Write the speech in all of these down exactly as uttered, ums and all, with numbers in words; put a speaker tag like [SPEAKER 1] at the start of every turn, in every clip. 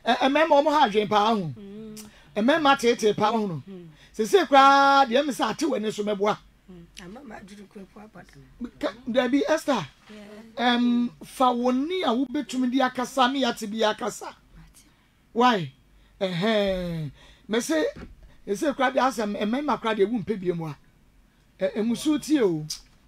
[SPEAKER 1] e mema omo ha adwen pa ho e mema tete pa ho no se se kra de me sa ate wani so meboa
[SPEAKER 2] amama duru ko po abada
[SPEAKER 1] da bi Esther em fa woni a wo betumi di akasa me yate bi akasa why eh me se e se kra de asem e mema kra de wu mpe bie mu a e musu tie o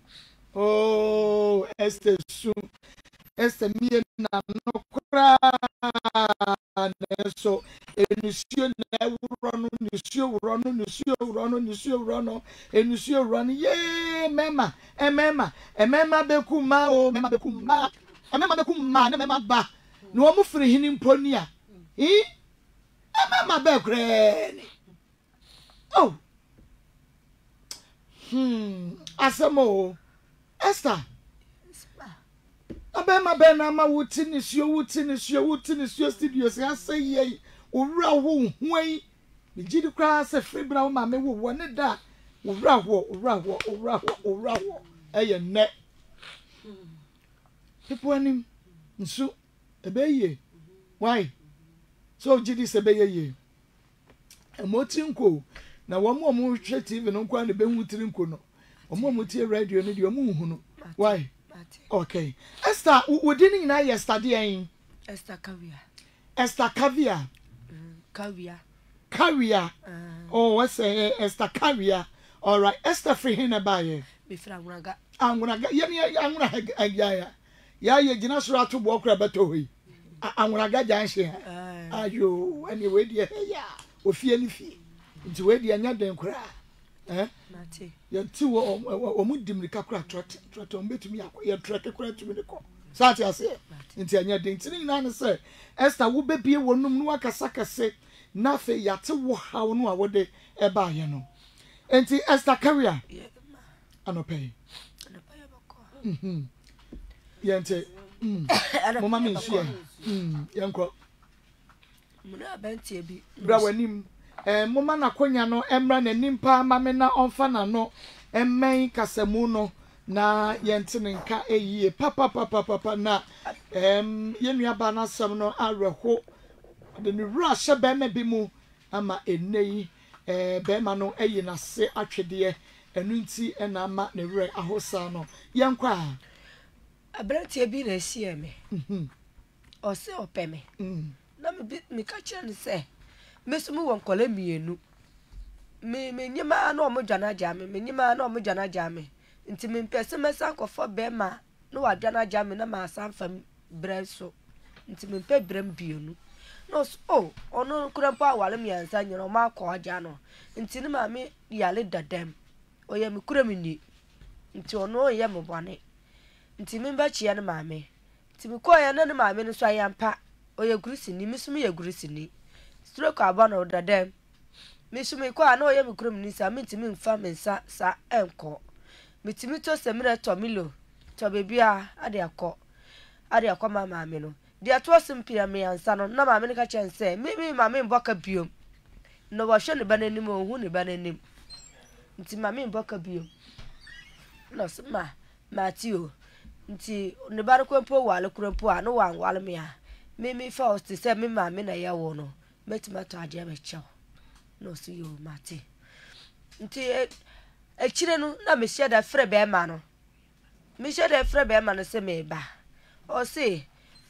[SPEAKER 1] oh Esther su Esther mie na no kra na so enusio na wuro no nusio wuro no nusio wuro no nusio wuro no enusio wuro no ye mema e mema e mema beku ma o mema beku ma e mema beku ma na mema ba no mo firi hini mponi a hi e mema be kre ni oh hmm asemo Esther abema be na ma wuti ni suo wuti ni suo wuti ni suo studio se ase ye owura wo hwan me gidi kra se free bra ma me wo woni da owura wo owura wo owura wo owura wo eye ne people anim nsu ebeye why so gidi se beye ye emoti nko na wo mo mo hwe T V no nko na be hu tiri nko no wo mo mo tie radio no de wo mo hu no why okay Esther wodini na Esther de en
[SPEAKER 2] Esther Kavia
[SPEAKER 1] Esther Kavia
[SPEAKER 2] Kavia
[SPEAKER 1] Kavia oh what's say Esther Kavia all right Esther free hina baye
[SPEAKER 2] be fra ngunaga
[SPEAKER 1] angunaga yemi anguna agya ya ye gina soro ato bo okra beto hoyi angunaga janhye ayo anyway de ya ofie ni fie nti we de anya den kra eh
[SPEAKER 2] mate
[SPEAKER 1] ya ti wo omu dimrika kra trot trot on betumi ya trek kra tumi ne ko sati ase nti anya den ti ni na se Esther wo bebie wonum no akasa kase na fe ya te wo hawo no a wo de e ba ye no nti Esther career anope
[SPEAKER 2] anope bako
[SPEAKER 1] mhm yente mm mama me hye mm yanko
[SPEAKER 2] muna bantie bi
[SPEAKER 1] bra wanim eh mama na konya no emra na nimpa mama na onfa na no emmen kasemu no na yente nka eyie papa papa papa na em yenua ba na sam no areho de ni rush be me bi mu ama enei eh be ma no eyi na se atwede enu nti ena ma ne re ahosa no yenkwa
[SPEAKER 2] abrantie bi na sie me
[SPEAKER 1] mhm
[SPEAKER 2] o se opeme
[SPEAKER 1] mhm
[SPEAKER 2] na me me ka kire ne se mesumu won kola mienu me me nyima na o mo dwana gya me me nyima na o mo dwana gya me nti me mpese mesa nkofo be ma na wa dwana gya me na ma sanfam breso nti me mpe brem bienu no oh ono kurampa awale mi ansa nyina ma akọ agya no nti ne ma me yale dadam oye me kurami ni nti ono ye me bone nti me ba chia ne ma me nti me koya na ne ma me no so ayampa oye gurusi ni misumi ye gurusi ni stroke aba no dadam misumi kwa na oye me kurami ni sa me nti me mfa me nsa sa enko mitimi to semire to milo to bebia ade akọ ade akọ ma ma me no dia to simpia me ansa no na ma me ka chense me me ma me mboka biom no wa hwe ne bananim ohu ne bananim nti ma me mboka biom no sma ma ti o nti ne bar kwempo wale kwempo a no wan wale me a me me first se me ma me na ya wo no metima to ade me chew no so yo ma ti nti e chire no na me hye da frɛ be ma no me hye da frɛ be ma no se me ba o se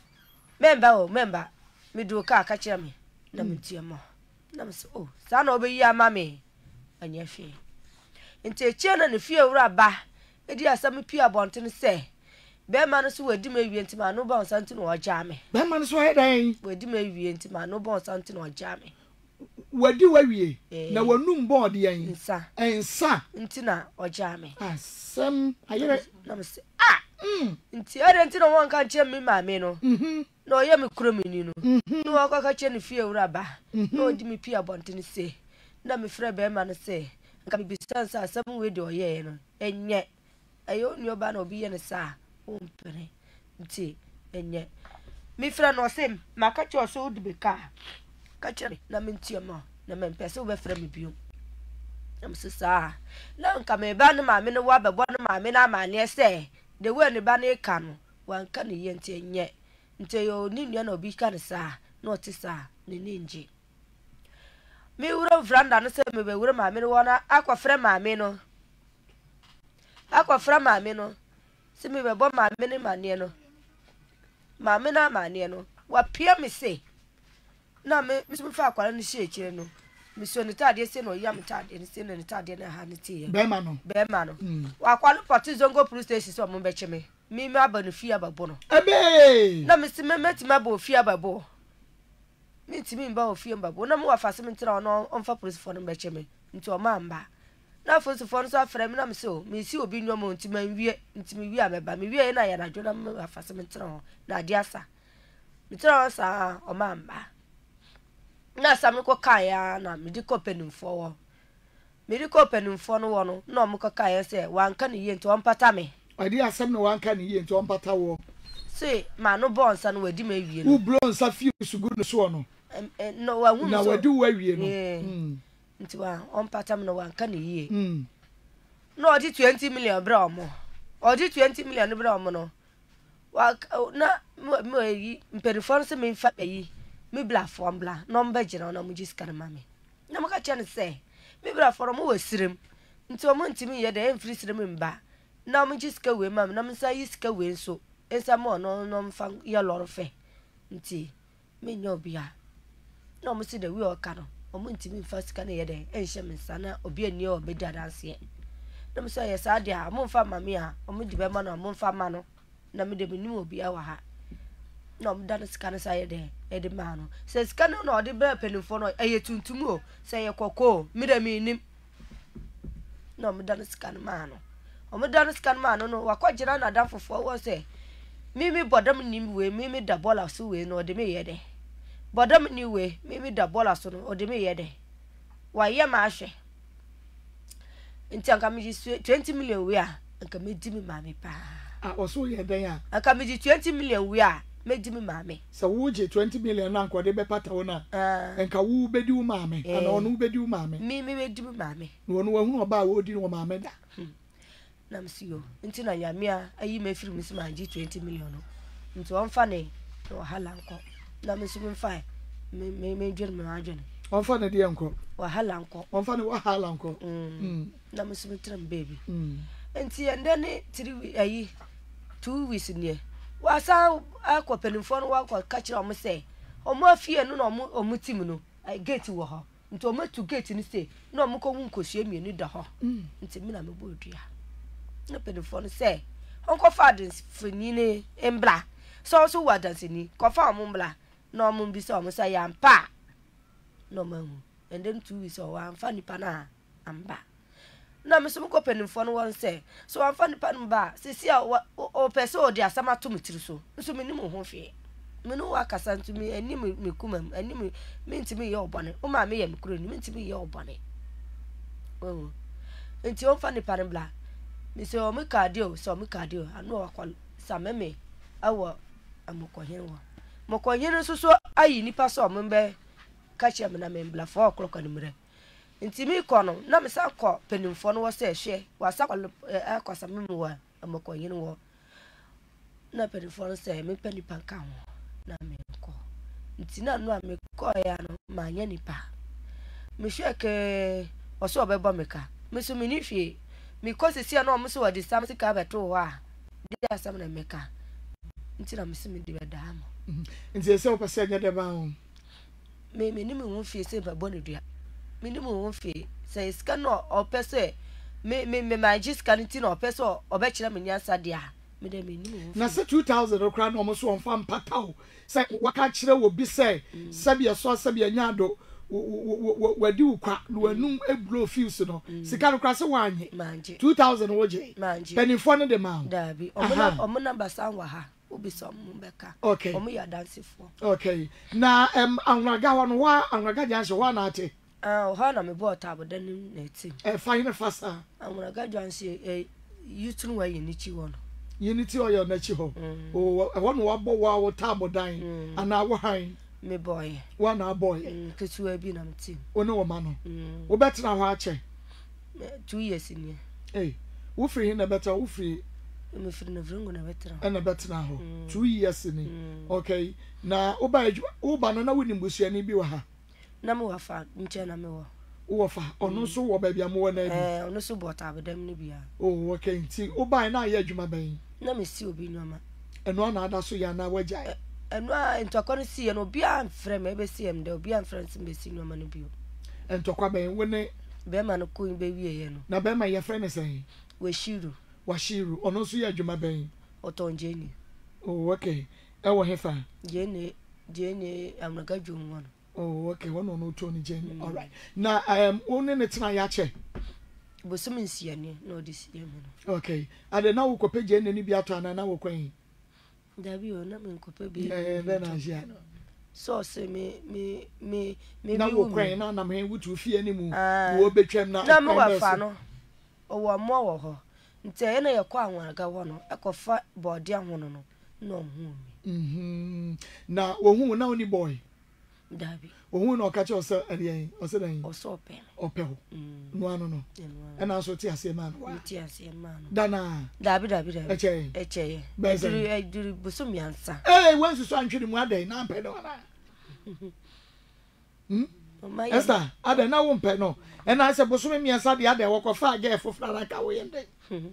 [SPEAKER 2] memba o memba me do ka ka kire me na me tie mo na me se oh sa na obeyi ama me anya hwe nti e chie na ne fie wura ba e di asam pia bonten se be ma no so wadi ma wie nti ma no ba onsanti no oja me
[SPEAKER 1] be ma no so he dan
[SPEAKER 2] wadi ma wie nti ma no ba onsanti no oja me
[SPEAKER 1] wadi wawie na wanum board yan
[SPEAKER 2] nsa
[SPEAKER 1] ensa
[SPEAKER 2] nti na oja me
[SPEAKER 1] asem ayere
[SPEAKER 2] na me se ah mm nti ere nti no won ka nche me ma me no mhm no ye me kuro me ni no no wa ka che ne fie wura ba no di me pia bonten se na me frɛ be ma no se nka me bisansa asem we de oye no enye ayo ni oba na obi ye ne sa o mpere nti enye me frɛ no se maka che o so di be ka ka che na me ntia mo na me mpese wo be frɛ me biom na me sesa na nka me ba no ma me no wa be bo no ma me na ma ne se de we ne ba ne ka no wan ka ne ye nti enye nti yo ni nua na obi ka ne sa no tisa ni ninji mi wura vranda no se me be wura maame no wona akofre maame no akofre maame no se me be bo maame ne mane no maame na mane no wa pia me se na me mi so fa akwara no hye ekire no mi so ne tade se no yam tade ne se ne tade na ha ne tie
[SPEAKER 1] be ma no
[SPEAKER 2] be ma no wa kwalo poti zongo police station so mo be cheme mi mi aba no fi ababo no
[SPEAKER 1] ebe
[SPEAKER 2] na me se me meti ma bo fi ababo mi ti mi ba o fi ababo na mo wa fa se mi tira no on fa police for no be cheme nti o ma mba na police for no so afre mi na me se o mi si obi nwo mo nti ma wie nti mi wie ameba mi wie na ya na dwo na mo wa fa se mi tira ho na ade asa mi tira sa o ma mba na sam ko kan ya na me di ko penimfo wo me di ko penimfo no wo no na o mo ko kan ya se wanka ne ye nti on pata me
[SPEAKER 1] adi asem no wanka ne ye nti on pata wo
[SPEAKER 2] se ma no bonsa no wadi ma wie no
[SPEAKER 1] u blonsa fi sugu no so no
[SPEAKER 2] no wa hu so
[SPEAKER 1] na wadi wa wie no
[SPEAKER 2] mm nti wa on pata me no wanka ne ye
[SPEAKER 1] mm
[SPEAKER 2] no odi twenty million bra o mo odi twenty million bra o mo no wa na mo yi mperifo se me fa yi mi bla fom bla no mba gina na mo jiska na mame na mo ka chane se mi bla fom mo wasirem nti o mo ntimi ye de enfri sirem mba na mo jiska we mam na mo sa yiska we nso ensa mo no no mfa ya loro fe nti me nyo bia na mo si de we o ka no o mo ntimi mfa sika na ye de enhye me nsa na obi ani o bedi adanse na mo sa ye sa dia mo mfa mame a o mo di be ma no mo mfa ma no na me de benim obi a wa ha no m dan scan say de e de ma no se scan no de be penifo no eye tuntum o se ye kokko mi da mi nim no m dan scan ma no o m dan scan ma no no wakojira na dan fofo wo se mi mi bodam nim we mi mi da bola so we no de me ye de bodam ni we mi mi da bola so no o de me ye de wa ye ma hwe nti anka mi twenty million we a anka me di mi ma me pa
[SPEAKER 1] ah oso ye den a
[SPEAKER 2] anka mi twenty million we a meji mi maame
[SPEAKER 1] so wo je twenty million na nko de be pata wo na enka wo bedi wo maame ana ono bedi wo maame
[SPEAKER 2] mi mi meji mi maame
[SPEAKER 1] no ono wahu oba wo di wo maame da
[SPEAKER 2] na msiyo nti na yamia ayi me firi misi manji twenty million no nti on fa ne no hala nko na misi mi fa me me me dwen me adwen
[SPEAKER 1] on fa ne de nko
[SPEAKER 2] wa hala nko
[SPEAKER 1] on fa ne wa hala nko
[SPEAKER 2] mm na misi mi tram baby
[SPEAKER 1] mm
[SPEAKER 2] nti ende ne three ayi two weeks ne wasa akọ penifo no wakọ ka kire omo se omo afie no na omo omo tim no gate wo ho nti omo tu gate ni se na omo ko hu nkohie mienu da ho nti mi na me bo odua na penifo no se onko fadens fani ne embla so so wadansi ni ko fa omo mbla na omo bi se omo se ya mpa no mahu and then two weeks o wa mfa nipa na amba na me so ko penifo no won se so amfa nipa no ba sisi a o pese o di asama to mutiri so so me nim ho hwe me no akasa ntumi ani me kumam ani me ntimi ye obone o ma me ye me kuro ni me ntimi ye obone o enti o fa nipa no bla me se o me kade o so me kade o anu akwa sameme awo amokohene wo mokohene so so ayi nipa so mo mbe ka chia me na me bla four o'clock ni mre nti mi kono na me sa ko penimfo no wo se hwe wa sa ko akwasa me wo amakoyin wo na penimfo no se me penipa ka ho na me ko nti na no a me ko ya no ma nya nipa me hwe ke oso obebo me ka me so me ni hwe me ko sisi na o mo so wadi sam sika beto ho a de asam na me ka nti na me se me de da mo
[SPEAKER 1] nti ese o pese nya de ba ho
[SPEAKER 2] me me ni me hu hwe se ba bonu dua minimum won fe say scan no opese me me me magic scan ti no opese obekira me nyansa dia me de minimum
[SPEAKER 1] na say two thousand okra no mo so on fa mpata o say waka kire wo bi say sabia so sabia nyado wadi ukwa no anum eblo feels no sika no kra se wanye two thousand woje penifo no de ma
[SPEAKER 2] da bi omo omo number san wa ha obi so mo beka
[SPEAKER 1] okay
[SPEAKER 2] omo ya dance fo
[SPEAKER 1] okay na em anwaga wa no wa anwaga janse wa na ate
[SPEAKER 2] ah ho na me bo tabo dan na eti
[SPEAKER 1] eh fine fasa
[SPEAKER 2] anwaga janse eh yutun wa yenichi wo no
[SPEAKER 1] yenichi o yo na chi ho o ho no wa bo wa wo tabo dan ana wo han
[SPEAKER 2] me boy
[SPEAKER 1] wa na boy
[SPEAKER 2] ketu abi na mti
[SPEAKER 1] ono wo ma no wo betra ho ache
[SPEAKER 2] two years ni
[SPEAKER 1] eh wo free na better wo free
[SPEAKER 2] me firi na vrongo na betra
[SPEAKER 1] and a betra ho two years ni okay na oba oba no na woni mbusua ni bi wa ha
[SPEAKER 2] na me wa fa nche na me wo
[SPEAKER 1] wo fa ono so wo ba bia mo na bi
[SPEAKER 2] eh ono so bota abedam ni bia
[SPEAKER 1] oh okay nti oba na ya adwuma ban
[SPEAKER 2] na me si obi nyoma
[SPEAKER 1] eno na ada so ya na wagya
[SPEAKER 2] eno a ntokwa no si no obi a mfrɛ me be si em de obi a mfrɛ sim be si nyoma no bio
[SPEAKER 1] entokwa ban woni
[SPEAKER 2] be ma no ko be wie ye no
[SPEAKER 1] na be ma ye frɛ ne sɛn
[SPEAKER 2] we shiru
[SPEAKER 1] wa shiru ono so ya adwuma ban
[SPEAKER 2] otonjeni
[SPEAKER 1] oh okay e wo hefa
[SPEAKER 2] jeni jeni amnaga dwom no
[SPEAKER 1] oh okay one no to ni jeni all right na um one ne tena ya che
[SPEAKER 2] bosum nsiane no this year
[SPEAKER 1] no okay ade na wo kope jeni ni bi ato ana na wo kwan
[SPEAKER 2] dabi o na me kope bi
[SPEAKER 1] eh be na jia
[SPEAKER 2] so se me me me me
[SPEAKER 1] na wo kwan na na me wutu fie ni mu
[SPEAKER 2] Ah.
[SPEAKER 1] wo betwam na
[SPEAKER 2] na me wa fa no o wo mo wo ho nti e na ye kwa anwaraga wo no e ko fa body ahono no no hu mi
[SPEAKER 1] mhm na wo hu na oni boy
[SPEAKER 2] dabi
[SPEAKER 1] wo hu na okache ose ade o se dan
[SPEAKER 2] o so pe
[SPEAKER 1] o pe ho
[SPEAKER 2] mm
[SPEAKER 1] no ano no
[SPEAKER 2] enwa
[SPEAKER 1] e na so ti ase ma no
[SPEAKER 2] ti ase ma no
[SPEAKER 1] dana
[SPEAKER 2] dabi dabi dabi
[SPEAKER 1] eche
[SPEAKER 2] eche ye
[SPEAKER 1] Beza.
[SPEAKER 2] eduru eduru bosum yansa
[SPEAKER 1] eh wan su so antwere mu adan na mpe no na hm
[SPEAKER 2] o ma ye
[SPEAKER 1] Esther adan na wo mpe no e na se bosome miensa de adan wo ko fa ga efofra na ka wo yende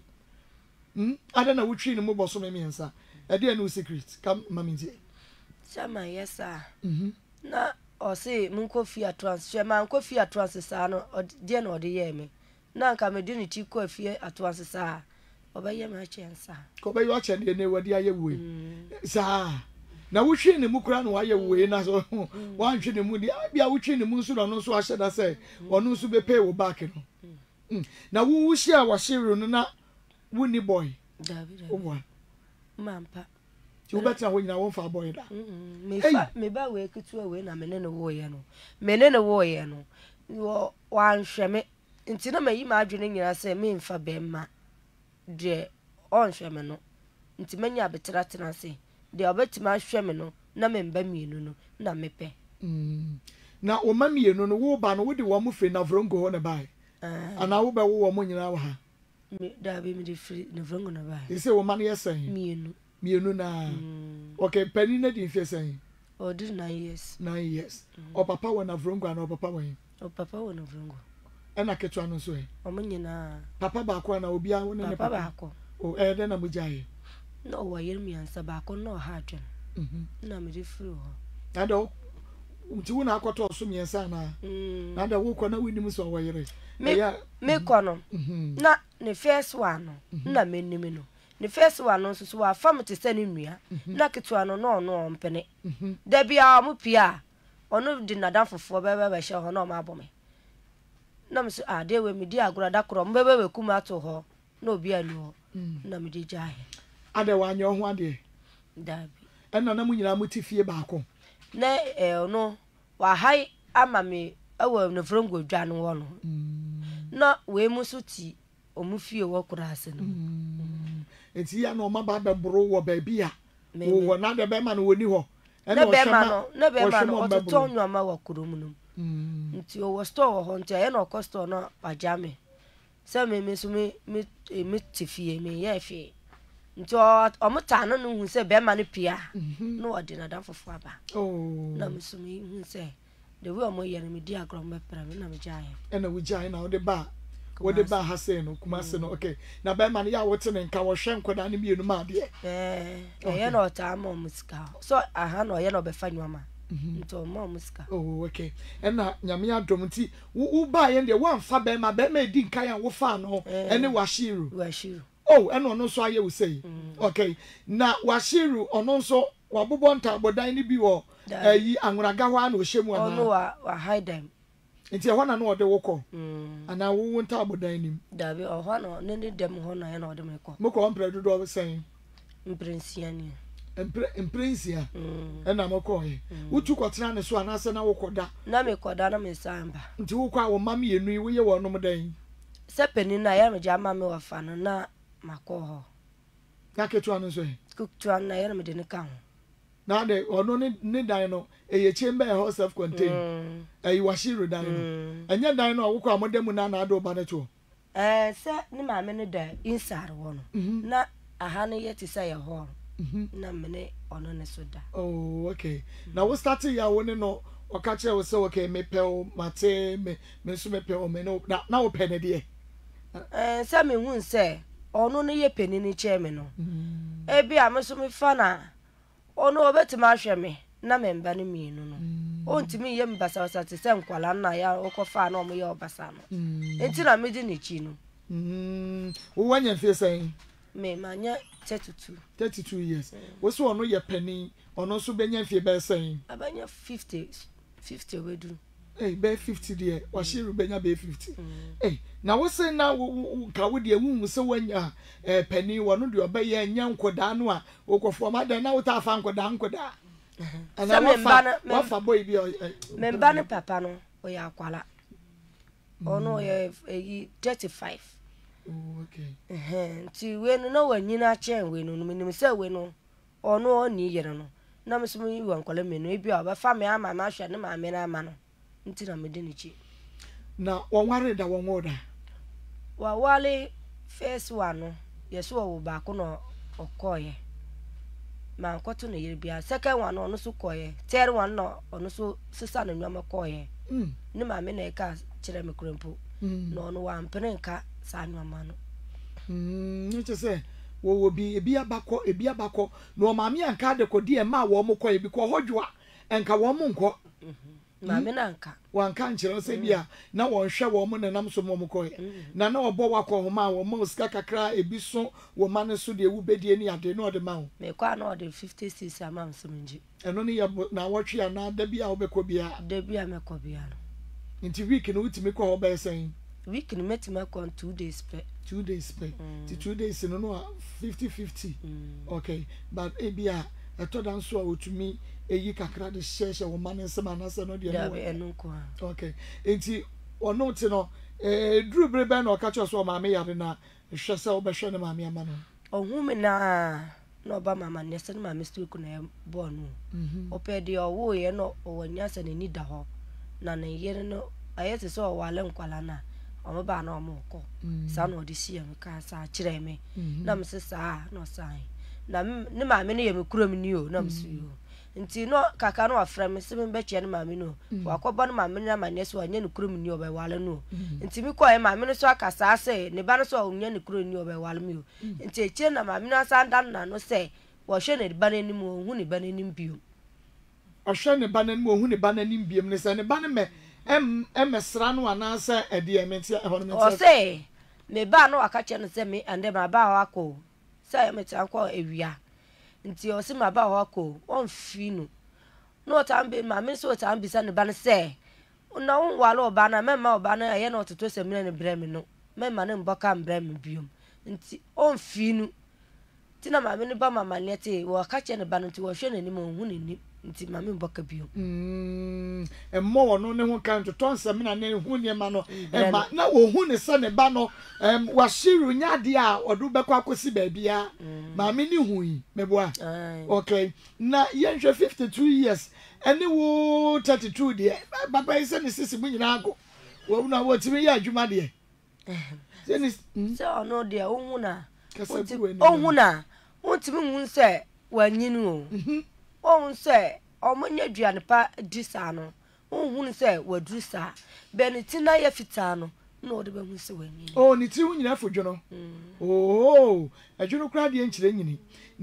[SPEAKER 1] hm adan na wo twi ni mu bosome miensa e de no secret kam mami ntie
[SPEAKER 2] sama yesa
[SPEAKER 1] mhm
[SPEAKER 2] na o se mun ko fi transfer man ko fi transfer sa no de na o de ye me na nka me de ni ti ko fi transfer sa o ba ye ma chensa
[SPEAKER 1] ko be yo che de ne wadi aye wuwe sa na wo twi ni mu kura no aye wuwe na so wan twi ni mu di bia wo twi ni mu nso no so ahye da se onu nso be pay wo back no na wo wo hia wa shiru no na wo ni boy
[SPEAKER 2] dabi dabi
[SPEAKER 1] wo
[SPEAKER 2] mampa
[SPEAKER 1] ti wo betra wo nyina wo fa boy da
[SPEAKER 2] me fa me ba we ketua we na me ne no wo ye no me ne no wo ye no wo wan hwe me nti na mayi ma adwene nyina se me mfa be ma de on hwe me no nti manya betra tena se de obetima hwe me no na me mba mienu no na mepe
[SPEAKER 1] mm na o ma mienu no wo ba no wo de wo mu fe na vrongo ho na bai ana wo be wo wo mo nyina wa ha
[SPEAKER 2] me da be me de free na vrongo na bai
[SPEAKER 1] e se wo ma no yesen
[SPEAKER 2] mienu
[SPEAKER 1] mienu na okay pani na di mfe sen
[SPEAKER 2] o did nine years
[SPEAKER 1] nine years o papa wo na vrongo ana o papa wo
[SPEAKER 2] o papa wo na vrongo
[SPEAKER 1] e na ketu anu so e
[SPEAKER 2] o nyina
[SPEAKER 1] papa ba ko na obi a wo ne
[SPEAKER 2] papa ba ko
[SPEAKER 1] o e de na mo jaye
[SPEAKER 2] no wa yer mi ansa ba ko no ha adwen
[SPEAKER 1] mhm
[SPEAKER 2] na me de free ho
[SPEAKER 1] na do nti wo na akoto so miensa na
[SPEAKER 2] mm
[SPEAKER 1] na da wo ko na winim so wo yere
[SPEAKER 2] me me ko no na ne first one no na mennim no ne first one no so so wa fam te se ne nua na ketua no no no mpene da bia mo pia ono di nadan fofo be be be hye ho na o ma bome na me so ah de we me di agora da kro mo be be kuma to ho na obi anu ho na me di jahe
[SPEAKER 1] ade wa anya ho ade
[SPEAKER 2] da bi
[SPEAKER 1] enna na mu nyina mu tifie ba ko
[SPEAKER 2] na eh no wa hai ama me awo ne frongo dwa no wo no na we mu so ti o mu fie wo kura ase no
[SPEAKER 1] enti ya no ma ba be bro wo ba bia wo wo na de be ma no woni ho
[SPEAKER 2] na be ma no na be ma no o to to nyoma wo kuro mu no nti o wo store ho nti e na o ko store no ajame se me me so me me me ti fie me ye fie nti o mo ta no no hu se be ma no pia no o di na dan fofo aba
[SPEAKER 1] oh
[SPEAKER 2] na me so me hu se the way mo yere me di agro me pra me na me jaye
[SPEAKER 1] ena wo jaye na wo de ba wo de ba ha se no kuma se no okay na be ma no ya wo te ne nka wo hwe nkoda ne mienu ma de
[SPEAKER 2] eh eh na o ta ma musika so aha no ye na obefa nyoma nto ma musika
[SPEAKER 1] oh okay ena nyame adom nti wo ba ye de wo amfa be ma be ma di nka ya wo fa no ene washiru
[SPEAKER 2] washiru
[SPEAKER 1] oh ena ono so aye wo sei okay na washiru ono nso wabobo nta bodan ni bi wo ayi anwuraga ho ana o hyemu ana
[SPEAKER 2] ono wa wa hide them
[SPEAKER 1] nti ho na no ode wokọ ana wo nta bodan nim
[SPEAKER 2] dabi o ho no ne ne dem ho na ye na ode me ko
[SPEAKER 1] mo ko mpre dodo sen
[SPEAKER 2] imprensia ni
[SPEAKER 1] mpre imprensia ena mo ko he utu kwotena ne so ana se na wokoda
[SPEAKER 2] na me koda na me samba
[SPEAKER 1] nti wo kwa wo mam yenu wo ye wo nom dan
[SPEAKER 2] se peni na ye me jama me wa fa no na mako ho
[SPEAKER 1] ya ketu anu so he
[SPEAKER 2] kutu na ye me de ne ka ho
[SPEAKER 1] na de ono ne ne dan no eye chamber e self contain ayi washiru dan no anya dan no wo kwa modemu na na ado ba ne to
[SPEAKER 2] eh se ni ma me ne da inside wo no na aha ne yet say a hall na mene ono ne so da.
[SPEAKER 1] Oh, okay. Now we start ya woni no o ka kire we say okay me pel mate me me so me pel me no na na wo pene de
[SPEAKER 2] eh say me hu say ono ne ye peni ni che me no e bia me so me fa na ono obetima hwe me na me mba ne mienu no ontimi ye mbasa wasa te se nkwala na ya okofa na omo ye obasa no enti na me di ne chi no
[SPEAKER 1] mm wo wanya mfe say
[SPEAKER 2] me manya thirty-two
[SPEAKER 1] thirty-two years wo so ono ye peni ono so benya mfe be say
[SPEAKER 2] abanya fifty fifty wedu
[SPEAKER 1] eh be fifty there wa shiru benya be fifty eh na wo say na ka wo de wu se wanya eh peni wo no de obaye nya nkoda no a okofo ma da na wo ta fa nkoda nkoda ana wo fa wo fa boy bi
[SPEAKER 2] me mba ne papa no o ya akwala ono ye eyi thirty-five.
[SPEAKER 1] Oh, okay.
[SPEAKER 2] Eh, ti we no na wanyina chen we no menim se we no ono oni yere no na mesum yi wankwala me no ebi a ba fa me ama ma hwe ne ma me na ama no nti na me de ni chi
[SPEAKER 1] na wonware da wonwoda
[SPEAKER 2] wa wale first one no yeso wo ba ko no okoye ma nkoto no yere bia second one no so koye third one no ono so sisa no nyama koye
[SPEAKER 1] mm
[SPEAKER 2] ne ma me na e ka kire me krempo no no wa mpene nka sa nyama no
[SPEAKER 1] mm nti se wo wo bi ebi abakọ ebi abakọ no ma me anka de kodi e ma wo mo koye bi ko hodwa enka wo mo nko
[SPEAKER 2] ma me na nka
[SPEAKER 1] wanka nkyere se bia na won hwe wo mo nanam so mo mo koye na na obo wakọ ho ma wo mo sika kakra ebi so wo ma ne so de ewu bedie ni ade no de ma wo
[SPEAKER 2] me kwa na ode fifty-six amam so nji
[SPEAKER 1] eno ni ya na wotwe na da bia wo bekọ bia
[SPEAKER 2] da bia me ko bia no
[SPEAKER 1] nti week no utimi ko ho be sen
[SPEAKER 2] week ni metima ko two days pe
[SPEAKER 1] two days pe ti two days no no fifty fifty okay but e bia eto dan so a otumi eyi kakra de sheshe wo man nsem anase no de no
[SPEAKER 2] enu ko
[SPEAKER 1] okay enti ono ti no eh duru brebe na o ka cho so ma me yare na hwe se wo be hwe ne ma me ama no
[SPEAKER 2] ohun me na no ba mama ne se ma me stu ku na bo no opedi owo ye no owanya se ne ni da ho na na yere no ayese so wale nkwala na omo ba na omo ko sa no de sia me ka sa kire me na me se sa no sai na ne ma me ne ye me kuro me ni o na me su yo nti no kaka no afra me se me be kye ne ma me no wakobo ne ma me na ma ne so anya ne kuro me ni o be wale no nti mi ko e ma me no so aka sa se ne ba no so onya ne kuro ni o be wale me o nti eche na ma me na sa ndan na no se wo hwe ne ba na ni mu hu ne ba na ni bio
[SPEAKER 1] o hwe ne ba na ni mu hu ne ba na ni biem ne se ne ba ne me em emesra no anasa ede emeti ehon me
[SPEAKER 2] o se me ba no aka che no se me ande ma ba wa ko se me ti anko ewia nti o se ma ba wa ko on fi no no tambe ma me so tambe se ne ba ne se na won wala oba na me ma oba na ye na ototo se me ne bre me no me ma ne mboka mbre me biom nti on fi no ti na ma me ne ba mama ne te wo aka che ne ba no nti wo hwe na ni mo hu ne ni nti ma me mboka biom
[SPEAKER 1] mm e mo wono ne ho kan to ton se me na ne hu ne ma no e ma na wo hu ne se ne ba no em wa shiru nya de a odu bekwa akosi ba bia ma me ni hu yi me boa okay na ye hwe fifty-two years ene wo thirty-two de baba ise ne sisi mu nyina ago wo na wo timi ya adwuma de se ni
[SPEAKER 2] se ono de o hu na o hu na o timi hu se wanyinu o o hu se o monya duane pa di sa no o hu se wadru sa beniti na ye fita no na o de be hu se wanyinu
[SPEAKER 1] oh ni ti hu nyina fodwo no oh adwunu kra de enkyire nyini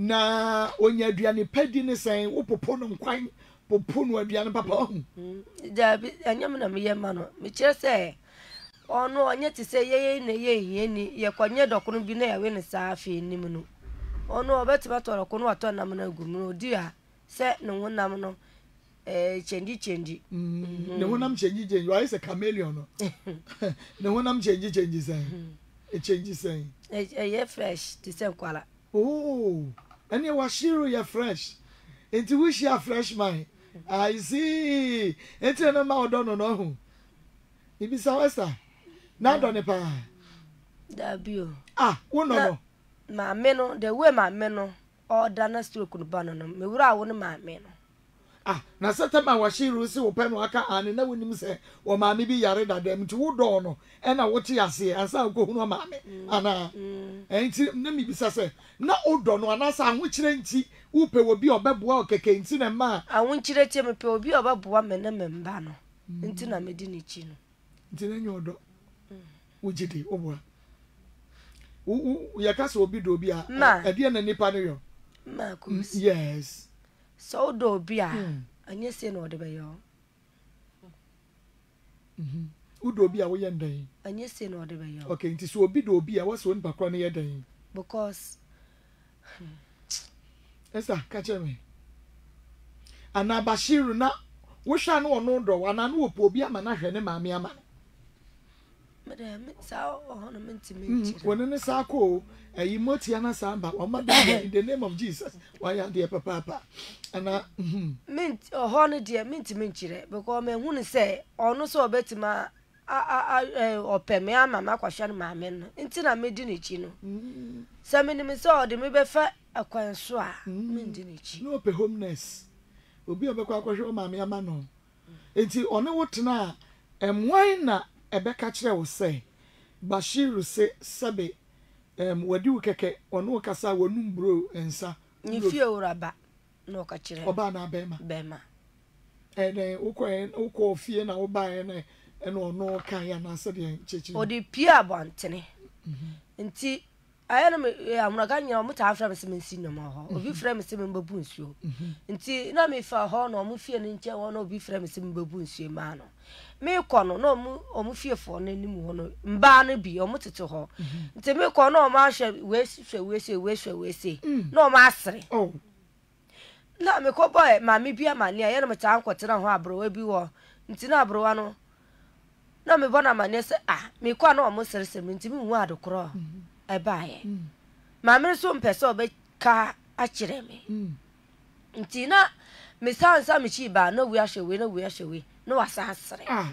[SPEAKER 1] na onya duane pa di ne sen wo popo no nkwan popo no aduane papa hu
[SPEAKER 2] da bi anyam na me ye ma no me kire se ono onye ti se ye ne ye hie ni ye konye dokono bi na ya we ne sa afi nim no ono obetima toro kono wato nam na gumu odi a se ne wonam no eh chenji chenji
[SPEAKER 1] ne wonam chenji chenji why is a chameleon no ne wonam chenji chenji say e chenji say
[SPEAKER 2] eh ye fresh ti se kwala
[SPEAKER 1] oh ene wa shiru ye fresh enti wish ya fresh man I see enti na ma odo no no hu ibi sa wesa na do ne pa
[SPEAKER 2] da bio
[SPEAKER 1] ah wo no no
[SPEAKER 2] ma me no the way ma me no order na stroke no ba no me wura wo ne ma me no
[SPEAKER 1] ah na setema wa shiru si wo pe no aka ane na wonim se wo maame bi yare dadam nti wo do no e na wo te ase ansa ko hunu maame ana enti na mi bisa se na odo no anasa ahokire nti wo pe wo bi obeboa okeke nti na ma
[SPEAKER 2] ahokire tie me pe obi obeboa me na memba no nti na me di ni chi no
[SPEAKER 1] nti na nyodo wo gidi oboa wo yakasa obi do obi a ade na nipa no yo
[SPEAKER 2] ma ko
[SPEAKER 1] yes
[SPEAKER 2] so do bia anya se no de be yo
[SPEAKER 1] mhm udo bia wo ye ndan
[SPEAKER 2] anya se no de be yo
[SPEAKER 1] okay nti so obi do bia wo so npa kro no ye dan
[SPEAKER 2] because
[SPEAKER 1] esa ka cheme ana bashiru na wo hwa no ono do ana no opo obi ama na hwe ne maame ama
[SPEAKER 2] madam sa o no mentimi
[SPEAKER 1] wona ne sa ko ayi motia na samba o ma in the name of Jesus why are there papa ana
[SPEAKER 2] mint o ho no de mentimi nchire because me hu ne say ono so obetima a a opeme ama makwahwa ne maame no nti na medi ne chi no sa me nim so de me be fa akwan so a mendi ne chi
[SPEAKER 1] no pe homeless obi obekwa akwahwa maame ama no enti ono wotena emwan na ebeka kire wo say Bashiru se sabe em wadi ukeke ono kasa wonum bro ensa
[SPEAKER 2] ni fie uraba no ka kire
[SPEAKER 1] oba na bema
[SPEAKER 2] bema
[SPEAKER 1] ene ukọ ukọ fie na oba ene ene ono kan ya na se de chechi
[SPEAKER 2] odi pia bontene nti aya na me amuraga nya mo ta afra me se mensi nyoma ho obi fra me se me mbabu nsuo nti na me fa ho na mo fie ne nche ho na obi fra me se me mbabu nsuo ma no me kọ no na omu omu fiefo na nim ho no mba na bi omu tete ho nti me kọ na omu ahwe we hwe we se we hwe we se na omu asere
[SPEAKER 1] oh
[SPEAKER 2] na me kọ boy ma me bia mane ya na me ta ankotena ho abrowa bi wo nti na abrowa no na me bona mane se ah me kọ na omu sere se me nti me hu adokoro e baaye ma me so mpese obe ka a kire me nti na me sansa me chi ba na wi ahwe we na wi ahwe we no wasasre
[SPEAKER 1] ah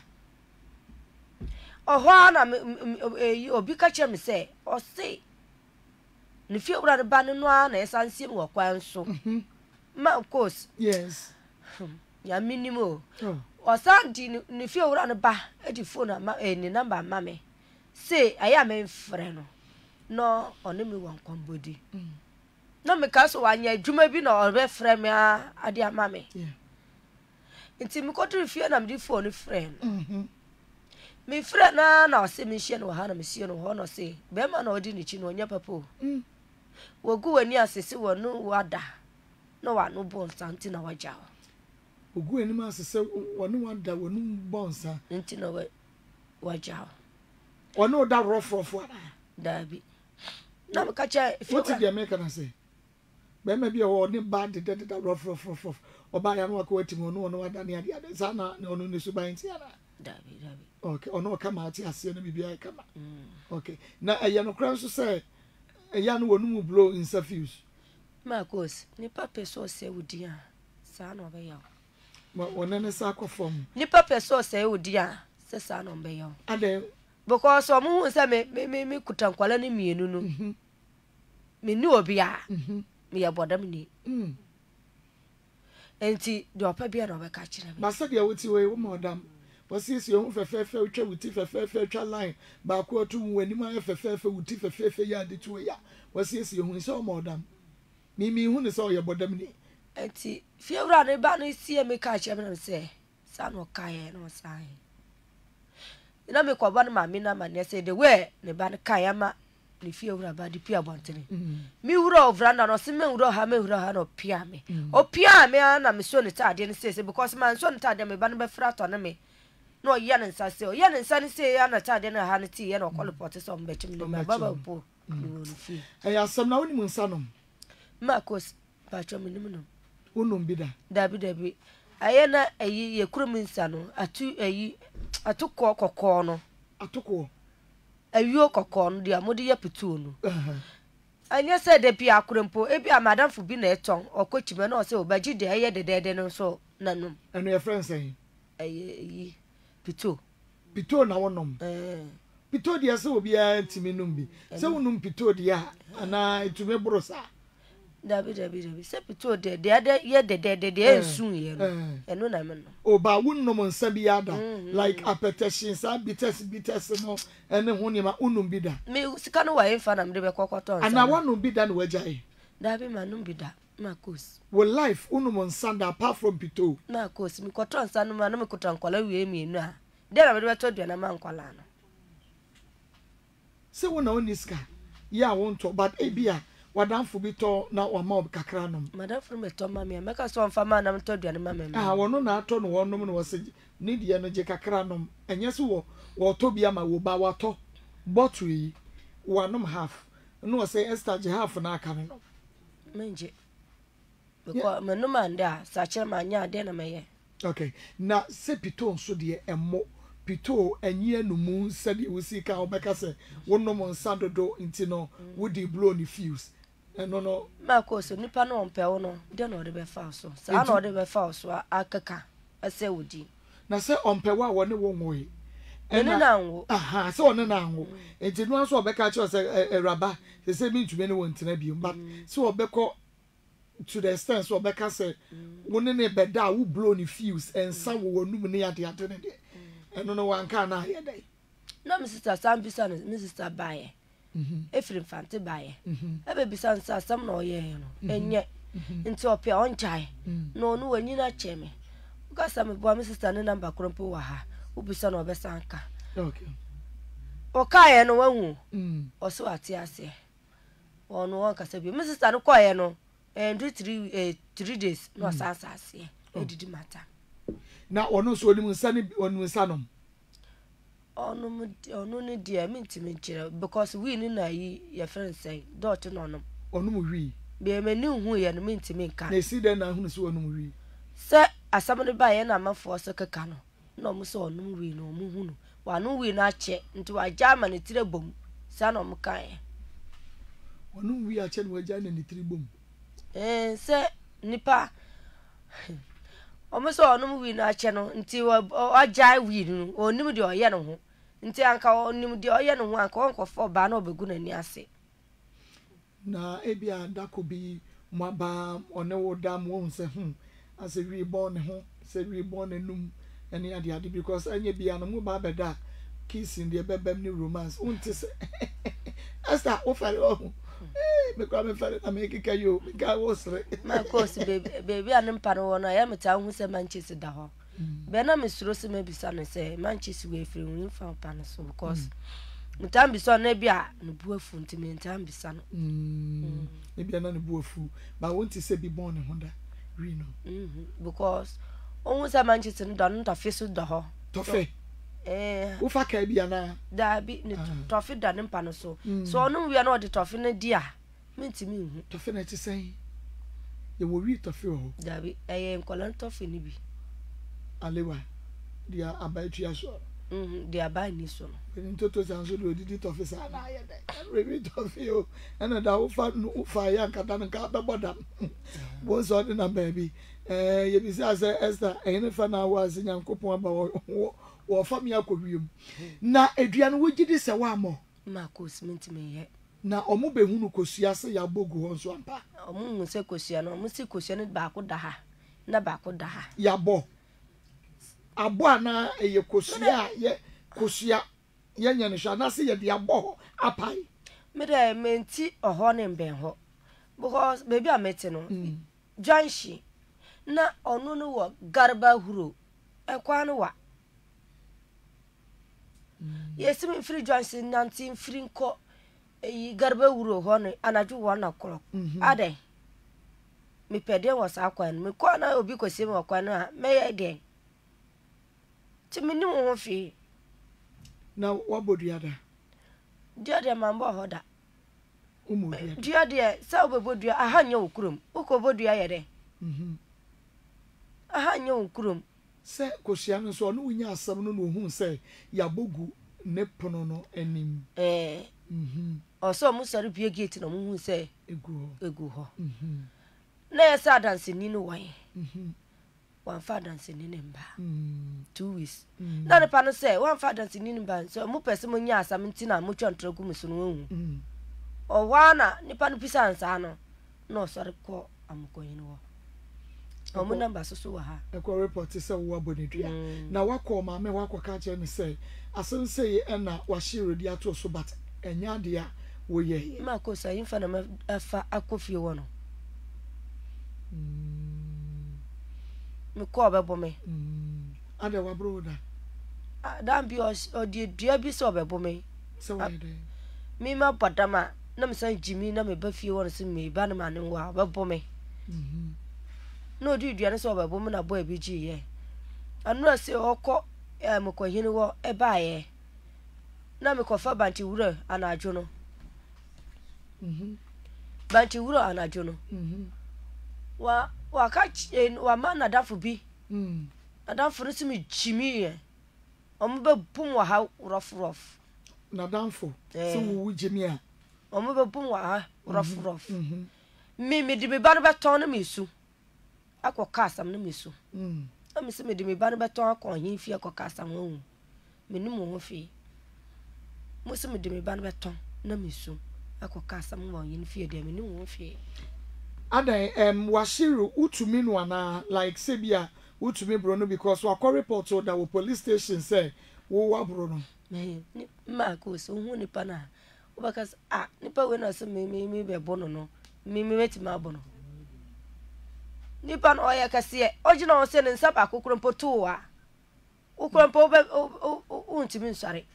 [SPEAKER 2] ohwa na obi ka che me se o se ne fie wura ba ne no a na esansie mo kwan so ma of course
[SPEAKER 1] yes
[SPEAKER 2] ya minimo o sandi ne fie wura ne ba e di phone ma e ni number ma me se aya me mfre no no one me wan kwambodi no me ka so wanya adwuma bi na o be frɛ me a ade ama me
[SPEAKER 1] yeah
[SPEAKER 2] nti me kotu fie na me di phone friend mhm me friend na na o se me hie no ha na me sie no ho no se be ma na odi ni chi no nya papo mm wogu wani asese wonu wada no wa no bon santi na waja
[SPEAKER 1] ogu eni ma asese wonu wada wonu bonsa
[SPEAKER 2] nti na waja
[SPEAKER 1] wonu da rofrofo ada
[SPEAKER 2] dabi na me ka che
[SPEAKER 1] what did the American say be ma bi o ni bad de de da rofrofo oba ya no ka wati mo no no wada ne ade ade sa na ne onu ne suban ti ana
[SPEAKER 2] dabi dabi
[SPEAKER 1] okay ono ka ma ti ase na bibia ka ma okay na eya no kran so say eya no wonu mu blow in surface
[SPEAKER 2] Marcos ni papa so se wudia sa na obe yaw
[SPEAKER 1] ma wonene sa ko form
[SPEAKER 2] ni papa so se wudia se sa na obe yaw
[SPEAKER 1] ade
[SPEAKER 2] because omo hu se me me me kutankwala ni mienu no me ni obi a me ya bodam ni enti do papa bia na obe ka kire me
[SPEAKER 1] ba se de wuti we wo modam wasisi ohun fefefe utwa wuti fefefe utwa line ba ko otu wani ma fefefe wuti fefefe ya de tuwe ya wasisi ohun se o modam mi mi hu ne se o ye bodam ni
[SPEAKER 2] enti fie wura ne ba no sie me ka kire me na se sa no kae no sai ina me kwa bana mami na mane se de we ne ba ne kae ma ne fie wura ba di pia bontene mi wura ovranda no se me wura ha me wura ha no pia me o pia me na me so ne tade ne se because man so ne tade me ba ne be fra to ne me no ya ne nsa se o ya ne nsa ne se ya na tade ne ha ne ti ya no call report so mbe chim ne baba po ni won fi
[SPEAKER 1] e ya sam na woni mu nsa no
[SPEAKER 2] Marcos ba cho me nim no
[SPEAKER 1] unum bi da
[SPEAKER 2] dabi dabi aye na ayi ye kurum nsa no atu ayi atukọ kokọ no
[SPEAKER 1] atukọ
[SPEAKER 2] ayo kokọ no dia modi ya pitu no anya se de pia akurempo e bia madam fu bi na eton okochime na o se obaji de aye de de de no so nanum
[SPEAKER 1] eno ye friends say
[SPEAKER 2] aye yi pitu
[SPEAKER 1] pitu na wonom
[SPEAKER 2] eh
[SPEAKER 1] pitu dia se obi a ntimi num bi se wonum pitu dia ana itume brosa
[SPEAKER 2] dabi dabi dabi se pito de de de ye de de de de ensu ye no eno na me no
[SPEAKER 1] o ba wonnom nsa bi ada like appetition sa bitters bitters no ene ho ne ma unum bi da
[SPEAKER 2] me sika no wa emfa na me de be kokoto nsa
[SPEAKER 1] ana wonum bi da no wajae
[SPEAKER 2] dabi ma no bi da na course
[SPEAKER 1] wo life unum nsa da apart from pito
[SPEAKER 2] na course mi koto nsa no ma no me koto nkola wie mi enu a de na me de be to dua na ma nkola no
[SPEAKER 1] se wona oniska ya wonto but ebia wadanfo bi to na wa ma kakra nom
[SPEAKER 2] madam from me to ma me meka so mfa ma na me to duane ma me
[SPEAKER 1] ah wono na ato no wonom no wose ni de no je kakra nom enye so wo wo to bia ma wo ba wato bottle yi wanom half no wose extra je half na aka no
[SPEAKER 2] menje because me no man da sa kire ma nya de na me ye
[SPEAKER 1] okay na se pito nso de emmo pito enye anumu sade wosi ka obeka se wonom nsa dodo intino wodi blow ni fuse no no
[SPEAKER 2] ma ko so nipa no ompe wo no de no de be fa so sa na de be fa so akaka ase wodi
[SPEAKER 1] na se ompe wa woni wo nwoyi
[SPEAKER 2] ene na nwo
[SPEAKER 1] aha se woni na nwo enti no so obeka che se eraba se se bi ntube ne wontina bi but se obeko to the extent so obeka se woni ne beda wo blow ni fuse ensa wo wonum ne yade ade ne de eno no wanka na ye dai
[SPEAKER 2] na mi sister Sambisa no mi sister bae mhm efiri mfante bae ebe bisa nsa asam na oye no enye nti ope onchai no no wanyi na cheme ukasa me bo mi sister ne number krompo wa ha ubisa na obesa nka
[SPEAKER 1] okay
[SPEAKER 2] okaye no wahu
[SPEAKER 1] mm
[SPEAKER 2] oso ate ase ono won kasa bi mi sister no koye no and three eh three days no asasa ase edidi mata
[SPEAKER 1] na ono so onimu nsa ne onu nsa nom
[SPEAKER 2] onu onu ne dia mintimi nkyere because we ni na yi your friend say dot no no
[SPEAKER 1] onu mu wi
[SPEAKER 2] be mani hu ye no mintimi nka
[SPEAKER 1] na si den na hu so onu mu wi
[SPEAKER 2] se asam de ba ye na mafo so keka no no mu so onu mu wi no mu hu no wa no wi na che nti wa jama ne tire bom sa no mu kan ye
[SPEAKER 1] onu wi a che no wa ja na ne tire bom
[SPEAKER 2] eh se nipa omo so onu mu wi na che no nti wa jai wi no onim de oye no ho nti anka onim de oye no ho anka onkofo ba na obegu na ni ase
[SPEAKER 1] na ebia ndako bi maba one wo dam wo se hu as a reborn ho se reborn enum ene ade ade because anya bia no mu ba beda kissing de bebem ni romance unti se asta o fare o eh me kwa me fare na me kika yo me ga wo sre
[SPEAKER 2] ma course baby baby anem pa no na ya meta hu se Manchester da ho be na me suro se me bisa no se Manchester we free win fa pa no so because mutambi so na bia no buafu nti me ntambi sa no
[SPEAKER 1] mm e bia na no buafu ba wonti se bi born ho da we no
[SPEAKER 2] mhm because on se Manchester no da no ta fesu da ho
[SPEAKER 1] to fe eh wo fa ka bia na
[SPEAKER 2] da bi ne to fe da ne pa no so so onu wi na o de to fe na dia me ntimi hu
[SPEAKER 1] to fe na ti sen ye wo wi to fe ho
[SPEAKER 2] da bi eye nkola to fe ni bi
[SPEAKER 1] alewa dia abaitu aso
[SPEAKER 2] mhm dia ba ni so no
[SPEAKER 1] ni toto sanso do didi to fe sa na ye da rebi to fe o ana da wo fa no fa ya nkata nka be bodam wo so de na baby eh ye bi sa se Esther ene fa na wa se nyankopon aba wo wo fa mi akowiem na edua no wogidi se wa mo
[SPEAKER 2] ma ko cement me ye
[SPEAKER 1] na omo behunu kosua se ya bogu ho nso ampa
[SPEAKER 2] omo mu se kosua no omo se kosua no ba ko da ha na ba ko da ha
[SPEAKER 1] ya bo abo ana eye kosua ye kosua ye nya ne hwa na se ye de abo apai
[SPEAKER 2] me de menti oho ne mben ho because baby amete no janshi na onu no wo garba huro ekwa no wa yes me free janshi nineteen free nko e garba huro ho no anaju one o'clock ade me pede wo sa kwan me kwa na obi kwese me kwan na me ye de ti me ni wo fi
[SPEAKER 1] na waboduada
[SPEAKER 2] dia dia mambo hoda
[SPEAKER 1] umu dia
[SPEAKER 2] dia dia sa obodua aha nya okurum ukobodua ye de
[SPEAKER 1] mhm
[SPEAKER 2] aha nya okurum
[SPEAKER 1] se kosua no so no wunya asam no no hu se ya bogu ne pono no anim
[SPEAKER 2] eh
[SPEAKER 1] mhm
[SPEAKER 2] oso mu sori bie gate no mu hu se
[SPEAKER 1] egu
[SPEAKER 2] egu ho
[SPEAKER 1] mhm
[SPEAKER 2] na ya sa dance ni no wan
[SPEAKER 1] mhm
[SPEAKER 2] wan fa dance ni ne mba
[SPEAKER 1] mhm
[SPEAKER 2] two weeks na ne pa no se wan fa dance ni ne mba so mu pese mu nya asam nti na mu twontrogu mu so no hu
[SPEAKER 1] mhm
[SPEAKER 2] o wana ni pa no pisa ansa no no sorry ko amkoyin wo omo number so so wa ha
[SPEAKER 1] e ko report say wo abonidua na wakọ ma me wakọ ka che me say asem say e na wa shiro di ato so but enya de a wo ye
[SPEAKER 2] ma ko say infa na afa akofie wo no
[SPEAKER 1] mm
[SPEAKER 2] me ko bebo me
[SPEAKER 1] mm ade wa bro da
[SPEAKER 2] dan bi o di dua bi so bebo me
[SPEAKER 1] so wa de
[SPEAKER 2] mi ma padama na me san jimi na me ba fie wo no se me ba na ma ne wa bebo me
[SPEAKER 1] mhm
[SPEAKER 2] no di dua ne so bebo me na boy bi ji ye anu ase okọ e mo ko hini wo e ba ye na me ko fa banti wura anajo no
[SPEAKER 1] mhm
[SPEAKER 2] banti wura anajo no
[SPEAKER 1] mhm
[SPEAKER 2] wa wa ka wa ma na dafu bi
[SPEAKER 1] mhm
[SPEAKER 2] adafu ne se me jimi ye omo be bum wa ha rough rough
[SPEAKER 1] na danfo so wo jimi a
[SPEAKER 2] omo be bum wa ha rough rough
[SPEAKER 1] mhm
[SPEAKER 2] mi mi di me ba no beton na me su akọ kasam na me su
[SPEAKER 1] mhm
[SPEAKER 2] ami se me di me ba no beton akọ hin fi akọ kasam wo me ni mo ho fi mo se me di me ba no beton na me su akọ kasam wo hin fi de me ni mo ho fi
[SPEAKER 1] adan em washiru utumi no ana like sebia utumi bro no because wa call report to the police station say wo wa bro no
[SPEAKER 2] me ma ko so hu ni pa na o ba ka ah ni pa we na se me me me be bono no me me meti ma bono ni pa no ya ka se o ji na o se ne nsa ba kokoro mpoto wa o kokoro mpo be o ntimi nsare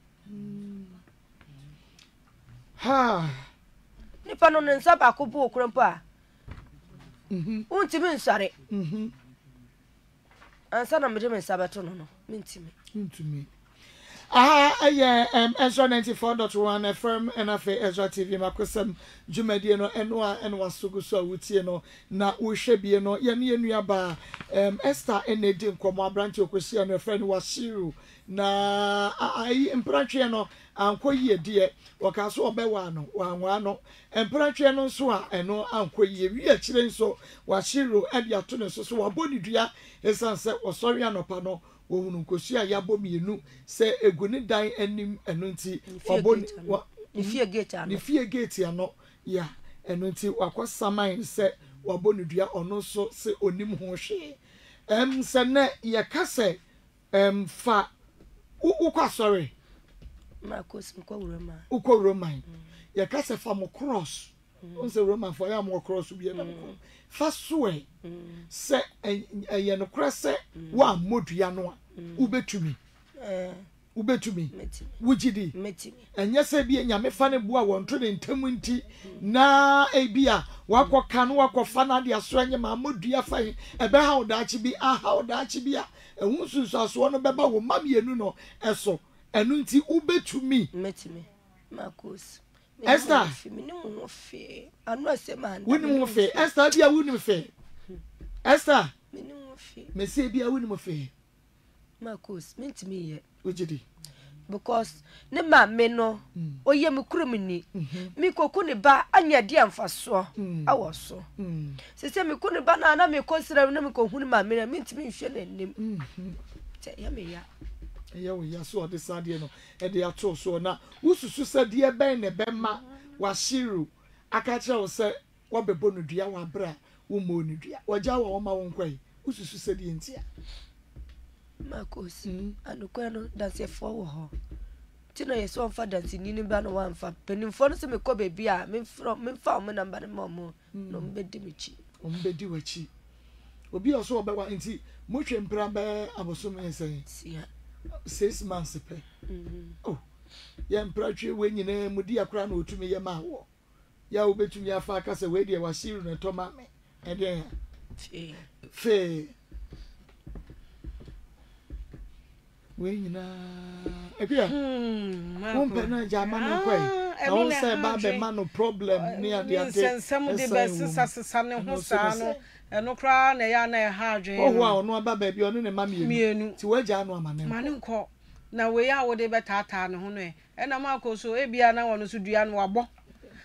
[SPEAKER 1] ha
[SPEAKER 2] ni pa no ne nsa ba ko bo kokoro mpo a
[SPEAKER 1] mhm
[SPEAKER 2] o ntimi nsare
[SPEAKER 1] mhm
[SPEAKER 2] ansa na me de me nsa beto no no me ntimi
[SPEAKER 1] ntumi aha aye um Ezra ninety-four point one F M and afa Ezra T V makosem dwumadie no eno a eno asogo so awutie no na wo hwebie no ye ne enua ba um Esther enedi nkomo abranche okosia no friend Washiru na ai empratwe no ankoyie de wakaso obewa no wanwa no empratwe no so a eno ankoyie wi akire nso Washiru ade ato ne so so wabonidua esanse osori anopa no wohunu nkosia yabo mienu se eguni dan anim eno nti oboni
[SPEAKER 2] ni fie gate ano
[SPEAKER 1] ni fie gate ano ya eno nti wakosaman se wabonidua ono so se onim ho hwe em se ne ye kase em fa ukwa sorry
[SPEAKER 2] ma ko sim ko roma
[SPEAKER 1] ukwa roman ye kase fa mo cross on se roman for ya mo cross bi na mo fa soe se ye no krese wa modua no a ubetumi
[SPEAKER 2] eh
[SPEAKER 1] ubetumi
[SPEAKER 2] meti
[SPEAKER 1] wujidi
[SPEAKER 2] meti
[SPEAKER 1] enye se bi nyame fa ne bua wonto ne ntamu nti na ebia wakoka no wakofa na de aso enye ma modua fa ebe ha odaachi bi aha odaachi bi a ehun sunsu aso no beba wo mamienu no eso enu nti ubetumi
[SPEAKER 2] meti me makos
[SPEAKER 1] Esther
[SPEAKER 2] mini mo fe anu ase ma nda
[SPEAKER 1] wuni mo fe Esther bia wuni mo fe Esther
[SPEAKER 2] mini mo fe
[SPEAKER 1] me se bia wuni mo fe
[SPEAKER 2] makos menti me ye
[SPEAKER 1] ujidi
[SPEAKER 2] because ne ma me no oye me kurum ni mi koku ne ba anya de amfaso awo so se se me kunu ba na na me konsira na me kohunu ma me na menti me hwe na nim te ya me ya
[SPEAKER 1] ya we ya so de sade no e de ato so na ususu sade e ben ne bema Washiru akacha wo se wo bebo no dua wa bra wo mo no dua waja wa wo ma won kwai ususu sade ntia
[SPEAKER 2] makos anukwa no dance fo wo ho ti no yeso mfa dance ni ni ba no wa mfa penimfo no se me ko bebi a me from me fa mo number ne mo no mbedi michi
[SPEAKER 1] o mbedi wachi obi oso obewa nti mo hwe mpra be abosom ensen
[SPEAKER 2] sia
[SPEAKER 1] six months pe oh ya mpra twe we nyina mudi akra na otumi ye ma wo ya obetumi afa aka se we de Washiru na to ma me e de
[SPEAKER 2] fe
[SPEAKER 1] fe we nyina ebia won pe na jama no kwai na won say ba be ma no problem ni ade ade
[SPEAKER 3] sensem de be sisa sisa ne ho sa no eno kra na ya na ha adwen
[SPEAKER 1] oh wa ono aba ba bi ono ne ma mienu ti waja no amane
[SPEAKER 3] mane nko na we ya wo de be tata ne ho no e na ma ko so ebia na wono so dua no wabo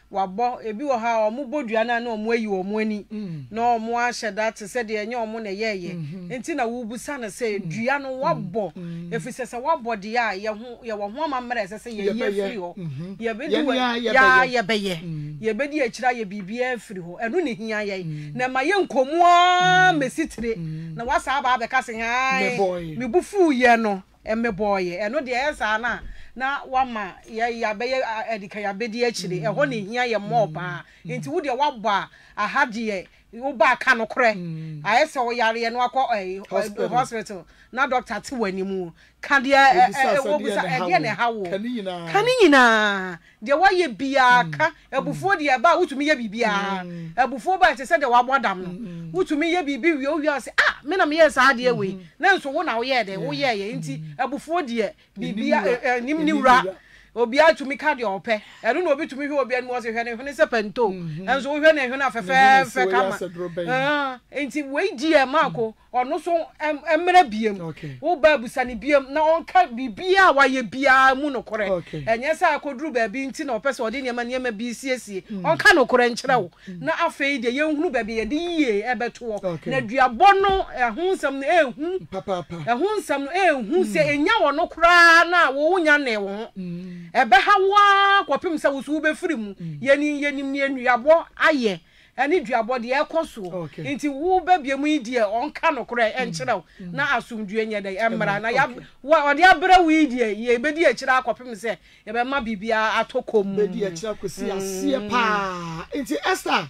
[SPEAKER 3] wabɔ ebi wɔ ha ɔmo bodua na na ɔmo ayi ɔmo ani na ɔmo ahyɛ da te sɛ deɛ ɛnyɛ ɔmo na yɛyɛ nti na wubusa na sɛ dua no wabɔ efi sɛ sɛ wabɔ deɛ a yɛ ho yɛ wɔ ho amammerɛ sɛ sɛ yɛ yɛ firi hɔ yɛ bɛdi wɔ ya yɛ bɛyɛ yɛ bɛdi akyira yɛ bibia firi hɔ ɛno ne hia yɛ na ma yɛ nkomoa mesitire na wasa aba abɛka se han me bufu yɛ no ɛmɛ bɔyɛ ɛno deɛ ɛsa na na wama ya ya bɛyɛ edika ya bɛdi akyire ɛhɔ ne hia yɛ mɔba nti wo deɛ wabɔ aha deɛ wo ba aka no korɛ ayɛ sɛ wo yare no akɔ hospital na doctor te wani mu ka deɛ wo bisa ɛdeɛ ne ha wo ka ne nyinaa deɛ wayɛ bia ka abufuo deɛ ba wotumi yɛ bibia abufuo ba te sɛ deɛ wabɔ dam no wotumi yɛ bibi wie wo sɛ ah me na me yɛ saa deɛ we na nso wo na wo yɛ de wo yɛ yɛ nti abufuo deɛ bibia nim ni wura obi atumi ka de opɛ ɛno na obi tumi hwe obi animo se hwe ne hwe se pento enso wo hwe ne hwe na fɛfɛ fɛ kama ah enti we di e maako ɔno so emre biem wo ba busa ne biem na ɔnka bibia wa ye bia mu no kore enye sa akoduru ba bi nti na opɛ se ɔde niema niema bi siesie ɔnka no kore nkyerɛ wo na afei de yenhunu ba bi ye de yie ebeto na duabɔ no ɛho nsɛm no ehu papa papa ɛho nsɛm no ehu se enya wo no kora na wo nya ne wo ebe hawa kwapem sɛ wo so be firi mu yeni yenim ne anuabɔ ayɛ ani duabɔ de ekoso nti wo ba bia mu die onka no kora enkyerɛw na asomdue nye de emra na ya ɔde abra wi die ye bedi akyira kwapem sɛ ye be ma bibia atokom
[SPEAKER 1] bedi akyira kosi asie pa nti Esther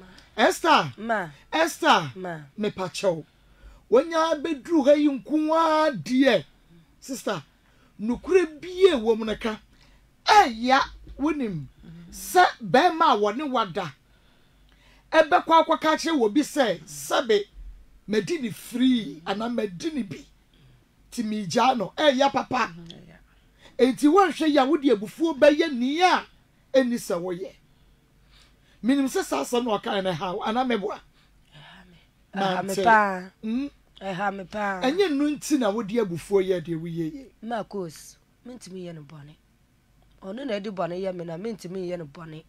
[SPEAKER 1] Esther
[SPEAKER 2] ma
[SPEAKER 1] Esther
[SPEAKER 2] ma
[SPEAKER 1] me pacho wonya bedru ha yi nkuwa die sister nukure bie wo munaka eya wonim se be ma woni wada ebe kwa kwa ka kire wo bi se sebe medini free ana medini bi timija no eya papa enti wonhwe ya wodi abufuo beye ni a eni se wo ye minim se sasa no aka na ha ana meboa
[SPEAKER 2] ha me pa mm eh ha me pa
[SPEAKER 1] enye nu nti na wodi abufuo ye de wo ye
[SPEAKER 2] ma course mentimi ye no bone ono na edi bone ye me na mentimi ye no bone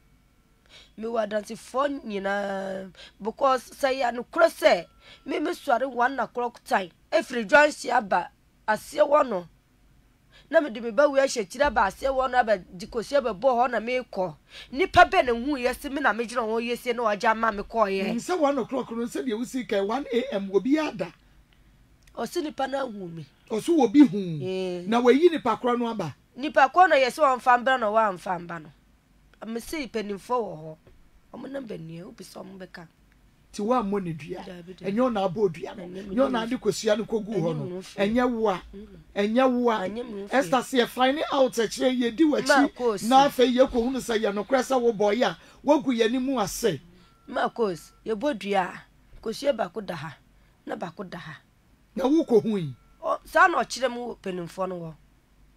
[SPEAKER 2] me wadanti phone nyina because say ya no krose me me suare one o'clock time every join si aba ase wono na me de me ba wi a hyekira ba ase wono aba dikosia ba bo ho na me kɔ nipa be na hu yesi me na me gina ho yesi na waja ma me kɔ ye
[SPEAKER 1] say one o'clock no say de wusi kai one a m obi ada
[SPEAKER 2] o si nipa na hu me
[SPEAKER 1] o so obi hu na wayi nipa kro no aba
[SPEAKER 2] nipa kɔ no yesi won famba no wa mfamba no me say penimfo wo ho omo na banie obi so omo beka
[SPEAKER 1] ti wa mo ne dua enyo na aba odua no nyo na ade kosua no kogu ho no enye wo a enye wo a Esther se find out a kire ye di wachi na afa ye ko hunu say ye no kresa wo boy a wogu ye ni mu ase
[SPEAKER 2] ma cause ye bodua kosua ba ko da ha na ba ko da ha
[SPEAKER 1] na wo ko hu yi
[SPEAKER 2] o sa na o kire mu penimfo no wo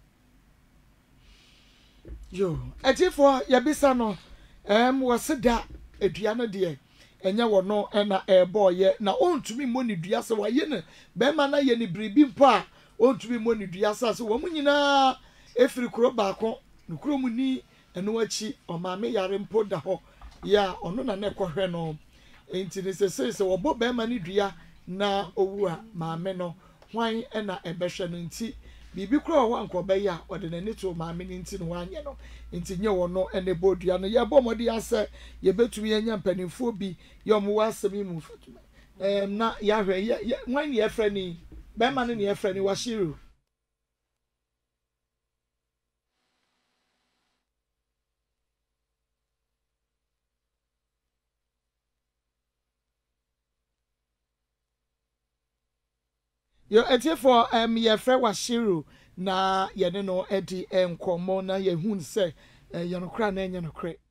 [SPEAKER 1] yo etifo ye bisa no em wo se da edua no de enya wono na ebo ye na ontumi moni dua se waye ne be ma na ye ne bribi mpo a ontumi moni dua se se wo mu nyina efiri kuro baako no kuro mu ni eno achi o ma me yare mpo da ho ya ono na ne kohwe no enti ne se se se wo bo be ma ne dua na owu a ma me no hwan na ebehwe no nti bibi kuro ho anko be ya ode na ni to ma me nti no wanye no nti nye wono ene bodua no ye bo modi ase ye betumi enya mpanimfo bi ye omo wasemi mu fatuma em na ya hwe ye wan ye frɛ ni be ma no ne ye frɛ ni Washiru yo etifo em ye frɛ Washiru na ye ne no edi enkomo na ye hun se ye no kra na enye no kre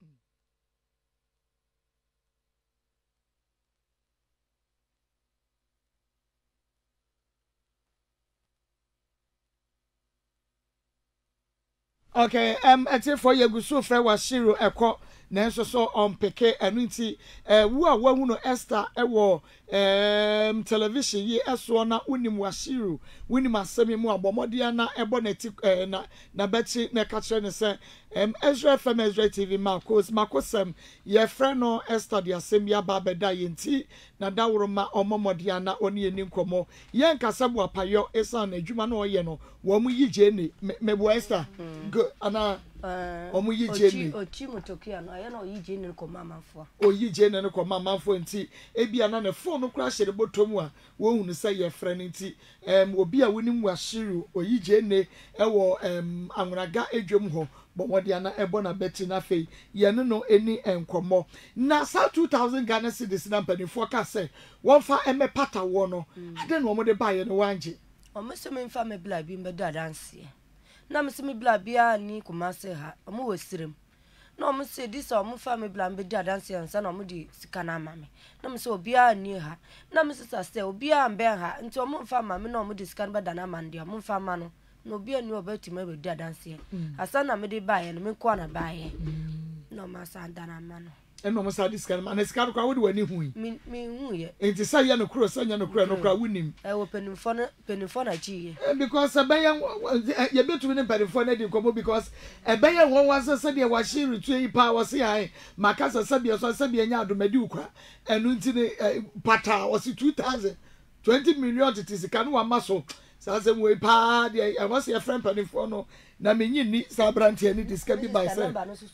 [SPEAKER 1] okay em etifo ye gusu frɛ Washiru ekɔ nanso so on peke enu nti eh wo a wahu no Esther ewo em television yi eso na unim washiru unim asemi mu abomodia na ebo na ti na na bechi na ka kire ne se em Ezra F M Ezra T V Marcos Marcosem ye friend no Esther dia asemi aba beda yenti na dawro ma omomodia na oni eni nkomo ye nkasabu apayo esa na adwuma na oye no wo mu yije ne mebo Esther go ana omu yije ne
[SPEAKER 2] ochi motokia no aye na oyije ne ko mamanfo
[SPEAKER 1] oyije ne ko mamanfo nti ebia na ne phone no kra hye botomu a wo hunu se ye friend nti em obi a wonim washiru oyije ne ewo em anwuraga edwom ho bomodi na ebo na beti na fei ye no no eni enkomo na sa two thousand Ghana cedis na mpanifo ka se won fa eme pata wo no ade no mo de baye no wanje
[SPEAKER 2] o me se me mfa me bla bi mbe da dance na me se me bla bia ni kuma se ha o mo wasirem na o mo se di so o mo fa me bla mbe da dance ansa na o mo di sika na ama me na me se obi a ni ha na me se sa se obi a mbe ha nti o mo fa ma me na o mo di sika na da na ama ndi o mo fa ma no no bia ni obeti ma be da dance asa na me de baye no me ko na baye no ma sa da na ama no
[SPEAKER 1] eno mo sa diskan ma na sika kwa wo de wani hu
[SPEAKER 2] mi mi hu ye
[SPEAKER 1] enti sa ye no kro sa nya no kro no kra wunim
[SPEAKER 2] e wo penimfo no penimfo na ji ye
[SPEAKER 1] because abayan ye betu ne penimfo na di komo because abayan won wasa se de wa shi ritu yi pa wo se ai makasa sabia so sabia nya adomadi ukra enu nti ne pata wo se two thousand twenty million titisika no wa maso sa se we pa de I was your friend penimfo no na menyi ni sa brantie ni disika bi by say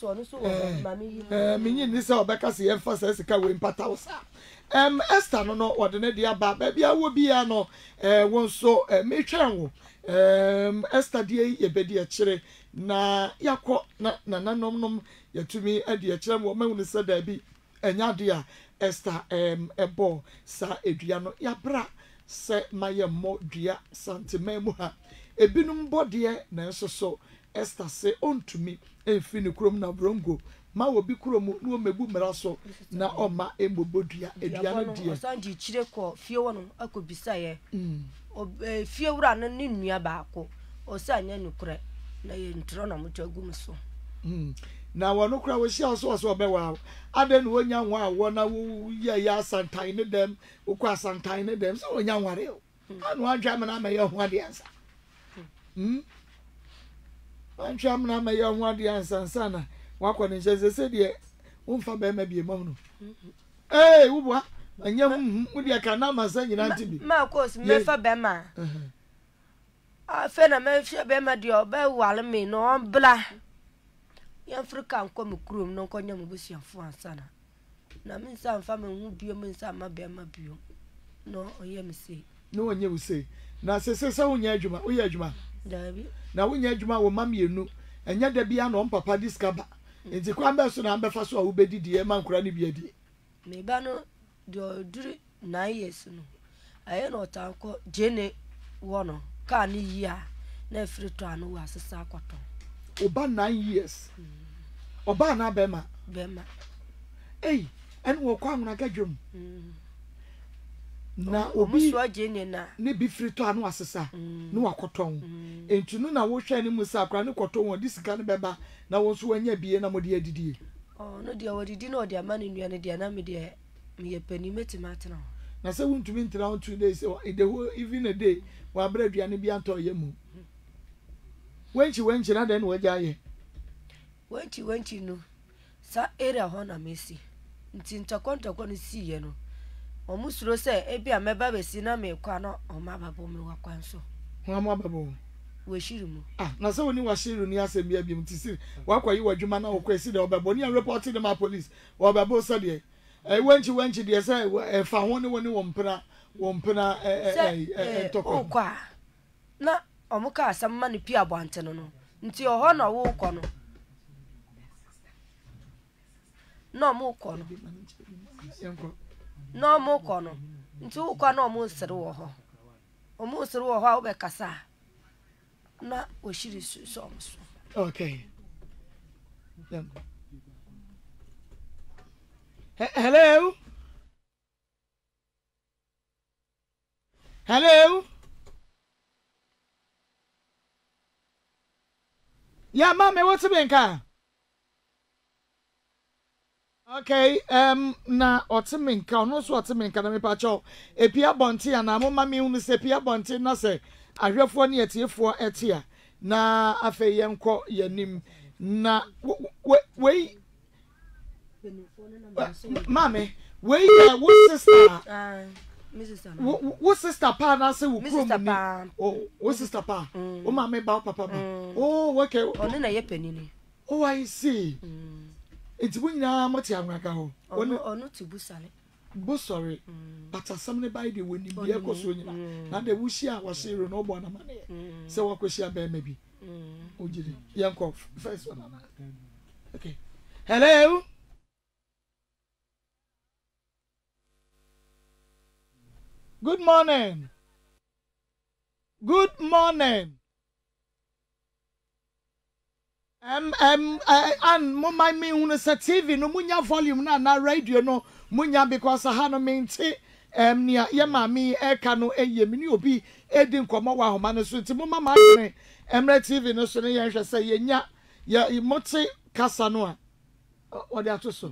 [SPEAKER 1] eh menyi ni sa obeka se ye fa sa sika we mpata wo sa em Esther no no odene dia ba ba bia wo bia no eh won so metwan wo em Esther die ye bedi a kire na yakọ na na nanom nom yatumi ade a kire mo mahu ni se da bi enya de a Esther em ebo sa edua no yabra se maye mo dua santimemu ha ebinum bode na enso so Esther se ontumi enfi ni krom na brongo ma wo bi krom no mebu mera so na oma embobodua edua no die
[SPEAKER 2] osanji chire ko fie wono akobisa ye o fie wura no ne nua baako o sa anya nukure na ye ntro na mutagum so
[SPEAKER 1] mm na wono kura wo hia so so obewa ade no onya nwa a wo na wo ye ya santan ne dem ukwa santan ne dem so onya nware o anu adwa me na me ye ho ade ansa mm ancham na me ye ho ade ansa sana wakọ ne nche se de umfa be ma bi emamu no eh wubua anya hu de ka na masa nyina ntibi
[SPEAKER 2] ma course me fa be ma a fe na me fe be ma de obe wale me no bla ya Africa nko me kurom no nko nya mo busiafo ansana na me nsa mfa me hu bio me nsa ma be ma bio no oye me sei
[SPEAKER 1] no onye wo sei na se se se wonya adwuma wo ya adwuma
[SPEAKER 2] dabi
[SPEAKER 1] na wonya adwuma wo mamienu enya da bia no papa discover enti kwa mbe so na mbe fa so a wo bedidi e mankura ne bia di
[SPEAKER 2] me ba no de oduri nine years no aye no tanko jene wono ka ni yia na frito anu wa sesa akwato
[SPEAKER 1] oba nine years oba na bema
[SPEAKER 2] bema
[SPEAKER 1] eh en wo kwa nguna gadwom na obi
[SPEAKER 2] so jene na
[SPEAKER 1] ne bi frito anu asesa no wakoton enti no na wo hwe ne musa akra ne koton wo disika ne beba na wo so wanya bie na mo de adidie
[SPEAKER 2] oh no dia wadidi no dia manu nua ne dia na me de me ye pani metimatena
[SPEAKER 1] na se wuntumi ntra on two days the whole even a day wa bra aduane bi anto ye mu wenchi wenchi na den waja ye
[SPEAKER 2] wenchi wenchi no sa area ho na mesi nti ntakontakon no si ye no omusuro se ebi ameba besi na me kwa no omababo me wakwan so
[SPEAKER 1] ho amababo
[SPEAKER 2] we shiri mu
[SPEAKER 1] ah na se woni wa shiri ni asem bia bi mtisi wakwa yi wadwuma na okwa si de obabo ni report de ma police obabo so de eh wenchi wenchi de se e fa ho ne woni wo mpena wo mpena eh eh toko
[SPEAKER 2] okwa na omuka asamma ne pia bwante no no nti oho na wo kọ no no mu kọ no no mu kọ no nti wo kọ no mu sere wo ho o mu sere wo ho a wo be kasa na o shiri so so
[SPEAKER 1] okay then hello hello ya mama what's been ka Okay, um, na otiminka, ono so otiminka na mepacho. Epia bonti ana mo mami unu se epia bonti na se ahwefo ne yetiefo etia na afe yenko yanim na we mame we wo sister
[SPEAKER 2] ah Missus
[SPEAKER 1] wo sister pa na se wo krom ni oh wo sister pa o mame ba papa ba oh okay
[SPEAKER 2] ono na ye panini
[SPEAKER 1] oh I see it's when na moti anwaka ho
[SPEAKER 2] ono ono to busale
[SPEAKER 1] bo sorry but asam by the when bi ekoso nyina na de wushi a wasiro no bo na mane se wakoshi aba maybe ojide yanko first one okay hello good morning good morning Um, um, uh, and my me unu sa T V no munya volume na na radio no munya because ha no menti um nia ye ma mi e ka no eye mi ni obi e di nkomo wa homa no so ti mo mama adene Emre T V no so ne ye hwe se ye nya ya imoti kasa no a o de atoso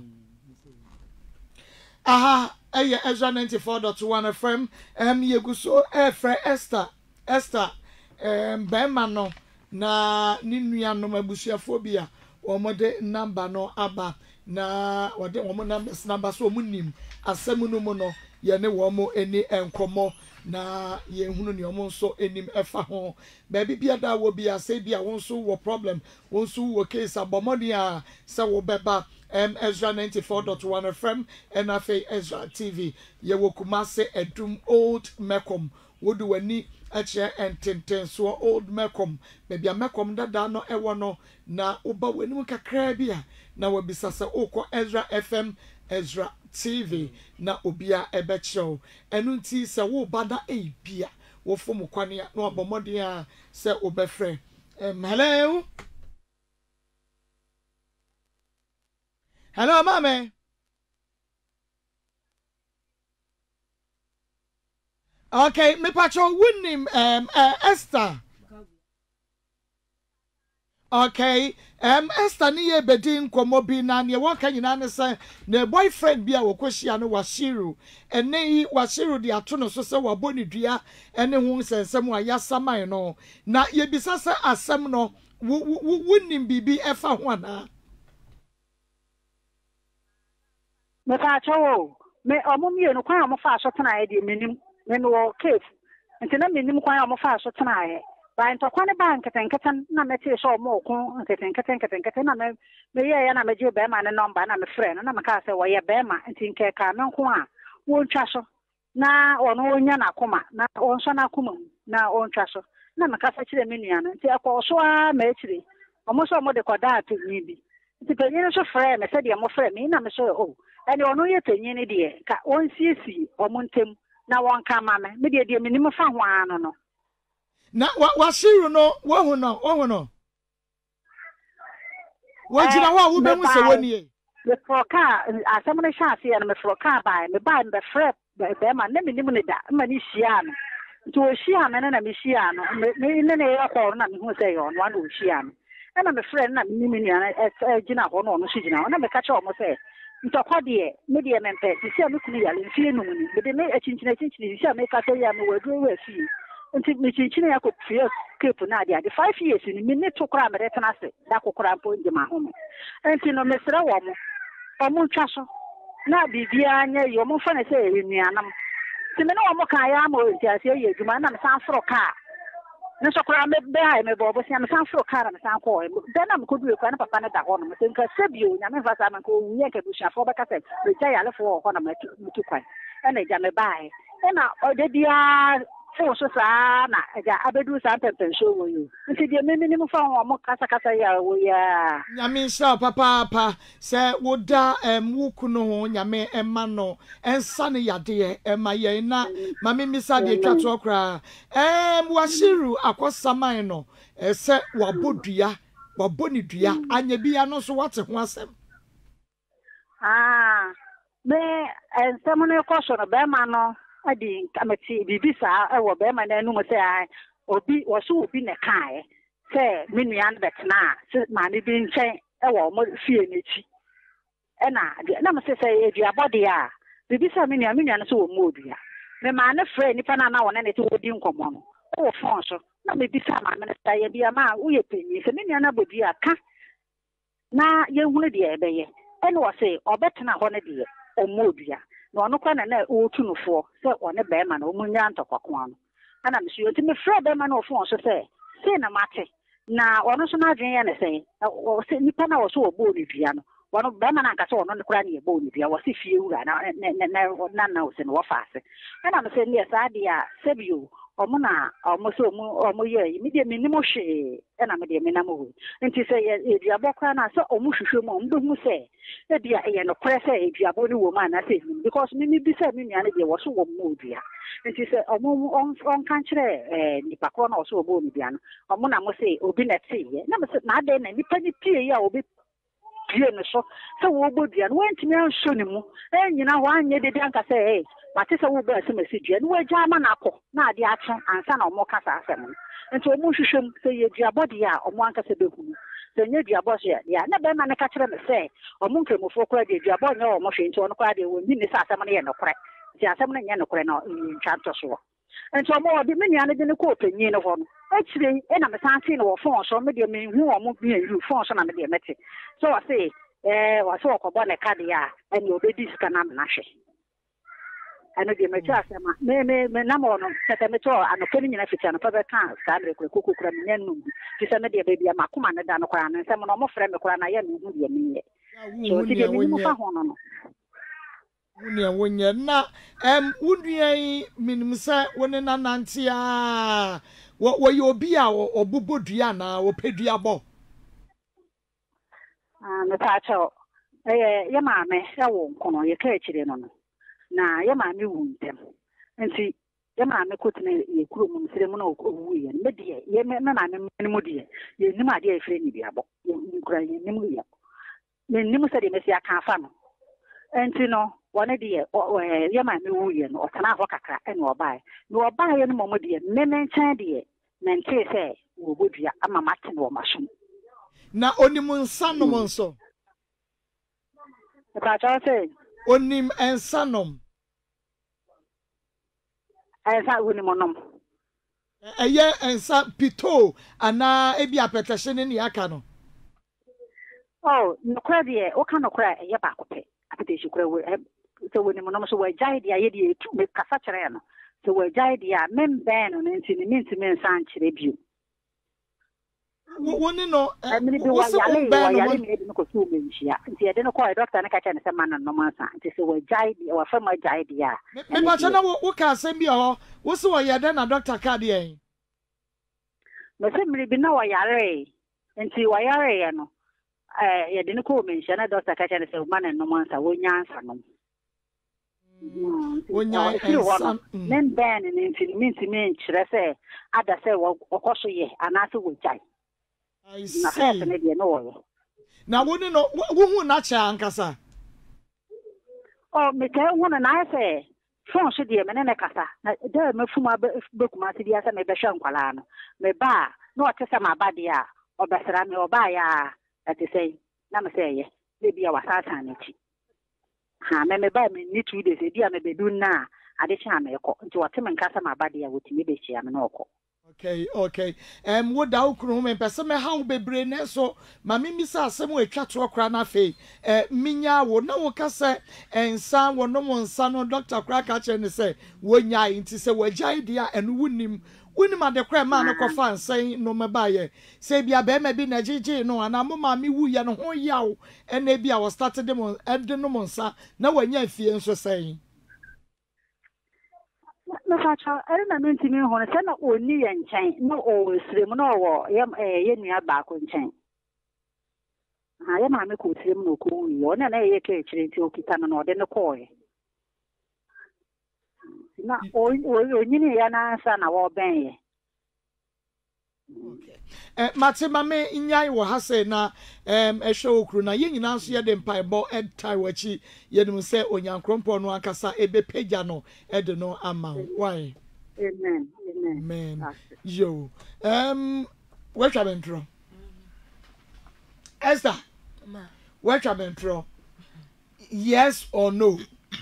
[SPEAKER 1] aha eye Ezra ninety-four point one F M um ye guso e fre Esther Esther um Bema no na ninua no mabusuafo bia omode number no aba na wode omo numbers number so omunim asem no mu no ye ne wo mo eni enkomo na ye hunu ne omo so enim efa ho ba bibia da wo bia se bia won so wo problem won so wo case abomoni a se wo beba em Ezra ninety-four point one F M and afa Ezra T V ye wo Kumase Edum Old Mekom wodu wani ache ententen so old Mekom maybe a Mekom dada no ewo no na oba wani kakra bia na wabisasa okọ Ezra F M Ezra T V na obia ebecho enu nti se wo bada e bia wo fom kwane na obomode a se obefre em hello hello mame okay me pacho winning um uh, Esther okay um Esther ni ye bedin komo bi na ne won kan nyina ne say na boyfriend bi a wokohia no Washiru ene yi Washiru de ato no so se waboni dua ene hu sensem a yasaman no na ye bisa se asem no winning bibi efa ho ana
[SPEAKER 4] me pacho me omumie no kwa mo fa so tena e de menim me no cave nti na menim kwan mo fa so tena e ba ntokwa ne bank tenketen na me tie so mo ko tenketen tenketen na me me ye ya na me je be ma ne number na me frɛ no na me ka sɛ wo ye be ma nti nke ka me nko a wo ntwa so na ono onya na koma na on so na koma na on twa so na me ka sɛ kire me nua no nti akɔ so a ma ekire omo so mo de koda atini bi nti penyin so frɛ me sɛ de mo frɛ me na me so oh ene ono ye penyin ne de ka on siesi omo ntem na won ka ma me me de de menim fa ho ano no
[SPEAKER 1] na Washiru no wo hu no wo hu no wo jina wa wo be mu se woni e
[SPEAKER 4] me froka asem ne sha ase na me froka ba me ba me frɛ be ma na menim ne da ma ni hia no nti o hia me na me hia no me ne ne ya ko na me hu se yo no na o hia no na me frɛ na me ni nua na jina ho no no shi jina na me ka che o mo se ntokwa de me de me mpe si se me kunu ya le fie no mu ni me de me achinchina achinchina si me ka se ya me waduro wa fi nti me chinchina ya ko fie kepu na de five years ni me ne to kra me de tena se da kokora mpo ndi ma ho me nti no me sere wo mo o mo ntwa so na bibia anya yo mo fa na se e nuanam ti me no wo mo ka ya ma o nti ase ye adwuma na me san fro ka ne so kra me be ha me bo bo sia me san fro ka na me san ko de na me ko du ko na papa na da ho no me nka sebio nya me fa sa man ko wuye ke bu shafo be ka se me ja ya le fo ho na me tu kwan na ja me bai na o de dia fo so sa na ja abedu sa pempen show wo yo nti de me me fa ho mo kasa kasa ya wo ya
[SPEAKER 1] nyame sha papa pa se woda em wuku no ho nyame emma no ensa ne yade emma ye na mame misa de twato kra em Washiru akosaman no ese wabodua waboni dua anya bia no so wate ho asem
[SPEAKER 4] ah me ensem no ko so no be ma no adi kamati bibisa e wo be ma na anu mo se ai obi wo so obi ne kai se me nua no betena se ma ne bi nchen e wo mo fie n'echi ena na me se say aduabɔ de a bibi sa me nua me nua no so wo mu odua me ma ne frɛ nipa na na wona ne te wodi nkɔmɔ no wo fon so na me bisa ma me sa ye bia ma wo ye panyi se me nua na bodua ka na ye hunu de ebeye ene wo se obetena hɔ ne de o mu odua na ɔno kwa na na o tunufo se ɔne bɛɛ ma na o mu nya ntɔkwako ano ana me so nti me frɛ bɛɛ ma na o fon so se se na mate na ɔno so na adwen ye ne se o se nipa na wo so obo ne dua no wono bɛma na nka sɛ ɔno ne kora ne yɛbɔ ne bia wɔse fie wura na na na na ose no wɔfaase ɛna me sɛ ne saa de a sɛbio ɔmo na ɔmo sɛ ɔmo ɔmo yɛ me de me nim hwe ɛna me de me nam ho nti sɛ yɛ eduabɔ kora na sɛ ɔmo hwehwɛ mu ɔmo behu sɛ ebi a ɛyɛ no kora sɛ eduabɔ ne wɔ mu ana sɛ nim because me me bi sɛ me nua ne de wɔ so wɔ mu odua nti sɛ ɔmo ɔnka kyerɛ eh nipa kora na ɔso wɔ mu bia no ɔmo na mo sɛ obi na te yɛ na me sɛ na ade na nipa ni pie yɛ a obi pie no so sɛ wo bodua no wantimi anso ne mu ɛnyina ho anye de anka sɛ eh mate sɛ wo ba sɛ masi dua no wagya ama na akɔ na ade atwe ansa na ɔmo ka saa asɛm no nti ɔmo hwehwɛm sɛ yɛ duabɔ de a ɔmo anka sɛ behu sɛ nyɛ duabɔ so ya na bɛma ne ka kyerɛ me sɛ ɔmo nkramofo kora de duabɔ nyɛ ɔmo hwɛ nti ɔno kora de wɔnni ne sɛ asɛm no yɛ nokorɛ nti asɛm no nyɛ nokorɛ na ntwa ntɔ so nti ɔmo ɔde me nua no de ne kɔɔ panyin no hɔ no akyire ɛna mesan tee no wɔ fon so me de mehu ɔmo bianyu fon so na me de mete so wɔse eh wɔse wɔkɔbɔ ne kade a ɛne obɛdi sika na me nahwɛ ɛno de metwa asɛm a me me me nam ɔno sɛ me tɔ anɔpɛ no nyina fiti anɔpɛ bɛka saa mmerɛ kura koko kura me nya num ti sɛ me de baabi a makoma ne da no kora no nsɛm no ɔmo frɛ me kora na yɛ me hu deɛ menyɛ so ti de me mu fa ho no no
[SPEAKER 1] Wunia wunya na em wunua yi minim sɛ wone na nante a wo ye obi a obubo dua na wo pedua bɔ
[SPEAKER 4] ah me pa cho eh ye maame ya wo nkono ye ka akire no no na ye maame wu ntem nti ye maame kotena ye kuro mu sire mu na owu ye me de ye me na na me mu de ye nim ade a efre ni bia bɔ ye nkura ye nim ye me nim sɛ de me sia ka fa no nti no one de eh ye maame wu ye no otana ho kakra ene obae no obae ye no momo de me me nkyɛn de na nke sɛ wo bodua ama mate no masom
[SPEAKER 1] na onim nsanom nso
[SPEAKER 4] pa cha sɛ
[SPEAKER 1] onim ensanom
[SPEAKER 4] ensa onim onom
[SPEAKER 1] eye ensa pito ana ebi apetahye ne ne aka no
[SPEAKER 4] oh no kra de o ka no kra eye ba ko pe apetahye kra we so onim onom so we jai de aye de etu me kasa kyerɛ no so we jai de a memben no nti ne minti men san kyerɛ bio
[SPEAKER 1] woni no
[SPEAKER 4] wo se wo ben no me de no ko so menhia nti e de no ko e doctor na ka kyerɛ ne sɛ man no man san nti so we jai de wa fa ma jai de a
[SPEAKER 1] me ba kyerɛ na wo ka asɛm bi ho wo se wo yɛ de na doctor ka de en
[SPEAKER 4] me se mmiri bi na wo yare nti wo yare ye no eh ye de no ko menhia na doctor ka kyerɛ ne sɛ man no man san wo nya ansa no
[SPEAKER 1] wonya ensan
[SPEAKER 4] men ben ne nti minti men kyerɛ sɛ ada sɛ wo kɔso ye anaasɛ wo jai
[SPEAKER 1] I
[SPEAKER 4] na fɛs ne de no wo
[SPEAKER 1] na woni no wo hu na kyɛ ankasa
[SPEAKER 4] oh me ka hu na na sɛ fon so de me ne ne kasa na da me fuma be kuma se dia sɛ me be hwɛ nkwala no me ba na ɔte sɛ ma ba de a ɔbɛsra me ɔba ya ate sɛ na me sɛ ye le bia wasasa na chi ha me me ba me ni two days e dia me be du na ade kya me kɔ nti wɔte me nkasa ma ba de a wotimi be kyia me na ɔkɔ.
[SPEAKER 1] Okay, okay. Um, what da ukru me pese me ha bebre ne so ma mi mi sa asem we twa to kra na fe eh minya wo na wo ka se ensa wo no mo nsa no doctor kra ka che ne se wo nya nti se wo gya dia enu wunim wunim ade kra ma no kofa nsan no me ba ye se bia be ma bi na gigi no ana mo ma mi wu ye no ho yaw ena bia wo start de mo ede no mo nsa na wanya fie nso sen
[SPEAKER 4] no facha ere na menti mi ho se na oni ye nkyɛn na o sirem na o ye ye nua ba ko nkyɛn ha ye ma me ko sirem na ko wi o na na ye ka kyerɛ nti o kita no o de ne ko ye na o o nyini ya na ansa na wo ben ye
[SPEAKER 1] okay eh mate mame nyai wo ha se na em ehwe okru na ye nyina nso ye de mpaebo edtai wachi ye nim se onyankrompo no akasa ebe pagya no ede no ama why
[SPEAKER 4] amen amen
[SPEAKER 1] amen yo um what you been through Esther ma what you been through yes or no.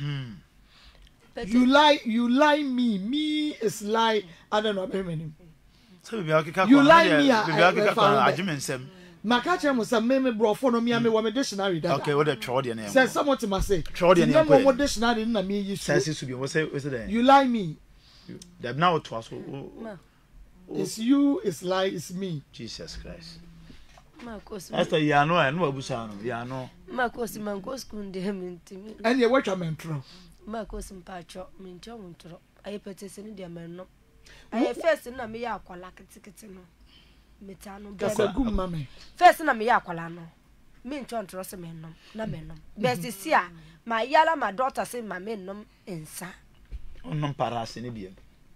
[SPEAKER 1] You lie, you lie me. Me is lie. I don't know about him. You lie me. I Makacha must have made me brought for me. I'm a dictionary.
[SPEAKER 5] Okay, what a trodian name.
[SPEAKER 1] Says someone to must say.
[SPEAKER 5] Trodian name.
[SPEAKER 1] What dictionary in me? You
[SPEAKER 5] says it to be. What's it?
[SPEAKER 1] You lie me.
[SPEAKER 5] That now it was.
[SPEAKER 1] It's you, it's lie, it's me.
[SPEAKER 5] Jesus Christ.
[SPEAKER 2] Marcos.
[SPEAKER 5] After Yano and Wabusano, Yano.
[SPEAKER 2] Marcos, Marcos couldn't him to me.
[SPEAKER 1] And you watch a mentro.
[SPEAKER 2] Marcos and Pacho, Mincho, I petition their men. I have first in a miyakwa like a ticket. Metano,
[SPEAKER 1] that's a good mammy.
[SPEAKER 2] First in a miyakwalano. Mincho trust a menum, no menum. Best is here. My yalla, my daughter say my menum in sa.
[SPEAKER 5] Non paras in India.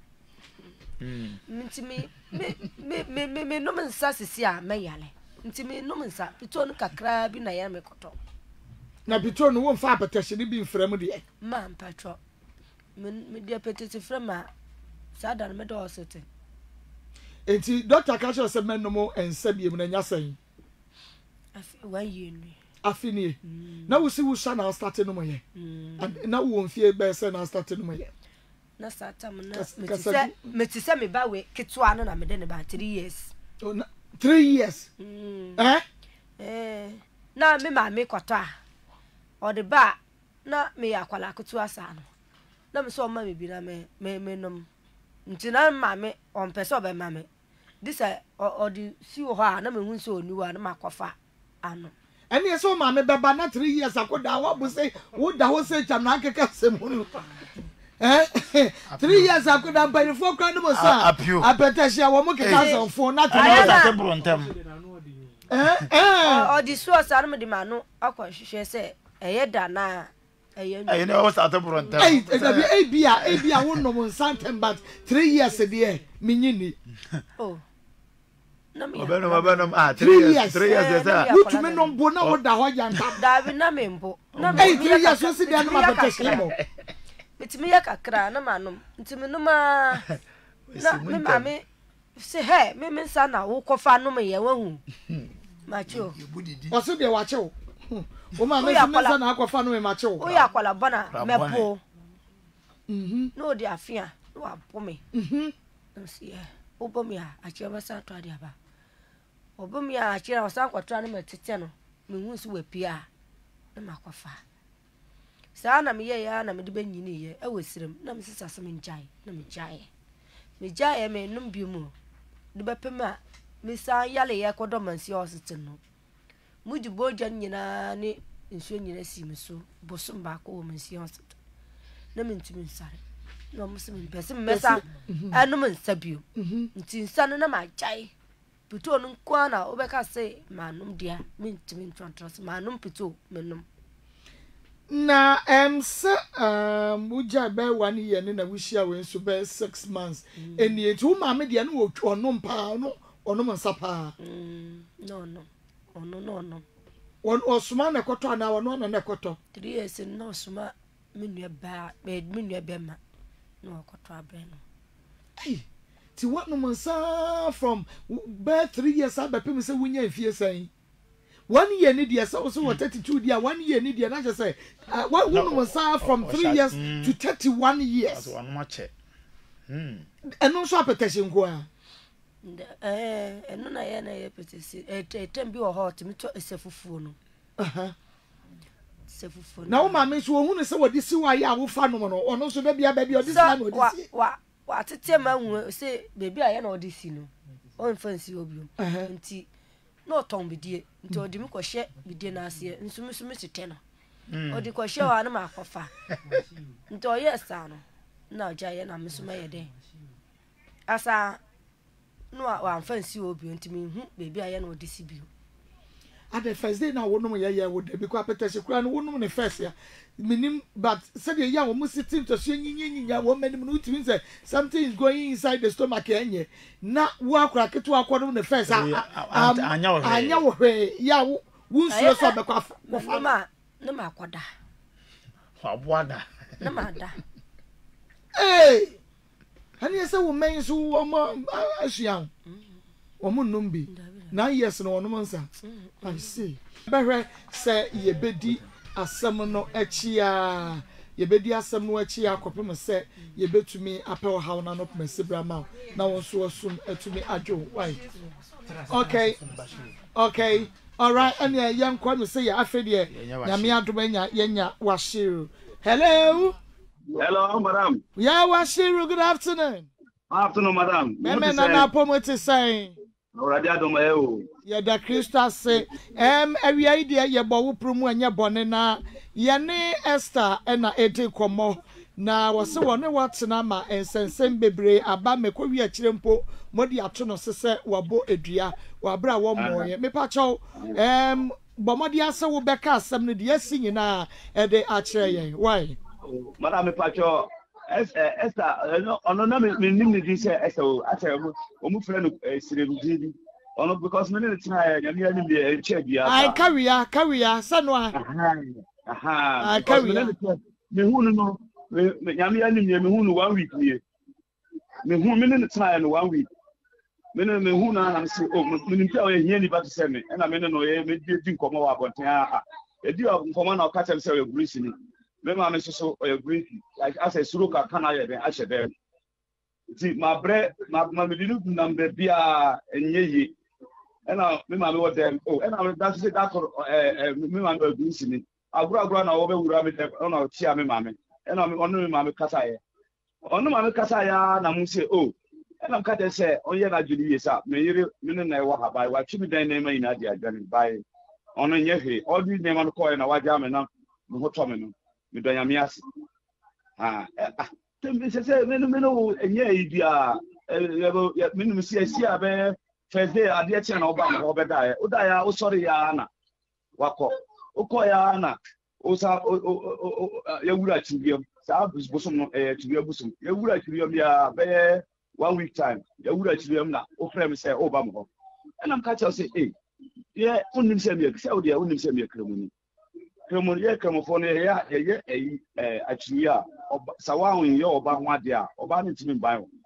[SPEAKER 2] Nti me me me me me no mensa sisia meyale nti me no mensa pito no kakra bi na ya me koto
[SPEAKER 1] na pito no won fa petition bi mfram de
[SPEAKER 2] ma mpatro me me de petition from a sada no me do osote
[SPEAKER 1] enti doctor ka sho se menno ensa bi mu na nya san
[SPEAKER 2] afi one year ni
[SPEAKER 1] afi ni na wo si wo sha na start no mo ye na wo mfie be se na start no mo ye
[SPEAKER 2] na satam na metise metise me ba we ketwa no na me de ne ba three years
[SPEAKER 1] oh na three years mm. eh
[SPEAKER 2] eh na me ma me kwato a o de ba na me yakwala ketwa sa no na me so ma me bi na me me me nom nti na ma me on pese oba ma me this o di si wo ha na me hu so oniwa na makofa ano
[SPEAKER 1] eni eso ma me beba na three years akoda wo bu say wo da wo say cham na keka semu eh three years akoda by the four kind mo sa apetesia wo mo keka san phone na
[SPEAKER 5] to
[SPEAKER 1] eh eh
[SPEAKER 2] o di so sa no me di ma no akwahwehwe se eye da na eye no
[SPEAKER 5] eye no start brontam
[SPEAKER 1] eh eh bia eh bia wo no mo santem but three years there minyini
[SPEAKER 2] oh na me
[SPEAKER 5] obeno obeno ah three years three years that
[SPEAKER 1] wo tumi no mbo na wo da ho janta
[SPEAKER 2] Davi na me mbo na me
[SPEAKER 1] eh three years so si dia no ma petesia mo
[SPEAKER 2] mitimi ya kakra na manom ntimi no ma na me ma me se he me me sa na wo kofa no me ye wahu macho
[SPEAKER 1] o so de wa che wo o ma me se me sa na akofa no me ma che wo
[SPEAKER 2] o ya kwala bona mepo
[SPEAKER 1] mhm
[SPEAKER 2] no di afia no apo me
[SPEAKER 1] mhm
[SPEAKER 2] nsi e o bo mi a achi ba sa to ade aba o bo mi a achi na sa kwatra no metete no me hu si wapia na makofa sa na me ye ya na me de banyini ye e wesirem na me sisa se me njai na me jai me jai me num bi mu de bepem a me sa yale ye kodo mansi hospital no muji boja nyina ne nsuo nyina si me so bosum ba ko mansi hospital na me ntimi nsare na mo se me pese me sa anu me nsabio nti nsane na ma jai pito no kwa na obeka se manum dia me ntimi ntwantros manum pito menum
[SPEAKER 1] na em se um uja be one year ni na wishia we nso be six months eni etu ma me de no wo onom pa no onom nsapa
[SPEAKER 2] no no ono no no
[SPEAKER 1] on osuma na koto na wono na na koto
[SPEAKER 2] three years no osuma me nua ba me nua be ma no koto abre no
[SPEAKER 1] ai ti wono nsa from be three years abepem se wunya mfie san one year ni dia so so thirty-two dia one year ni dia na just say what woman say from three years to thirty-one years
[SPEAKER 5] that's one much hmm
[SPEAKER 1] eno so petition ko a
[SPEAKER 2] eh eno na ye na ye petition eh tem bi wo hot mi to esefufuo no
[SPEAKER 1] aha
[SPEAKER 2] sefufuo
[SPEAKER 1] na wo ma me so hu ne se wo di si wa ya wo fa no no ono so da bia ba bia o di si na o di si
[SPEAKER 2] wa wa tete ma hu se bebi a ye na o di si no on fancy obi nti no ton bidie nti odi mi ko hye bidie na ase nsumi sumi site no odi ko hye wa na makofa nti o yes ano na oja ye na mesuma ye den asa no wa fancy obi nti mi hu bebi a ye na odi si bio
[SPEAKER 1] at the first day na wonum ye ye wo de bi ko apetese kura no wonum ne first ya minim but said ye ya wo mu sitting to so nyinya wo manim no utimi say something is going inside the stomach enye na wo akura ketu akodum ne first
[SPEAKER 5] anya wo
[SPEAKER 1] anya wo hwe ya wo nsuo so be kwa
[SPEAKER 2] kwa ma na makoda
[SPEAKER 5] wa boada
[SPEAKER 2] na ma da
[SPEAKER 1] eh hani ese wo men so wo ma ahia wo mu numbi nine years no wono nsa I see behwe say ye bedi asɛm no akyi a yɛbɛdi asɛm no akyi a kɔpem sɛ yɛbɛtumi apɛ ɔhaw na no pɛmɛ sibrama na wɔn so wɔsum atumi adwo why okay okay all right and yeah young kwame say ya afedie nyame adom anya yenya washiru hello
[SPEAKER 6] hello madam
[SPEAKER 1] yeah washiru good afternoon
[SPEAKER 6] afternoon madam
[SPEAKER 1] me me na na pomoti say
[SPEAKER 6] already adom e o
[SPEAKER 1] ya da Christa say em awia ide ye bo wo promu anya bone na ye ne Esther na ede komo na wose wone watena ma ensensem bebre aba mekɔwi akire mpo modi ato no sese wabo edua wabra wo moye me pa chaw em bomodi ase wo beka asem no de asi nyina e de akire yen why
[SPEAKER 6] madam me pa chaw Esther ono na me nim ni di say Esther o akire mo o mu frɛ no sirebudi ono because me ne tina ya nyame ani bi e che bia
[SPEAKER 1] ai kawia kawia sano a
[SPEAKER 6] aha aha
[SPEAKER 1] ai kawia
[SPEAKER 6] me hunu no me nyame ani me hunu one week nie me hunu me ne tina ya no one week me ne me hunu na na se o me nim tell ye ni ba to se me na me ne no ye me di nkomo wa bonten a e di nkomo na o ka tell se we grease ni me ma me so so o grease like as a suru ka kana ye ben a she there ti ma bre ma ma me di nu na mbe bia enye yi ena me ma me wo dem oh ena me that say that eh me ma me grease ni agura agura na wo be wura me dem na o tia me ma me ena me onu me ma me kasa ye onu ma me kasa ya na mu say oh ena ka de say onye na juni yesa me yire me ne na wa haba wa twi me dan na ma ina dia gani bai onu nye he all these name an call na wa ja me na me ho to me no me do nyame ase ah tem se se me no me no enye yi bia me no me si asi abe Thursday ade tia na oba mo be da o da ya o sorry ya na wako o ya na o sa ya wura chibiam sa busum no eh chibiam busum ya wura chibiam ya be one week time ya wura chibiam na o frame say oba mo and am catch say eh yeah unim say me say o dia unim say me kremuni kremuni ya kremofo no ya ya eh achiya sa wa hun ya oba ho ade a oba no ntimi ban ho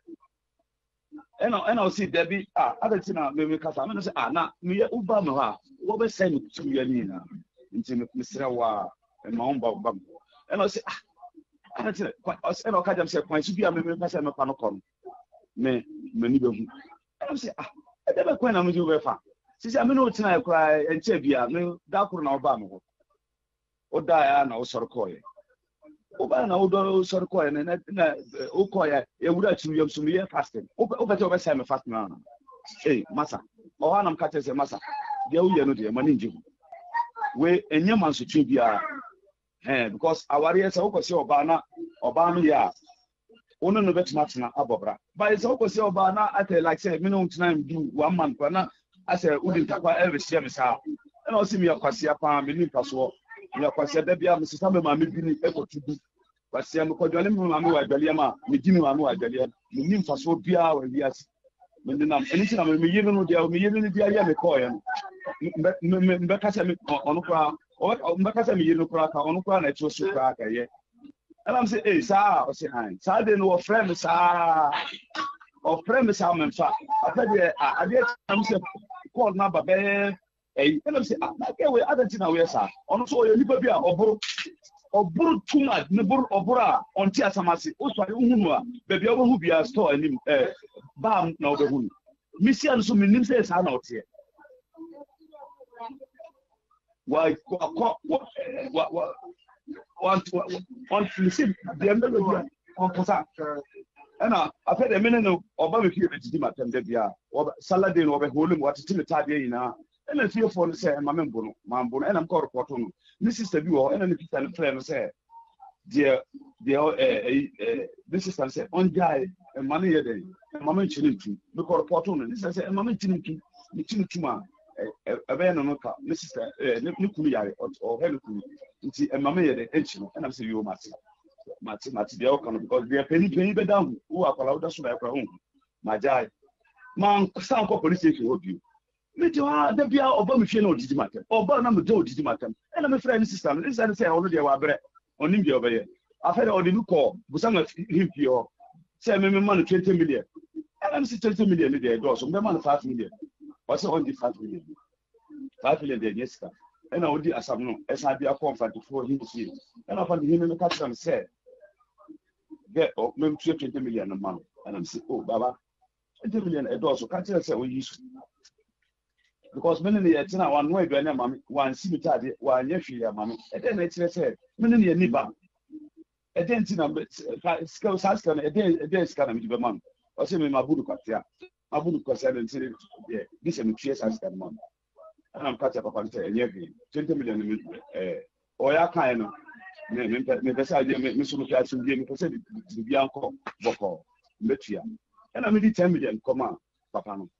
[SPEAKER 6] ena ena o si debi ah adati na me me kasa me no say ah na me ya uba me ha wo be say me tu ya ni na nti me sira wa ma on ba ba ena o si ah adati na ena o ka jam say kwan su bia me me kasa me pa no kon me me ni be hu ena o si ah e de be kwan na me ju be fa si si me no tina e kwa enche bia me da kuru na oba me ho o da ya na o sor ko ye oba na o do sor ko ye na na o ko ya e wura chiru yam so me ye fasting o o bete o be say me fasting na eh masa o ha na m ka tese masa dia wo ye no de ma ni nji we enye man so twe bia eh because aware say o ko se oba na oba no ya ono no betima tena abobra but say o ko se oba na at like say me no tena do one month na as a udi takwa every year me sa na o si me akwase apa me ni paso me akwase da bia me sisa me ma me bi ni ekotudu kwase me kodwale me ma me wa dwale ma me di me ma me wa dwale me ni paso bia wa bias me ni nam eni tina me yiri no dia me yiri no dia ya me ko ya me me me ka se me ono kwa o me ka se me yiri no kwa ka ono kwa na eto so kwa ka ye and I'm say eh sa o say han sa de no friend sa o friend sa me fa afade ade am say call number be eh and I'm say ah na ke we adenti na we sa ono so o nipa bi a oburu oburu too much ne buru obura onti asamase o so hunu a be bia obo hu bia store anim eh bam na obo hunu misi an so minim say sa na otie why ko wa wa want want listen the end of the on posa ana afa de mene no oba me fie betidi matem de bia salad no oba holum watiti me tade yina ena fie for no say ma membo no ma mbo no ena mko report no mi sister bi wo ena ne pita ne friend no say de de eh this sister say on guy e ma no ye de ma me nchini ntu me ko report no this sister say ma me nchini ntu me nchini ntu ma ebe no no ka me sister ne kunu yare o he no kunu nti e ma me ye de enchi no ena say you mati mati mati de o kan because they penny penny be down who akwala oda so na ekwa hu majai man san ko police station obi me ti wa da bia oba me fie na odidi matem oba na me do odidi matem ena me friend sister no sister say ono de wa bre onim de obaye afere odi mi ko busanga him pio say me me man twenty million ena me say twenty million de do so me man five million o say on the five million five million de yes ka ɛna odi asam no ɛsa de akɔ mfantofo hin sie ɛna fa hin no ka kyerɛ me sɛ get oh mem twenty million no man and I'm say oh baba twenty million e do so ka kyerɛ sɛ oyi so because mene ne yɛtena wan no aduane ma me wan si mitade wan nya hwe ya ma me e den na kyerɛ sɛ mene ne yɛ nipa e den ti na ska sa ska na e den e den ska na me be ma o se me mabudu kwatia mabudu kwatia den ti de this me three sa ska ma and I'm catch papa say enye twenty million me eh o ya kan no me me me pesa je me so no fi asu je me pesa di bi anko boko metua and I me ten million come papa no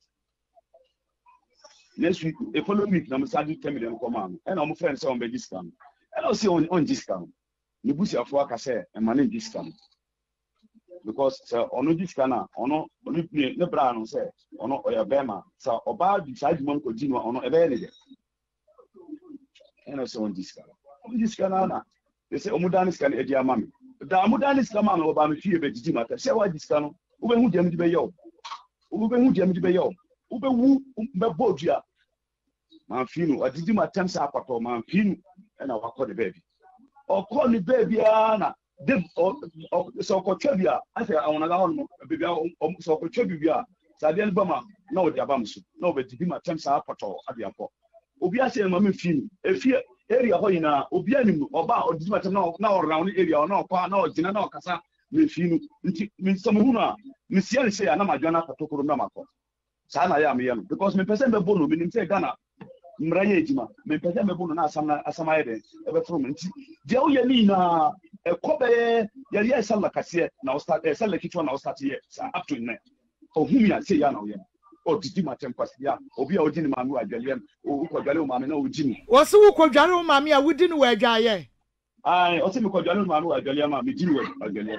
[SPEAKER 6] next week a following week na me say ten million come and I'm friend say on be discount and I say on on discount me busi afo aka say e ma na discount because say ono discount na ono ono ne bra no say ono oya bema say oba di side mon ko dinu ono e be ne de and I say on discount on discount na they say omudani scan e dia mami da omudani scan ma oba me fie be didi mata say wa discount no ube hu dia me di be yo ube hu dia me di be yo ube wu be bodua man finu adidi matam sa apato man finu e na wakọ the baby okọ ni baby ana de so ko twabia ase awona ga hono baby so ko twabia sa de albama na odi abamso na obedidi matam sa apato ade akọ obi ase ma me finu e fie area ho yina obi anim oba odidi matam na na round area na okọ na ogina na okasa me finu nti me so me hu na me sia le say na madwana apato koro na makọ sa na ya me yam because me person be bono me nim say Ghana mranye ejima me person be bono na asama asama yede e be from nti je o ye ni na e kobe ye ye sala kase na o start e sala kitwa na o start ye sa up to nine o humi a say ya na o ye o didi matem kwase ya obi a odi ni maami wa dwale o ko dwale o maami na o jini
[SPEAKER 1] wo se wo ko dwale o maami a wodi ni wa dwa ye
[SPEAKER 6] ai o se me ko dwale o maami wa dwale ma me jini wa dwale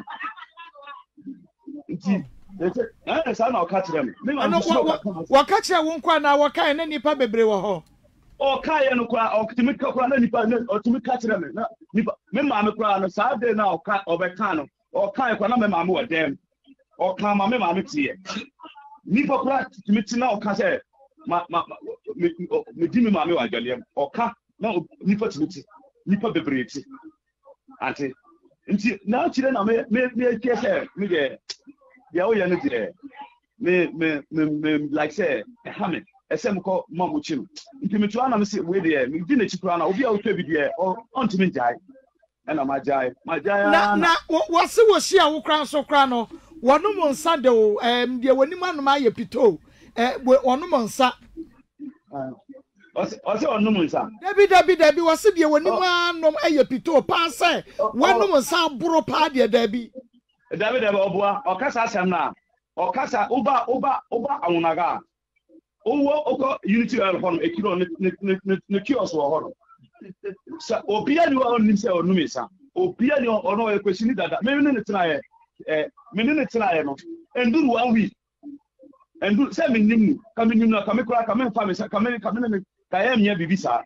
[SPEAKER 6] nti eh sa na o ka kire me me ma
[SPEAKER 1] wo ka kire wo nkwa na wo kan na nipa bebre wo ho
[SPEAKER 6] o ka ye no kwa o timi ka kwa na nipa o timi ka kire me na nipa me ma me kwa no sa de na o ka o be kan no o ka kwa na me ma me wo dem o ka ma me ma me tie nipa kwa timi ti na o ka se ma ma me di me ma me wa galiam o ka na nipa timi ti nipa bebre ti ante nti na kire na me me me ke se me de ya o ya no dire me me me like say hamen esem ko mamu chinu nti me tuana me se we de me di na chikura na obi a o twa bi de o ontimi jai e na ma jai ma jai
[SPEAKER 1] na na wo se wo hia wo kran so kran no wono mo nsa de o em de woni manum aye pito eh wono mo nsa
[SPEAKER 6] o se o se wono mo nsa
[SPEAKER 1] dabi dabi dabi wo se de woni manum aye pito pa se wono mo nsa buro pa de dabi
[SPEAKER 6] dabi dabi obua o kasa asem na o kasa uba uba uba awunaga owo oko unity al hono e kilo ne ne ne kios wo hono sa obia ni wo nim se onu mesa obia ni ono e kwesini dada me ne ne tena ye eh me ne ne tena ye no enduru one week enduru se me nim ka me nim na ka me kura ka me fa me ka me ka me ne ka ye mia bibisa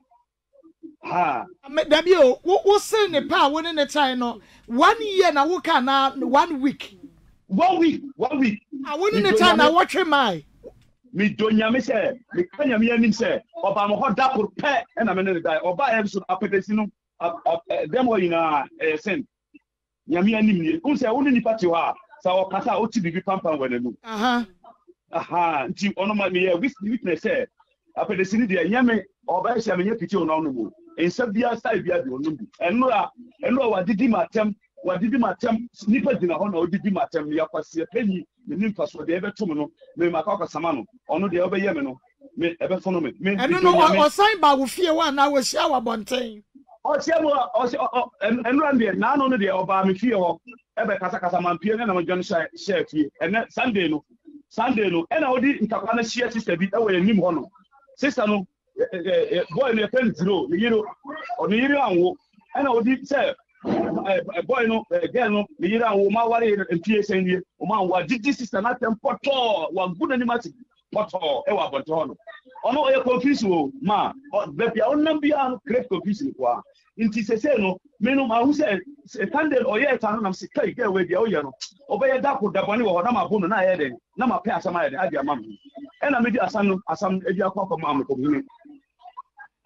[SPEAKER 6] ha
[SPEAKER 1] me dabi o wo se ne pa wo ne ne tena no one year na wo ka na one week
[SPEAKER 6] one week one week
[SPEAKER 1] a wo ne ne tena na wo twe mai
[SPEAKER 6] mi donya me say mi kanya me anim say oba mo hoda por pe na me ne dai oba e so apetesi no dem wo ina eh sen nyame anim ni un say woni ni party wa sa o kasa o ti bibi pampan wa nanu
[SPEAKER 1] aha
[SPEAKER 6] aha nti ono ma me witness say apetesi ni de nyame oba e say me nya piti ono no mo ensa bia style bia de ono bi eno a eno wa didi matem wa didi matem nipa dina ho na o didi matem ya kwase penyi me nim faso de ebe tum no me maka ka sama no ono de obeye me no me ebe fono me me
[SPEAKER 1] eno no o sign ba wo fie wa na wo hia wa bonten
[SPEAKER 6] o se mo o eno ande na no no de oba me fie ho ebe kasa kasa man pie na mo jon share share fie ene Sunday no Sunday no ena odi ntakwa na share sister bi e wo nim ho no sister no boy no pen zero ni yiro o ni yiro anwo ena odi say boy no girl no me yira wo ma ware mpie senye o ma wa didi sister na tempoto wa guna ni mati poto e wa bonto no ono e confuse wo ma be bia onam bia no create confusion kwa nti sese no me no ma hu se candle o ye ta no nam se kai girl we bia o ye no obeye da ko dabani wo na ma bo no na ye den na ma pe asama ye den adi ama me e na me di asam no asam e di akwa kwa ma am ko mi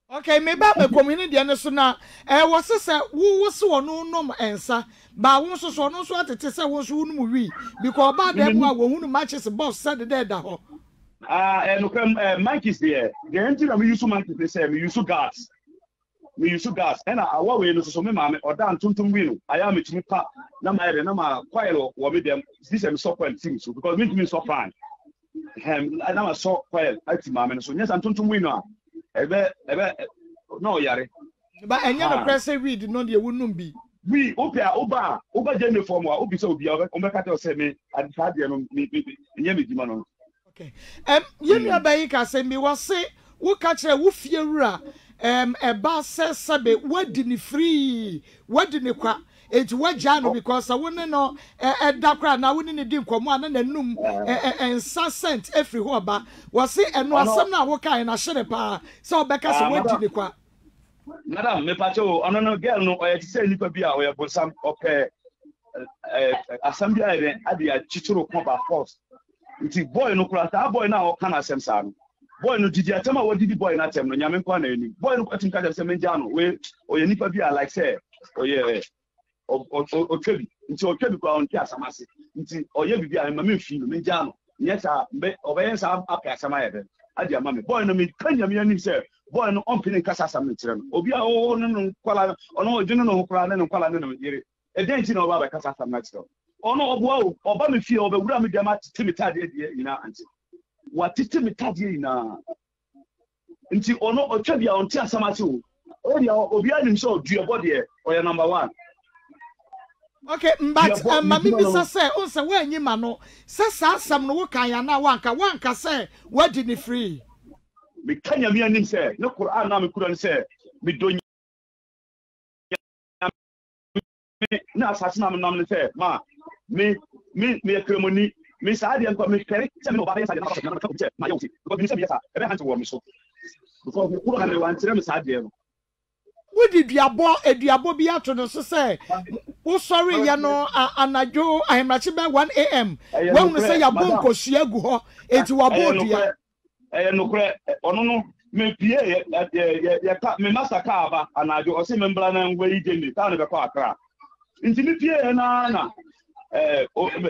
[SPEAKER 1] Okay, maybe me community and so na eh was say wo wo so no nom ensa ba wo so so no so atete say wo so no wi because ba dem wa wo hunu matches boss said there da ho
[SPEAKER 6] ah eh no come monkeys there the engine we use monkeys they say we use gas we use gas and awa we no so me ma me oda antuntum wi no aya me timi pa na ma ere na ma coil wo me dem this am so coil thing so because me timi so fine hem na ma so coil ati ma me so nyesa antuntum wi no ebe ebe no yare
[SPEAKER 1] ba enye no press weed no de wunum bi
[SPEAKER 6] we opia oba oba je me form wa obi so obi o me kata o se me adfa de no me enye me dima no
[SPEAKER 1] okay em ye nua ba yi ka se me wo se wo ka kire wo fie wura em e ba se sabe wadi ni free wadi ni kwa eti wagya no because wone no e da kra na wone ne di nkomo ana nanum ensa cent every ho ba wo se eno asem na wo kai na hye pa se obeka se wadi ni kwa
[SPEAKER 6] madam me pacho ono no girl no oye ti se nipa bi a oye bonsam ope eh assembly ade ade a chichiro ko ba force nti boy no kura ta boy na o kana asem sa no boy no didi atema wo didi boy na tem no nyame kwa na ani boy no kwatim ka se menja no we oye nipa bi a like say oye o o twebi nti o twebi kwa on ti asamase nti oye bibi a ma me fi no menja no nyesa mbe obeyensa aka asama ye be ade ama me boy no me kanya me ani say boy no on pinin kasa sam ntire no obi a o no kwala ono odwene no kwala ne kwala ne no yire e den ti na oba ba kasa sam na tire ono obo o oba me fie oba wura me dem atete me tade de ina anti wa tete me tade ina nti ono otwa bia on ti asamase o ori obi a nim so due body e oya number one.
[SPEAKER 1] Okay, but ma mi bisa say on say we anyima no say sa asam no wo kan ya na wanka wanka say wadi ni free
[SPEAKER 6] me kanya mi anim say no Quran na me Quran say me do na asase na me nam say ma me me me kremoni me sa de nko me kere say me oba ya sa de na so na ko ma yo ti because me say yes e be hanti wo me so because me Quran le wan tire me sa de no
[SPEAKER 1] wodi duabo eduabo bi ato no so say wo sorry ya no anajo ahemrachi be one a m when we say ya bonko hia gu ho enti wa bodia
[SPEAKER 6] eh no kre ono no me pie ye ye ka me master ka aba anajo o se me mbla na ngwa ije ni ta no be kwa akra nti me pie na na eh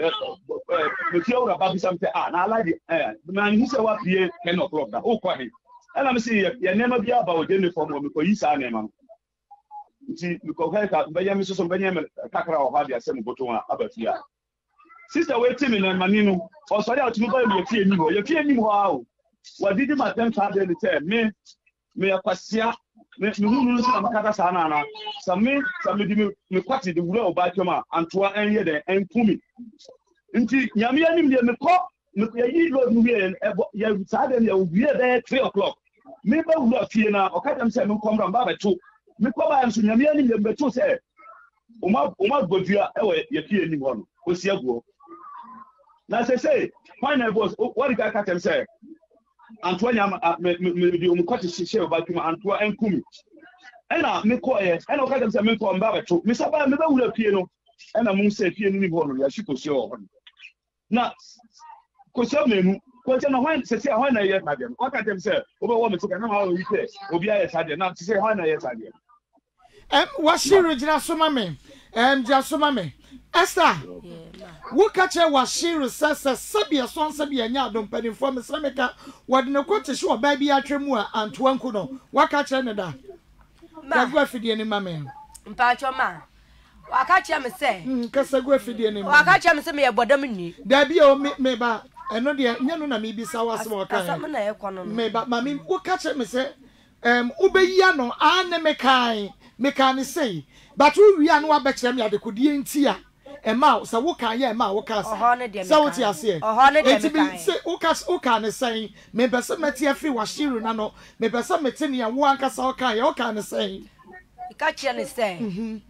[SPEAKER 6] me pie ora ba bi something ah na ala di eh man hu se wa pie ten o'clock da o kwa he ela me say ye nema bi aba o je ni form o me ko yi sa na ma nti ko ka ka be yam so so be yam kakra o ha dia se mo boto a abafia sister we timi na mani no o so dia otimi ba ye fie ni ho ye fie ni ho a o wa didi ma tem fa de ni te me me akwasia me me hu no so na makata sa na na sa me sa me di me me kwati de wura o ba twema antoa enye de enpumi nti nyame anim de me ko me yi lo nu ye ye sa de ye wie de three o'clock me ba wura fie na o ka dem se me komra ba ba to me ko ba nso nyame ani le beto se uma uma godua ewe ye fie ni ho no o si aguo na se say when I was what did I catch him say Antoine me me di um kwati hye ba tuma Antoine enkumi ena me ko ye ena o ka dem say me ko mba beto me sa ba me ba wura fie no ena mu se fie ni ho no ya shi ko si o ho na ko se me nu ko se na when se say when na ye na dem o ka dem say o be wo me tika na ma o yi pe obi aye sa de na se say when na ye sa de
[SPEAKER 1] em washiru jina soma me em ja soma me Esther wo ka che washiru sasa sabia son sabia nya adom padi fo me srameka wode ne ko tehwe oba bi atwemu a antoanku no wa ka che ne da ma gwa fidie ni mame
[SPEAKER 2] mpa cho ma wa ka che me se
[SPEAKER 1] mm ka sa gwa fidie ni
[SPEAKER 2] wa ka che me se me ye bodam ni
[SPEAKER 1] da bi o me ba eno de nya no na me bi sa wase mo kan
[SPEAKER 2] asam na ye kono
[SPEAKER 1] me ba mame wo ka che me se em ubeyi no ane me kan me kan say but we wi anu abekere me adekodie ntia ema sa wo kan ye ema wo ka sa wo ti ase
[SPEAKER 2] oho ne de me
[SPEAKER 1] kan say wo ka wo kan ne say me bese meti afri washiru na no me bese meti ne wo anka sa wo kan ye wo kan ne say
[SPEAKER 2] ka kire ne say mhm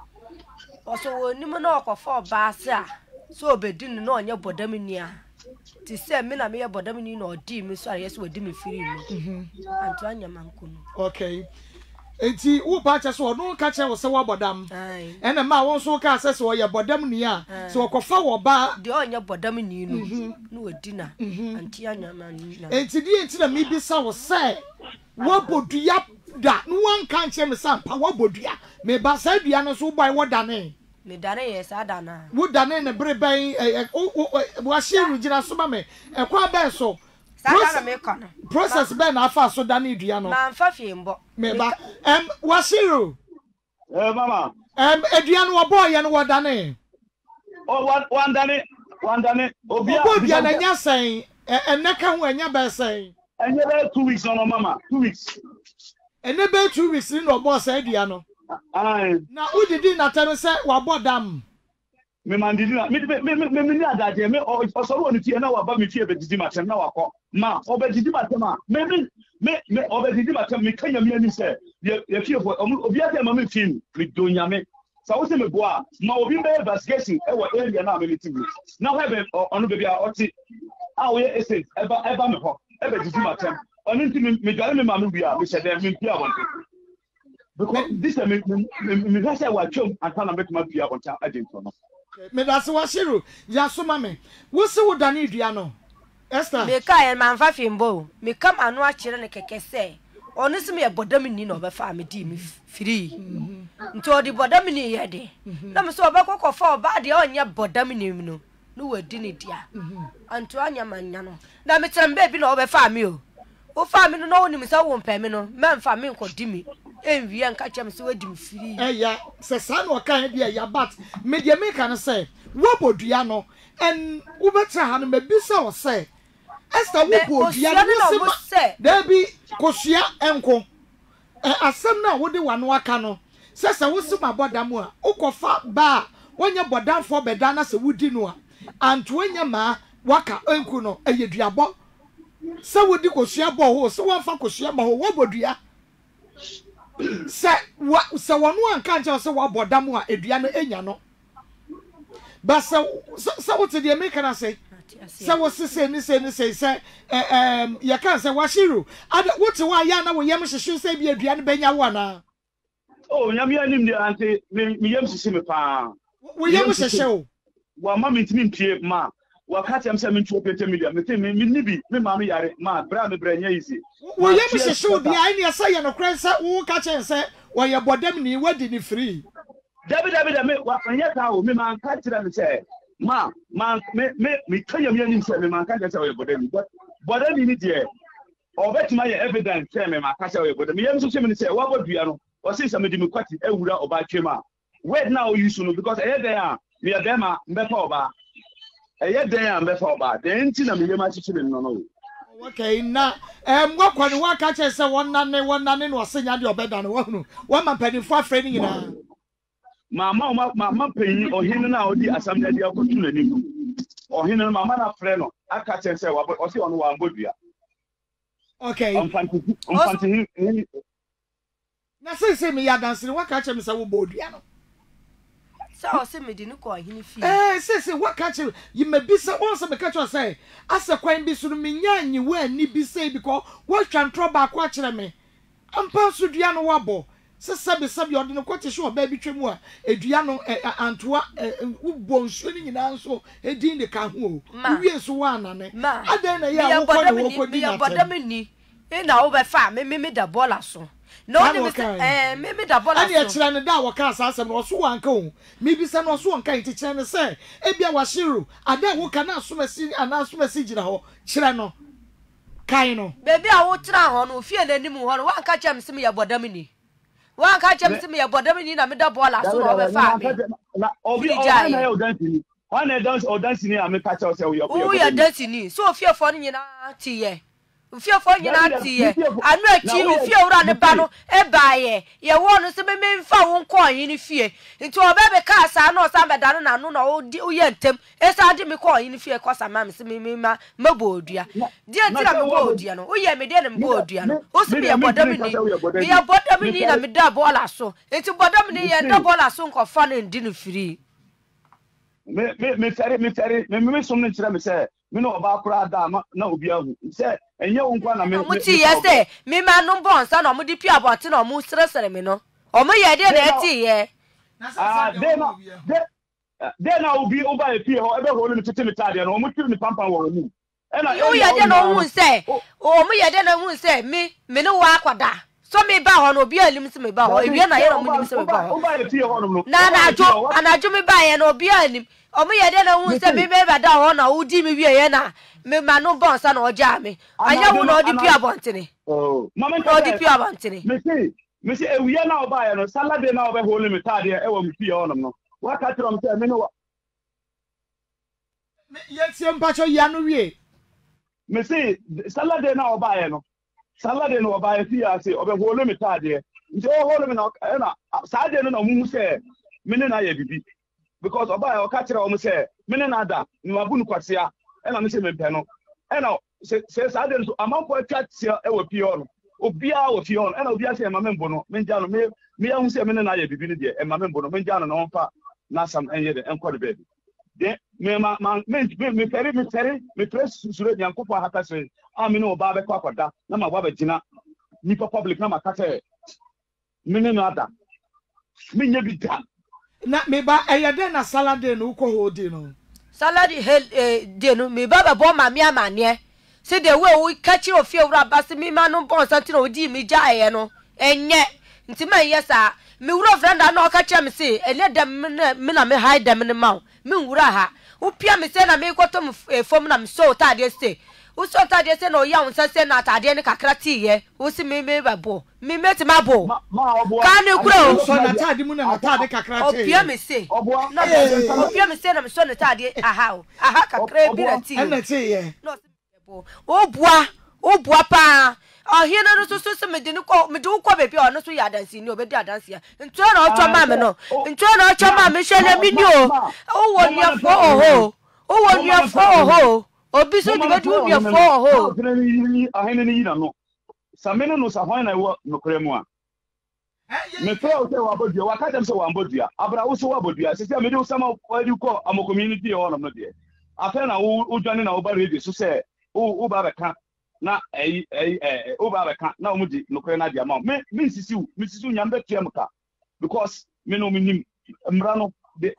[SPEAKER 2] oso wo ni mo na okofo ba ase a so obedi ni na onye bodam ni a ti say me na me ye bodam ni na odi mi so are yes odi mi firi mi mhm anto anya manko no
[SPEAKER 1] okay enti wo pa cha so no ka che wo se wo bodam ena ma won so ka se so ye bodam ni a so okofa wo ba
[SPEAKER 2] de onye bodam ni no no odi na anti anya man ni na
[SPEAKER 1] enti di enti na mi bi sa wo se wo bodua da no one can che me sampa wa bodua me ba sa dua no so boy wo dane
[SPEAKER 2] me dane yes adana
[SPEAKER 1] wo dane ne bre ban wa shiru gina so ba me e kwa ba so
[SPEAKER 2] Sada me kono.
[SPEAKER 1] Process be na afa so dane dua no.
[SPEAKER 2] Ma mfa fie mbo.
[SPEAKER 1] Me ba em Wasiru.
[SPEAKER 6] Eh mama.
[SPEAKER 1] Em edua no boy ye no dane.
[SPEAKER 6] Oh one one dane one dane obi
[SPEAKER 1] a. Obi a na nya sen eneka ho anya ba sen.
[SPEAKER 6] Anya be two weeks no mama, two weeks.
[SPEAKER 1] Ene be two weeks ni no boss edua no.
[SPEAKER 6] Ai.
[SPEAKER 1] Na udidi na tano se wa bodam.
[SPEAKER 6] Me mandidi na me me me me ni adaje me osoro oni tie na wa ba me tie be didi matem na wa ko. Ma obedidi matem a me me me obedidi matem me kanya me ani se ye fie for obi ate ma me film me donya me sa wo se me boa ma obi be investigation e wo area na me meeting na ho be onu be bia oti a wo ye essence eba eba me ho e be didi matem onu nti me dware me ma me bia me shede me pia won because this me me me say wa twom anta na me tuma pia won ta agent no
[SPEAKER 1] me da se Wasiru ya so ma me wo se wo dane dua no Esther
[SPEAKER 2] me kai man fa fimbo me kam anu a kire ne keke se onu se me bodam ni no be fa me di me free nti odi bodam ni ye de na me so obekoko fa oba de onye bodam ni no no wadi ni dia anto anya manya no na me trembe bi na obe fa me o o fa me no no woni me se wo mpa me no me mfa me nko di me enwie nka chem se wadi me free
[SPEAKER 1] eh ya se sa no kan dia ya but me de me kan se wo bodua no en wo betra ha no me bi se o se Esther wo bodua no se da bi kosua enko eh asem na wo de wano aka no se se wo se mabodam a ukofa ba wonya bodam fo beda na se wudi no a anto wonya ma waka enku no eyeduabo se wodi kosua bo ho se wonfa kosua ma ho wo bodua se wa se wono anka nche se wo bodam a edua no enya no ba se se wo te de me kana se se wo se se ni se ni se se em ya kan se Wasiru ada wo te wa ya na wo yem hwehwe se bi edua no benya wo na
[SPEAKER 6] oh nyame anim de ante me yem sisi me pa
[SPEAKER 1] wo yem hwehwe o
[SPEAKER 6] wa ma me ntimi mpie ma wa ka tem se me ntuo pete media me te me ni bi me ma me yare ma bra me bra nya yisi
[SPEAKER 1] wo yem hwehwe o bi ai ne se ye no kran se wo ka chen se wo ye bodam ni wadi ni free
[SPEAKER 6] David David me wa nya ka o me ma ka tira me se ma ma me me me kanya me anim se me ma ka tira se wo ye bodam but bodam ni de o betima ye evidence se me ma ka se wo ye bodam yem so se me se wa bodua no o se se me di me kwati ewura oba twema word now you no because eh there me dem ma mbefa oba eh there mbefa oba then ti na me yema chichi me no no
[SPEAKER 1] okay na em gwakwa ni wa ka che se wonna ne wonna ne no se nya de obeda no wonu wa ma pani fo afre ni nyina
[SPEAKER 6] mama mama pani ohinu na odi asam na dia ko tuna ni ohinu na mama na frɛ no aka che se wa o se ono wa mbodua
[SPEAKER 1] okay
[SPEAKER 6] on fanti on fanti
[SPEAKER 1] na se se me ya dance ni wa ka che me se wo bodua no
[SPEAKER 2] so se me di no ko ohinu fi
[SPEAKER 1] eh se se wa ka che you me bi se won se me ka che say ase kwan bi so no me nya anyi wa ni bi se because wa twantro ba ko a kire me ampa so dua no wabo se sabe sabe odi no ko che sho ba bi twemu a edua no antoa wo nsuo ni nyina nso edin de ka ho o wie so wa anane adan na ya wo ko ne wo ko di na
[SPEAKER 2] bodam ni e na wo be fa me me da bola so no de eh me me da bola so
[SPEAKER 1] ani e kire ne da wo ka asasem no so wanka o mi bi se no so wanka nti kire ne se e bia Wasiru adan wo ka na asomasi ana asomasi gira ho kire no kai no
[SPEAKER 2] baby a wo tra ho no fie na nim ho no wanka chem se me ya bodam ni wanka chem se me ya bodam ni na me da bola so no be fa me
[SPEAKER 6] na obi o na ya dance ni o na dance o dance ni am ka cha se o ya
[SPEAKER 2] o ya dance ni so fie fo ni nyina ti ye fie fo nyina ti ye anu achi o fie wura ne ba no e ba ye ye wo no se me me mfa wo nko yin ni fie nti oba be ka sa na o sa beda no na no na o ye ntem e sa de me ko yin ni fie ko sa ma me se me me ma mabodua die ti na me bodua no o ye me de ne bodua no o se me ye bodam ni me ye bodam ni na me da bola so nti bodam ni ye da bola so nko fa no ndi no free
[SPEAKER 6] me me me fere me fere me me som ne kire me se me no oba kura da na obi ahu se enye wo nkwa na me
[SPEAKER 2] muti yese me ma no bonsa na mo di pia bote na mo sresere me no o mo ye de na eti ye
[SPEAKER 6] ah de na de de na obi oba e pie ho ebe ho no tete me tade no o mo tiri ni pampan wo mu e na
[SPEAKER 2] o ye de no hu se o mo ye de na hu se me me no wa akwada so me ba ho no obi anim se me ba ho ewie na ye no mo nim se me ba ho na na ajo anajo me ba ye no obi anim omo ye de na hu se me me ba da ho na udi me wie ye na me ma no bon sa na oja me anya hu na odi pia bontene
[SPEAKER 6] oh mama
[SPEAKER 2] odi pia bontene
[SPEAKER 6] me say me say ewie na oba ye no salade na oba ho limited e wo me pia honom no wa ka trom se me no
[SPEAKER 1] ye tie mpacho ya no wie
[SPEAKER 6] me say salade na oba ye no salade no oba ye fi ase oba ho limited e nti o ho limited na na salade no na mu se me ne na ye bibi because oba ye o ka tira o mu se me ne na da ni wabu nu kwasea e na me se me pe no e na se se salade no amanfo atwatia e wo pia no obia wo fi on e na obia se ma membo no me nja no me me ya hu se me ne na ye bibi ne de e ma membo no me nja no na onfa na sam enye de enko de baby de me ma me me pere me pere me press sure nyankofo hata se a me no ba be kwa kwada na ma ba be gina ni public na ma ka se me ne no ada me nya bi da
[SPEAKER 1] na me ba eye de na salad no ko hodi no
[SPEAKER 2] salad he de no me ba ba bo ma me amane se de we we catch of you raba se me ma no bon santi no di me ja eye no enye nti ma yesa me wura friend na o ka che me se ele dem me na me hide dem ne ma me wura ha wo pia me se na me kotom fom na me so tade se wo so tade se no ya won se na tade ne kakra ti ye wo si me me ba bo me meti ma bo ka ne kura
[SPEAKER 1] so na tade mu na tade kakra ti
[SPEAKER 2] o pia me se na o pia me se na me so na tade aha o aha kakra bi na ti
[SPEAKER 1] na ti ye
[SPEAKER 2] no o bua o bua pa ahia na so so se me de ne ko me de ko be bia no so ya dansi ni obedi adansi ya nto na o choma me no nto na o choma me hwele mi ni o o wo ni afo oho o wo ni afo oho obi so di bedu ni afo oho
[SPEAKER 6] ahia ni na no samene no sa hwan na wo nokore mu a me fe o se wa bodua wa ka dem se wa bodua abra wo se wa bodua se se me de wo sama wa di ko amo community e wono no de afa na wo dwane na wo ba ready so se o o ba be ka na eh eh eh o ba beka na o di nokore na dia ma me me sisiu me sisiu nyambe tuemka because me no minim mra no de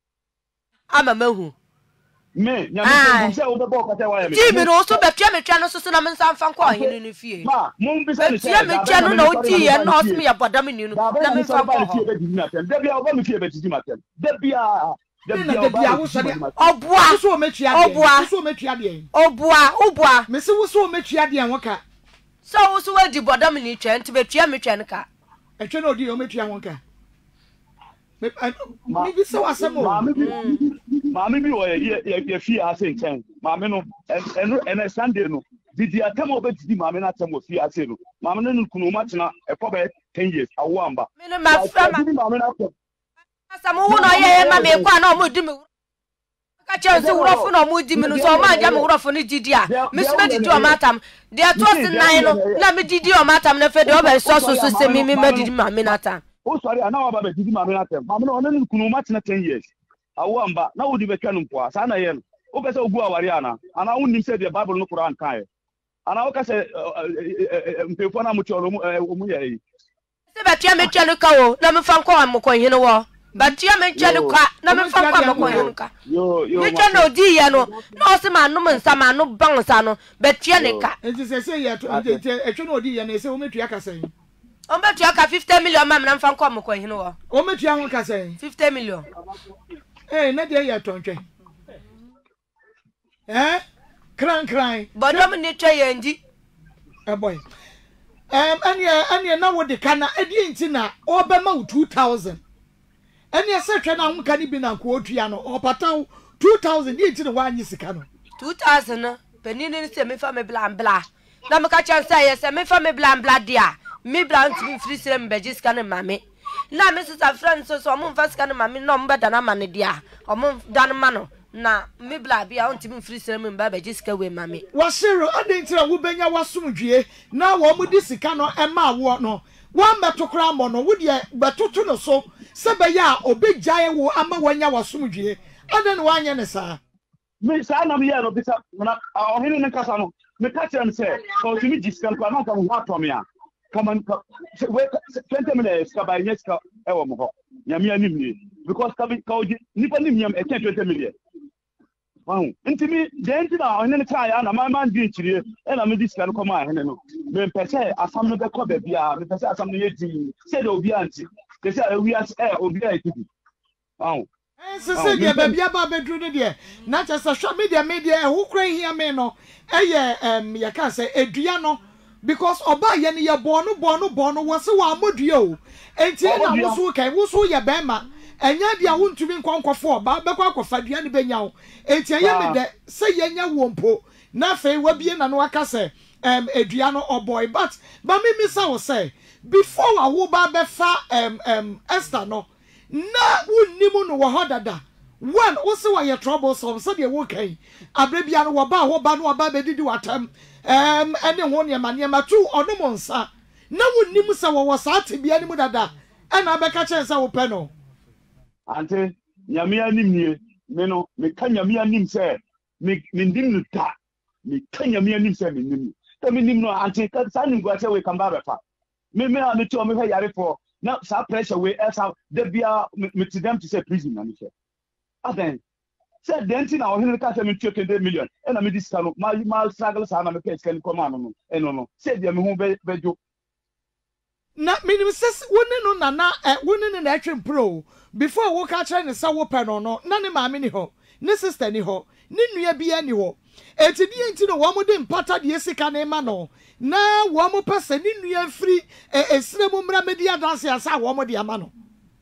[SPEAKER 2] ama mahu
[SPEAKER 6] me nyambe se o be bo ka te wa ya me
[SPEAKER 2] ti me no so be tua me tua no so so na me nsa mfa kwa hene no fie
[SPEAKER 6] ma mo bi se ni se
[SPEAKER 2] tua me tua no na o ti ye no so me ya bodam ni no na me mfa kwa
[SPEAKER 6] de bia o ba me fie be tiji matem de bia
[SPEAKER 1] de bia wo so de
[SPEAKER 2] obua
[SPEAKER 1] so o metua de
[SPEAKER 2] obua
[SPEAKER 1] so o metua de
[SPEAKER 2] obua obua
[SPEAKER 1] me se wo so o metua de an woka
[SPEAKER 2] so wo so wadi bodam ni twa nti be tua me twa nka
[SPEAKER 1] etwe na odi o metua woka me me bi se wasemo
[SPEAKER 6] maami bi maami bi o ye ye fie ase nchen maami no eno eno Sunday no didi atam obetidi maami na atam o fie ase no maami no kunu ma tena e ko be ten years awo amba
[SPEAKER 2] me no ma fra ma
[SPEAKER 6] maami na atam
[SPEAKER 2] asamu wo no ye ma me kwa na o mo di me ka che so wurofo na o mo di me no so o ma ja me wurofo ni didi a me so be didi o matam de to se nine no na me didi o matam na fe de o be so so so se me me ma didi maami na atam
[SPEAKER 6] o sorry ana wa ba be didi maami na atam maami no onu kunu ma tena ten years awo amba na wo di be twanu mpo asa na ye no o be se ogu awari ana ana wo nim se de Bible no Quran kan ana o ka se mpefo na mo ti oro mu ye yi
[SPEAKER 2] se be tia me tia no ka wo na me fa nko amko hene wo ba tia me tia no ka na me fa nko amko hene ka
[SPEAKER 6] yo yo
[SPEAKER 2] me tia no di ye no na o se ma no nsa ma no ban nsa no be tia ne ka
[SPEAKER 1] enti se se ye to etwe na odi ye na se wo metua ka sen
[SPEAKER 2] o metua ka fifty million ma me na fa nko amko hene wo
[SPEAKER 1] o metua ho ka sen
[SPEAKER 2] fifty million
[SPEAKER 1] eh na de ye tontwe eh kran kran
[SPEAKER 2] bodom ni twa ye ndi
[SPEAKER 1] eh boy Um, and yeah, and yeah, now what the cana, Edientina, or Bema two thousand. And yes, such an uncanny bin and quotiano, or Patau two thousand into the one years cano.
[SPEAKER 2] Two thousand, Penini semi for me blam blah. Namaka chan say, yes, semi for me blam blah, dear. Me blam to be free sem bedges can mammy. Now, Missus Friends, so some first can mammy number than a man, dear, or move down mano. Na me bla bia on timi free sem mba be jiska we mame
[SPEAKER 1] wasero adentira wo benya wasomdwie na wo mu disika no e ma wo no wa metokra mo no wo de betoto no so se be ya obegjae wo ama wanya wasomdwie aden no wanya ne sa
[SPEAKER 6] me sa na me ya no bisa na ohene ne kasa no me ka tira me se so timi jiska no na ka ho atom ya kama we twenty minutes ka ba nyeska e wo mo ho nyame anim ni because ka ka nipa nim nyam e twenty million Wow. Intimi, then now, and then try and my man did you, and I'm a discount come on. Me pese asam no be ko be bia, me pese asam no yedi. Say the obi anti. They say we as eh obi ayi. Wow.
[SPEAKER 1] Eh se se dia ba bia ba bedru ne dia. Na cha social media media who kran here me no. Eh em ya ka say edua no because oba ye ne ye bo no bo no bo no wo se wa modua o. Enti na wo so kai wo so ye be ma. Enya dia wo ntumi nkonkofo ba bekwa akofa dua ne benya wo enti enya me de se yenya wo mpo na fe wa bie na no aka se em edua no oboy but ba me misa wo say before wa wo ba be fa em em Esther no na wonnimu no wo hodada one wo se wa ye troublesome so de wo kai abrebia no wo ba wo ba no wo ba be didi watam em ene ho ne ma ne ma tu ono mo nsa na wonnimu se wo wo sa tebia ni mu dada e na be ka chen se wo pe no
[SPEAKER 6] Ante nyame anim nie me no me ka nyame anim se me me ndim no ta me ka nyame anim se me nim ta me nim no ante ka sa nim gwa se we kan ba befa me me a me to me fa yare for na sa pressure we esa de bia me to them to say prison na me say aden say den tin na o hin ka se me two hundred million e na me discount no ma ma struggle sa na me pay scan come on no e no no say dia me hu be bejo
[SPEAKER 1] na minim ses woni no na na eh woni ne na atwem pro before wo ka kire ne sa wo pe no no na ne maame ni ho ne sister ni ho ne nua bia ni ho eti di enti no wo mo de mpata de esika na ma no na wo mo pese ne nua firi esire mu mra media dance asa wo mo de ama no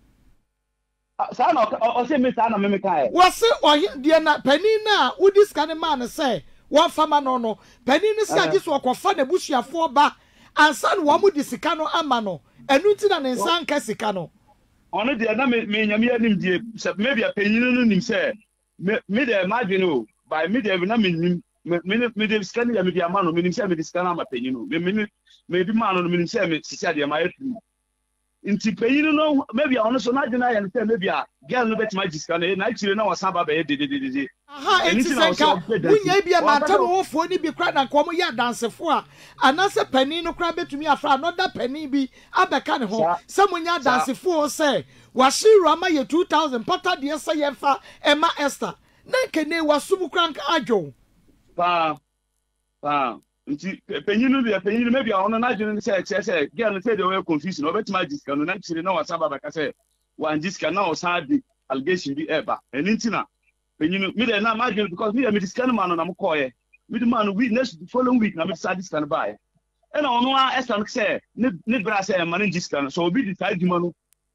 [SPEAKER 6] sa na o se me sa na me me kai
[SPEAKER 1] wo se o de na pani na wo diska ne ma no se wo fama no no pani ne se agi so okofa na busuafo ba ansan wo mo de sika no ama no enu nti na ne nsan ka sika no
[SPEAKER 6] ono de na me me nyame anim die maybe a penyin no nim say me me de imagine o by me de na me nim me me de scan ya me de ama no me nim say me de scan ama penyin no me me me bi ma no me nim say me sisi de ma etu nti penyin no maybe ono so na de na ya say maybe a girl no bet ma scan na chire na wasan ba be de de de de
[SPEAKER 1] aha enti senka wunya bia ma ta wo fo ni bi kra na nkom ya dansefo a anase pani no kra betumi afra another pani bi abeka ne ho se munya dansefo se wa shiru ama ye two thousand pata de se ye fa ema Esther na kene wasubu kra nka adwo
[SPEAKER 6] pa pa nti pani no de pani no maybe ono na dwene se che se girl no say de we confusion obetima diska no na chire na wasaba beka se wan diska na o sa di allegation bi eba enti na penyin me dey na imagine because me me discan man na mo koye me the man we next following week na me decide discan buy e na ono a Esther say ne ne bra say man discan so obi decide di man no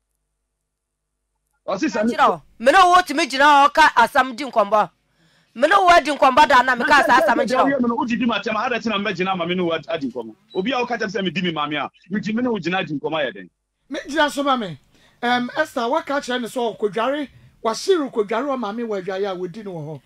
[SPEAKER 6] o si say me
[SPEAKER 2] no wo ti me gina o ka asam di nkomba me no wo di nkomba da na me ka sa asam gina
[SPEAKER 6] me no udi di ma tema hada tina me gina ma me no adi nkomba obi a o ka say me di me mame a me di me no gina di nkomba ya den
[SPEAKER 1] me gina so ma me em Esther wa ka kire ne so kodware washiru kodware o mame wa dwa ya wodi no ho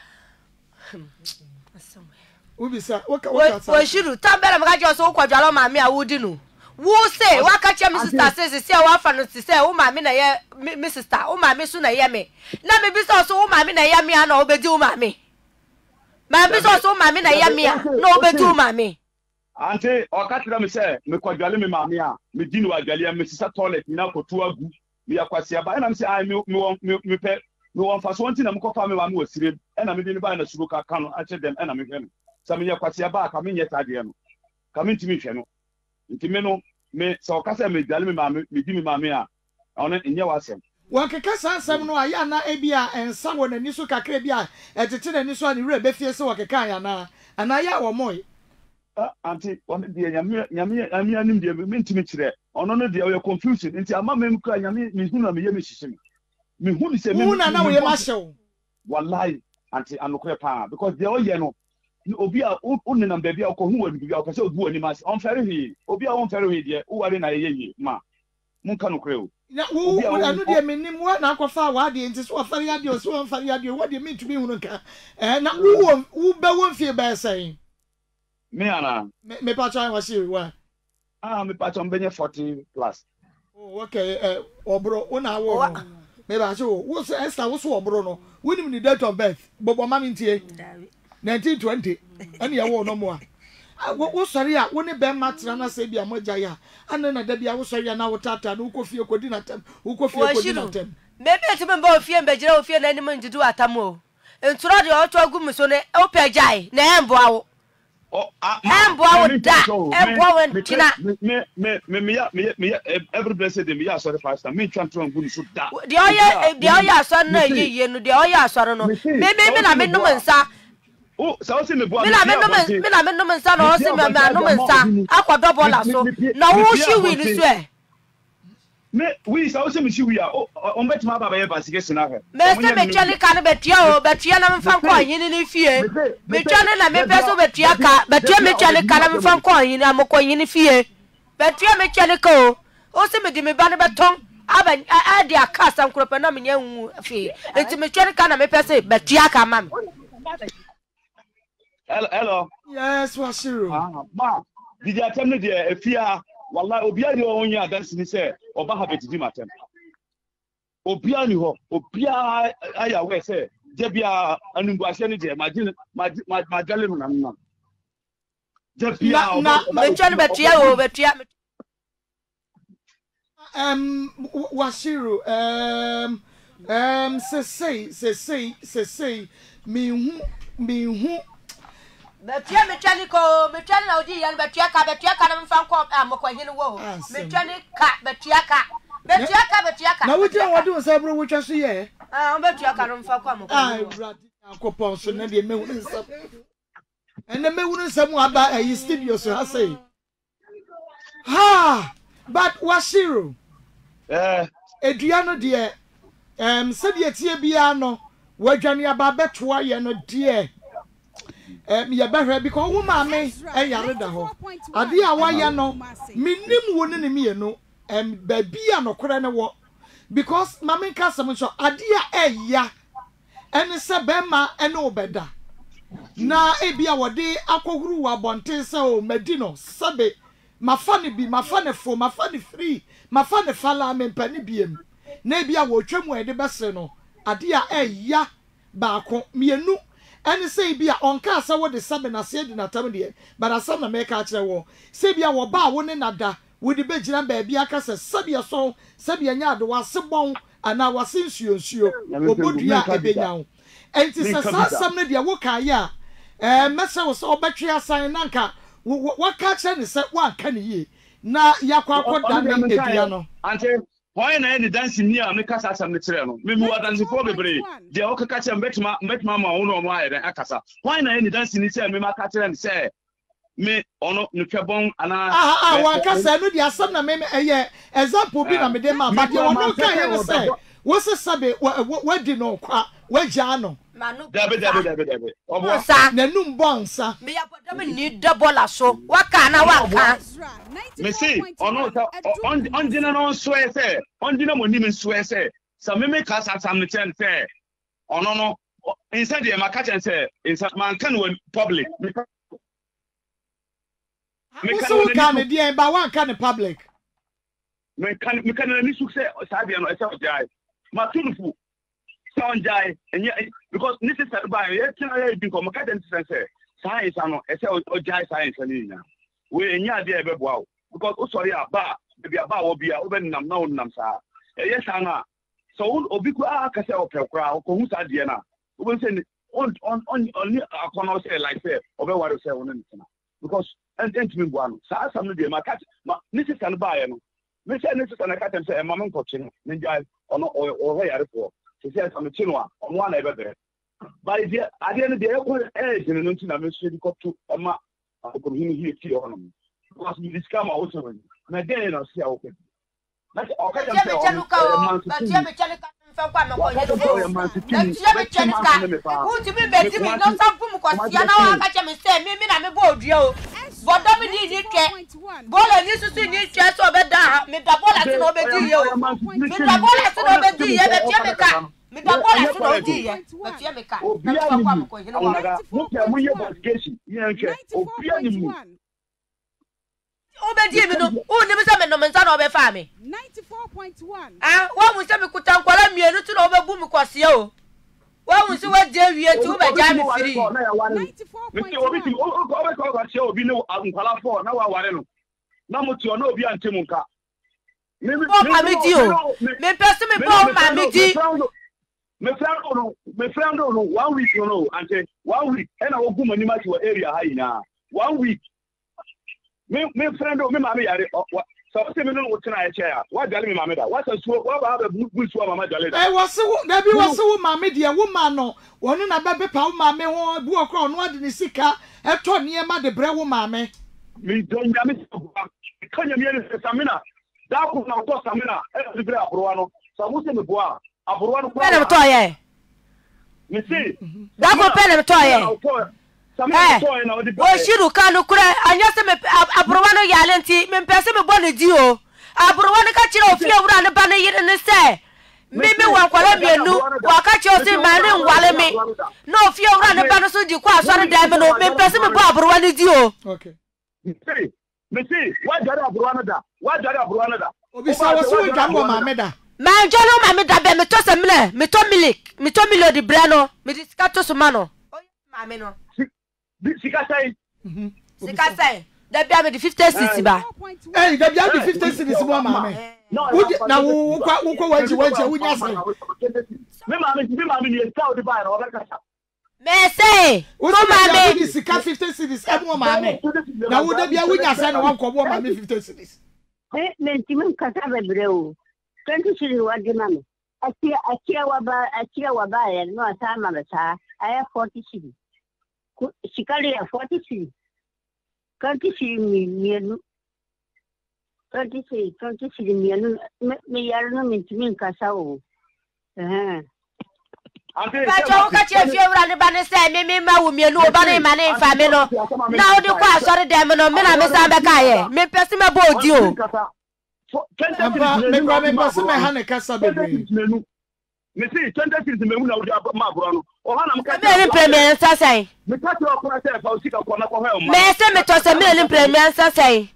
[SPEAKER 1] ubisa waka waka
[SPEAKER 2] washiru tambela maka jo so kodware o mame a wodi no wo say waka che me sister say say wa fa no say o mame na ye me sister o mame so na ye me na me bi so so o mame na ye me na obedi o mame ma bi so so o mame na ye me na obedi o mame
[SPEAKER 6] ante o ka tira me say me kodware me mame a me di no adwale me sister toilet na koto agu me akwase aba na me say ai me me me pe me won fa so won ti na me kofa me wa me wasire e na me di ni ba na suru ka ka no a che dem e na me hwe no sa me akwase aba ka me nye tade no ka me ntimi hwe no nti me no me so ka say me dwale me ma me di me ma me a ona enye wasem
[SPEAKER 1] wakeka sansem no aya na ebia ensa wo nani so kakra bia etete nani so ani wura befie se wakeka aya na ana ya wo moy
[SPEAKER 6] anti on de nyame nyame nyame anim de me ntimi kire ono no de o confusion nti ama me mkra nyame me hu na me ye me hihye me hu ni se me
[SPEAKER 1] hu na na wo ye ma hyew
[SPEAKER 6] wallahi anti anokre pa because de o ye no obi a onni na baabi a ko hu wani bia o ka se obu ani ma on fere hi obi a on fere hi de o ware na ye ye ma mun ka nokre o
[SPEAKER 1] na wo anu de menim wa na akofa wa de nti so fere ya de o so fere ya de wo de me ntumi hu nka eh na wo wo be won fie be say
[SPEAKER 6] me ana
[SPEAKER 1] me pa chan wa shiri wa
[SPEAKER 6] ah me pa chan benye forty plus
[SPEAKER 1] oh okay eh obro una wo me ba so wo so Esther wo so obro no wonim ni date of birth bobo mama ntie nineteen twenty ani ya wo no mo a wo sori a wo ne be matra na se bia moja ya ana na da bia wo sori na wo tata na wo kofie kodi na tem wo kofie kodi na tem
[SPEAKER 2] maybe eti me ba ofie mbejira ofie na ni mo njidu atamo ntro de o to agum so ne o pejai na emboa wo
[SPEAKER 6] oh
[SPEAKER 2] emboa wo da emboa wo tina
[SPEAKER 6] me me me me ya me me every blessed day me ya sorry pastor me twan twan gunu so da
[SPEAKER 2] de oya de oya so na yiye no de oya so no me me me na me no nsa
[SPEAKER 6] oh so se me boa
[SPEAKER 2] me na me no me na me no nsa na o se me me no nsa akwado bola so na wo shi wi ni so e
[SPEAKER 6] me we so se me shi wi a o bet ma baba ye basike na he
[SPEAKER 2] me se me chele ka no betia o betia na me fa ko yin ni fie me chele na me peso betia ka betia me chele ka na me fa ko yin na mo ko yin fie betia me chele ka o o se me di me ba ne beton aba adi aka sam kropa na me nyan fie enti me chele ka na me peso betia ka ma me
[SPEAKER 6] hello hello
[SPEAKER 1] yes Washiru
[SPEAKER 6] ah ma di dia tem ne dia efia wallahi obia ni o nya dance ni say oba ha betidi matem obia ni ho obia aya we say je bia anungu ase ni je imagine ma gale no na na je bia
[SPEAKER 2] na me chele betia o betia
[SPEAKER 1] um Washiru um um se say se say se say me hu me hu
[SPEAKER 2] betia me chele ko me chele na odi yan betia ka betia ka na mfa ko amoko hin wo me chele ka betia ka betia ka betia ka
[SPEAKER 1] na wuti an wadu nsa bro wutwa so ye
[SPEAKER 2] ah betia ka na mfa ko amoko
[SPEAKER 1] ai bradi akopon so na de mewu nsa ene mewu nsa mu aba ayi studio so ha say ha but Washiru
[SPEAKER 6] eh
[SPEAKER 1] edua no de em se de tie bia no wadwane aba betoa ye no de em ye behwe because wo ma me e yare da ho ade a wa ye no minim wo ne ne me no em ba bia no kore ne wo because ma me ka sam so ade a e ya ene se be ma ene obeda na e bia wode akohuru wa bonten se o madino sabe mafane bi mafane fo mafane free mafane fala me pani biem na bia wo twemu e de bese no ade a e ya ba ko mienu ene say bia onka asa wo de sabe na se di na tam de but asam na make a kire wo say bia wo ba wo ne nada wo de begina ba bia ka se sabe so sabe nya ade wa sebon ana wa sensuo nsuo obodua ebenya wo enti se sasam ne de wo ka ya eh mese wo so obetwe asan nanka wo ka kire ne se wa ka ne yi na yakwa akoda ne edua no
[SPEAKER 6] ante why na any dance ni am kasa asam ne kire no me mi wa dance for bebre de o kaka kire mbetma mbetma ma wo no mo ayere akasa why na any dance ni say me ma ka kire ne say me ono no twebon ana
[SPEAKER 1] ah ah wa kasa no di asam na me eye example bi na me de ma but you no ka ye say wo se sabe wa di no kwa wa ja no
[SPEAKER 2] manu
[SPEAKER 6] dabe dabe dabe dabe obo
[SPEAKER 2] sa
[SPEAKER 1] na num bonsa
[SPEAKER 2] me ya bodo me ni double aso waka na waka
[SPEAKER 6] me see ono on on dina no so e say on dina mo ni me so e say sa me me ka sa sam ne chen say ono no inside the ma ka chen say inside man kan we public me
[SPEAKER 1] me so ka me dia ba wan ka ne public
[SPEAKER 6] me kan me kan ni su say sa dia no e say ojai ma tunufu sound jai because this is by you tell you come ka den sense science ano e say ojai science ni nya we nya dia e beboa because o sorry aba bia aba wo bia o be nam na o nam sa e yes ana so obi ku aka say o pekura o ko hu sa dia na o be say on on on only akona say like say o be worry say won ntina because and and me buano sa sam no dia ma ka this is an by no me say this is an ka tem say e ma me nkochi no me jai ono o ho yare for se se am chinwa omo na ebere by the ade no de e ko e jinu no ntina me so di kotu ema akokom hini hi ti ho no because we discover also when na de no se awo pe na o ka dem se o man
[SPEAKER 2] ba tie me chele ka mfa kwa no ko ye do na tie me chele ka wo ti me be ti me no sampu mu ko sia na wa ka che me se mi mi na me bo odua o bodo mi di di twe bola ni susu ni twe so be da me da bola ti no be di ye o me da bola ti no be di ye be tie me ka me da bola ti no di ye be tie me ka na kwa kwa ko ye no wa
[SPEAKER 6] mo ke mo ye education ye nke obia ni mu
[SPEAKER 2] obedi mi no o ni mi se me no me nsa na obe fa me
[SPEAKER 3] ninety-four point one
[SPEAKER 2] ah wa mu se me kuta nkwala mienu tu na obebu mi kwase o wa mu se wa je wie tu be ja mi free
[SPEAKER 3] ninety-four point one
[SPEAKER 6] obi ti o o obe ko ko se obi no nkwala four na wa ware no na mo ti o na obi ante mu nka
[SPEAKER 2] me me pa mi di o me pese me pa ma mi di
[SPEAKER 6] me friend no me friend no one week no ante one week and I go go money match wa area high na one week me me friend no me mama yare so say me no wo tena e chair wa jale me mama da wa say so wa ba ba bu so mama jale da
[SPEAKER 1] eh wo se wo na bi wo se wo mama de wo ma no wonu na ba be pa wo mama ho bu okro no ade ni sika e to ne ma de bre wo mama
[SPEAKER 6] me don ya me kanya me ne samina da ku na to samina e bre abrowa no so mo se me boa abrowa no
[SPEAKER 2] pele to ye
[SPEAKER 6] me see
[SPEAKER 2] da ko pele to ye
[SPEAKER 6] samina to ye na odi
[SPEAKER 2] o shiru kanu kure anya se me abrowa no yale nti me pese me bo ne di o abrowa no ka kire ofie wura ne ba ne yire ne se me me wa kwala mienu wa ka kire o se ma ne nwale me no ofie wura ne ba no so di kwa asore da me no me pese me bo abrowa ne di o
[SPEAKER 1] okay
[SPEAKER 6] see me see wa jare abrowa no da wa jare abrowa no da
[SPEAKER 1] obi sa wo so nka mo mama da
[SPEAKER 2] ma jolo ma me da be me to se mle me to milik me to milio di brano me di ska to so ma no ma me no
[SPEAKER 6] sika sai
[SPEAKER 1] mhm
[SPEAKER 2] sika sai da bia me di fifty cedis ba
[SPEAKER 1] eh da bia di fifty cedis mo mama na wo kwa wo kwa waji waji wo nya sai
[SPEAKER 6] me ma me me ma me ni ska o di ba na o ba ka
[SPEAKER 2] me say
[SPEAKER 1] wo ma me di sika fifty cedis e mo mama na wo da bia wo nya sai na wo ko bo ma me fifty cedis
[SPEAKER 7] eh me ti mun ka ta bebreu twenty cedis wa di mama akia akia wa ba akia wa ba ya no ata mama ta aya forty cedis sikali ya forty cedis twenty cedis mi mienu twenty cedis twenty cedis mienu me yar no mi ti mun ka sa o eh
[SPEAKER 2] ba jo ka che fie wura ne ba ne se me me ma wo mienu o ba ne ma ne fa me no na o di kwa asore dem no me na me sa be ka ye me pese me bo odi o
[SPEAKER 1] Amba me kwa me pese me ha ne kasa bebre
[SPEAKER 6] me see twenty cedis me mu na o di ma bro no o ha na me ka
[SPEAKER 2] me ni premier nsa sai
[SPEAKER 6] me ka ti o kwa se fa o sika kwa na kwa he o ma
[SPEAKER 2] me se me to se me ni premier nsa sai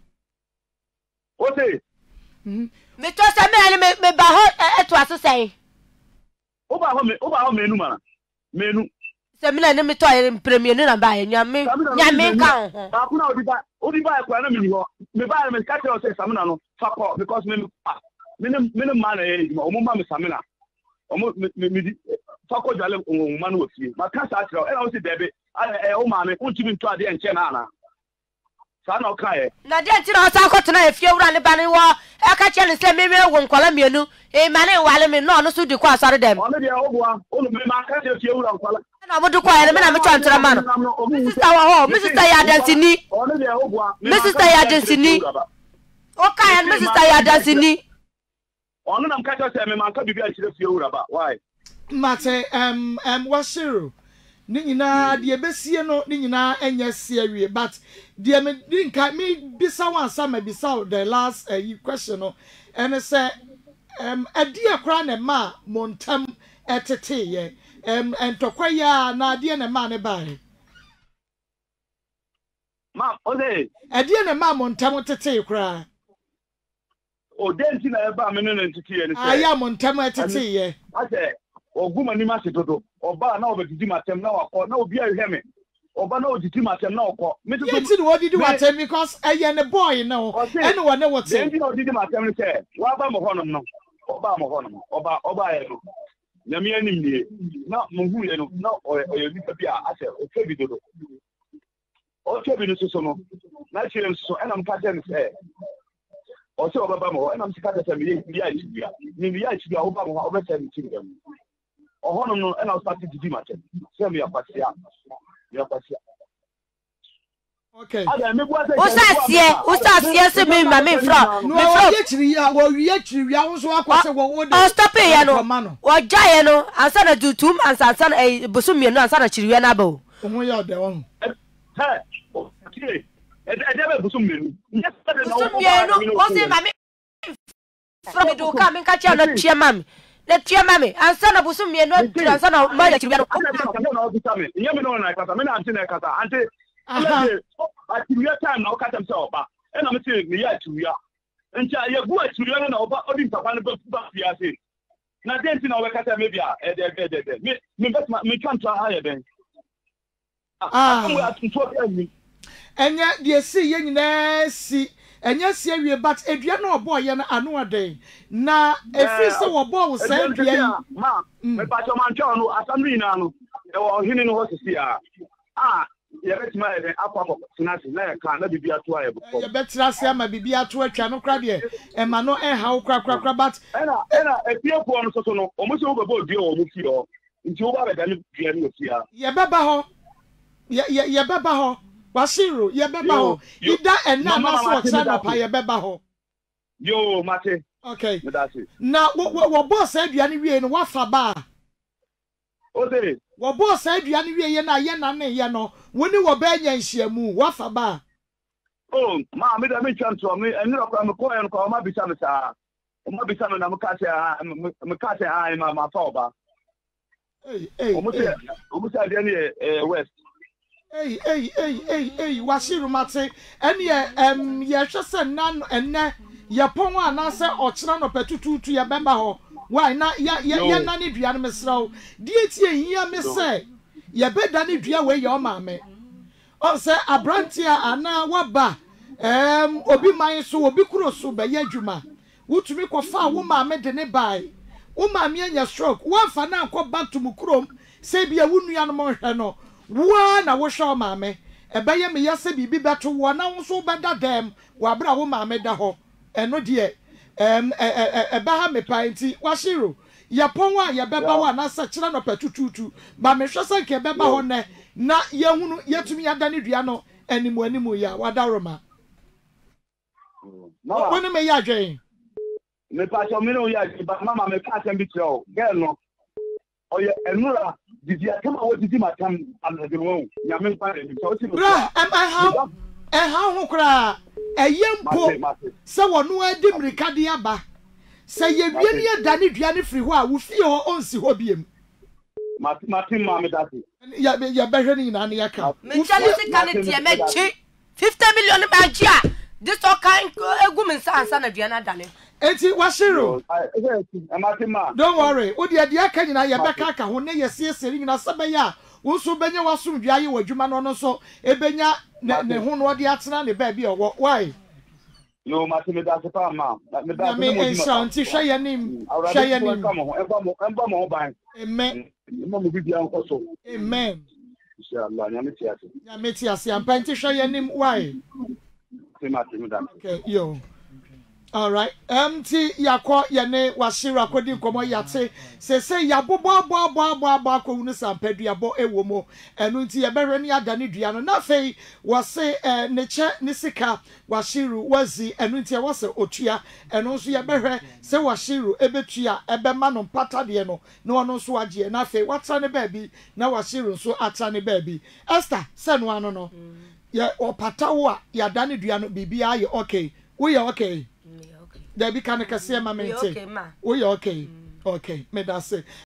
[SPEAKER 6] o se
[SPEAKER 2] me to se me ni me ba ho eto aso sai
[SPEAKER 6] o ba ho me o ba ho menu ma menu
[SPEAKER 2] se me ni me to ye premier ni na ba ye nya me nya me ka ho
[SPEAKER 6] ba ku na o di ba o di ba kwa na me ni ho me ba me ka ti o se samina no fa ko because me me me me ma na ye o mo ma me samina o mo me me fa ko jale o ma no ofie ma ka sa tira e na o si debe e o ma me o ti mi to ade enche na ana sa na o ka ye
[SPEAKER 2] na de tira o sa ko tena e fie wura ne ba ne wo e ka che ne se me me wo nkwala mienu e ma ne wale me no no so di kwa asore dem
[SPEAKER 6] o ne de o bua o me ma ka je fie wura nkwala
[SPEAKER 2] na mo di kwa ye me na me chantara ma no mi sister wa ho mi sister ya dansini
[SPEAKER 6] o ne de o bua
[SPEAKER 2] mi sister ya dansini o ka ya mi sister ya dansini
[SPEAKER 6] o no na ka che se me ma ka bibi a chire fie wura ba why
[SPEAKER 1] mate um um washiro ni nyina de besie no ni nyina enya sie wie but de me dinka me bisa wan sama bisa the last uh, question no and say um ade akra na ma montam etete ye um entokwa ya na ade na ma ne bae
[SPEAKER 6] ma o de
[SPEAKER 1] ade na ma montam tete kra
[SPEAKER 6] o denti na e ba me no ntete ye ni say
[SPEAKER 1] aya montam etete ye
[SPEAKER 6] ase oguma ni ma se toto oba na obetiti matem na wakọ na obi ahwe me oba na oditi matem na okọ me to
[SPEAKER 1] yes no did what because aya ne boy no anyone know what
[SPEAKER 6] say no oditi matem ni say wa ba mo honom no oba mo honom oba oba ye no na me anim nie na mo hu ye no na oye bi pa bia ase o febi dodo o febi no so no na chire so e na m ka tell say o se oba ba mo e na m sika tell me bi a chibia ni bi a chibia oba mo oba tell me chibia oh no no and I started to do my thing. Say me apatia. Me apatia.
[SPEAKER 1] Okay.
[SPEAKER 2] Usasie, usasie se me ma me fra.
[SPEAKER 1] No we chiri ya, wo wi chiri ya wo so akwase wo wo de.
[SPEAKER 2] Oh stop e ya no. Wo ja ye no, ansa na do two months ansa na eh bosu me no ansa na chiri ya na ba o.
[SPEAKER 1] Ohun ya de won.
[SPEAKER 6] Hey. Okay. E de be bosu me no. Yes,
[SPEAKER 2] bosu me no. O se ma me fra me do ka me ka chia na tia ma me. Le tia mami ansa busu mi no ansa na ma ya chiriya no
[SPEAKER 6] no bisa me nyame no na kasa me na anti na kasa anti ati mi time na o kata mse oba e na me se me ya chiriya ntia ye gu chiriya na oba odi mpapa ne ba fia se na denti na o kata me bia e de de de me me bet me kan tra ha ye den ah mo atunto bia ni
[SPEAKER 1] enya de si ye nyina si enye sie wie but edua na obo ye na anu aden na efi se wo bo wo say dua
[SPEAKER 6] ma me pa so man cho no assembly na no e wo hini no hosisi a ah ye betima e akwa ko sinasi na ka na bibia to aye bo
[SPEAKER 1] ye betrase ama bibia to atwa no kra de e ma no e ha wo kra kra kra but
[SPEAKER 6] ena ena e pie ko no so so no o mo se wo bebo dua o mo fi o nti wo ba be dani dua ni o fi a
[SPEAKER 1] ye beba ho ye ye beba ho Washiro, ye beba ho. Ida ena na so cha no pa ye beba ho.
[SPEAKER 6] Yo, mate.
[SPEAKER 1] Okay.
[SPEAKER 6] Me that's it.
[SPEAKER 1] Na wo wo boss aduane wie no wafa ba.
[SPEAKER 6] O de.
[SPEAKER 1] Wo boss aduane wie ye na ye na ne ye no, woni wo ba nya nhyiamu wafa ba.
[SPEAKER 6] Oh, ma me da me chanto me eni ro kwa me ko en kwa ma bisa me sa. O ma bisa me na me ka se me ka se ai ma ma fa oba.
[SPEAKER 1] Hey, hey.
[SPEAKER 6] O mo se o mo se aduane eh west.
[SPEAKER 1] Hey, hey, hey, hey, hey, Washiro mate. Eni em ye hwese nan enne ye pon wa na se ochira no petututu ye bemba ho. Why na ya ya na ne dua no mesraw. Die tie hia me se ye beda ne dua we ye o ma me. O se abrantia ana waba em obi man so obi kuro so be ye adwuma. Wutumi kofa wo ma me de ne bai. Wo ma me anya stroke. Wo fa na akọ back to mukrom se bia wo nua no mo hwe no. Wa na wo hwa maame ebeye me yase bibi beto wo na wo so beda dem wa bra wo maame da ho eno de em eba ha me panti Washiro ye pon wa ye beba wa na sa kira no patututu ba me hwese nke beba ho ne na ye hunu yetumi ya da ne dua no animu animu ya wadaroma no woni me ya dwen
[SPEAKER 6] me pa so me no ya ba mama me ka sem bi tro girl no oye enura did you come out did my time and the one yamen pa ni so ti
[SPEAKER 1] bra am I how eh how ho kra eyempo se wono adi mrika de aba se ye wie ne ada ne dua ne firi ho a wo fie ho onsi ho biem
[SPEAKER 6] mati mati ma me dati
[SPEAKER 1] ya ya behwe ni na ne yaka
[SPEAKER 2] me chale se kan tie me chi fifty million ba chi a this all kind egu me nsa ansa na dua na dane
[SPEAKER 1] enti Washiro
[SPEAKER 6] don't
[SPEAKER 1] worry wo de de aka nyina ye beka aka ho ne ye sieseri nyina sabaya wo so benya wasum dua ye wadwuma no no so ebenya ne ho no de atena ne ba bi owo why
[SPEAKER 6] no mati me da se pa ma me da
[SPEAKER 1] me ensa nti hwe ye nim hwe ye nim
[SPEAKER 6] emba mo emba mo ban
[SPEAKER 1] amen
[SPEAKER 6] mo mo bibia nko so
[SPEAKER 1] amen
[SPEAKER 6] inshallah nya me tiase
[SPEAKER 1] nya me tiase ampa nti hwe ye nim why
[SPEAKER 6] mati me da
[SPEAKER 1] okay yo. All right. Empty yakwa yene Washiro akodi komo yate se se yabo bo bo bo bo bo akonu sampedu yabo ewomo enu nti yebehwe ni ada ne dua no na fei wose eh, ne che ne sika Washiro wazi enu nti wose otua enu nso yebehwe se Washiro ebetua ebema no mpata de no na ono nso agye na fei wata ne baabi na Washiro nso ata ne baabi Esther se no ano no ye opata wo a yada ne dua no bibia ye okay we are okay. There be kind of kase ma maintain. We okay. Okay, me that's it.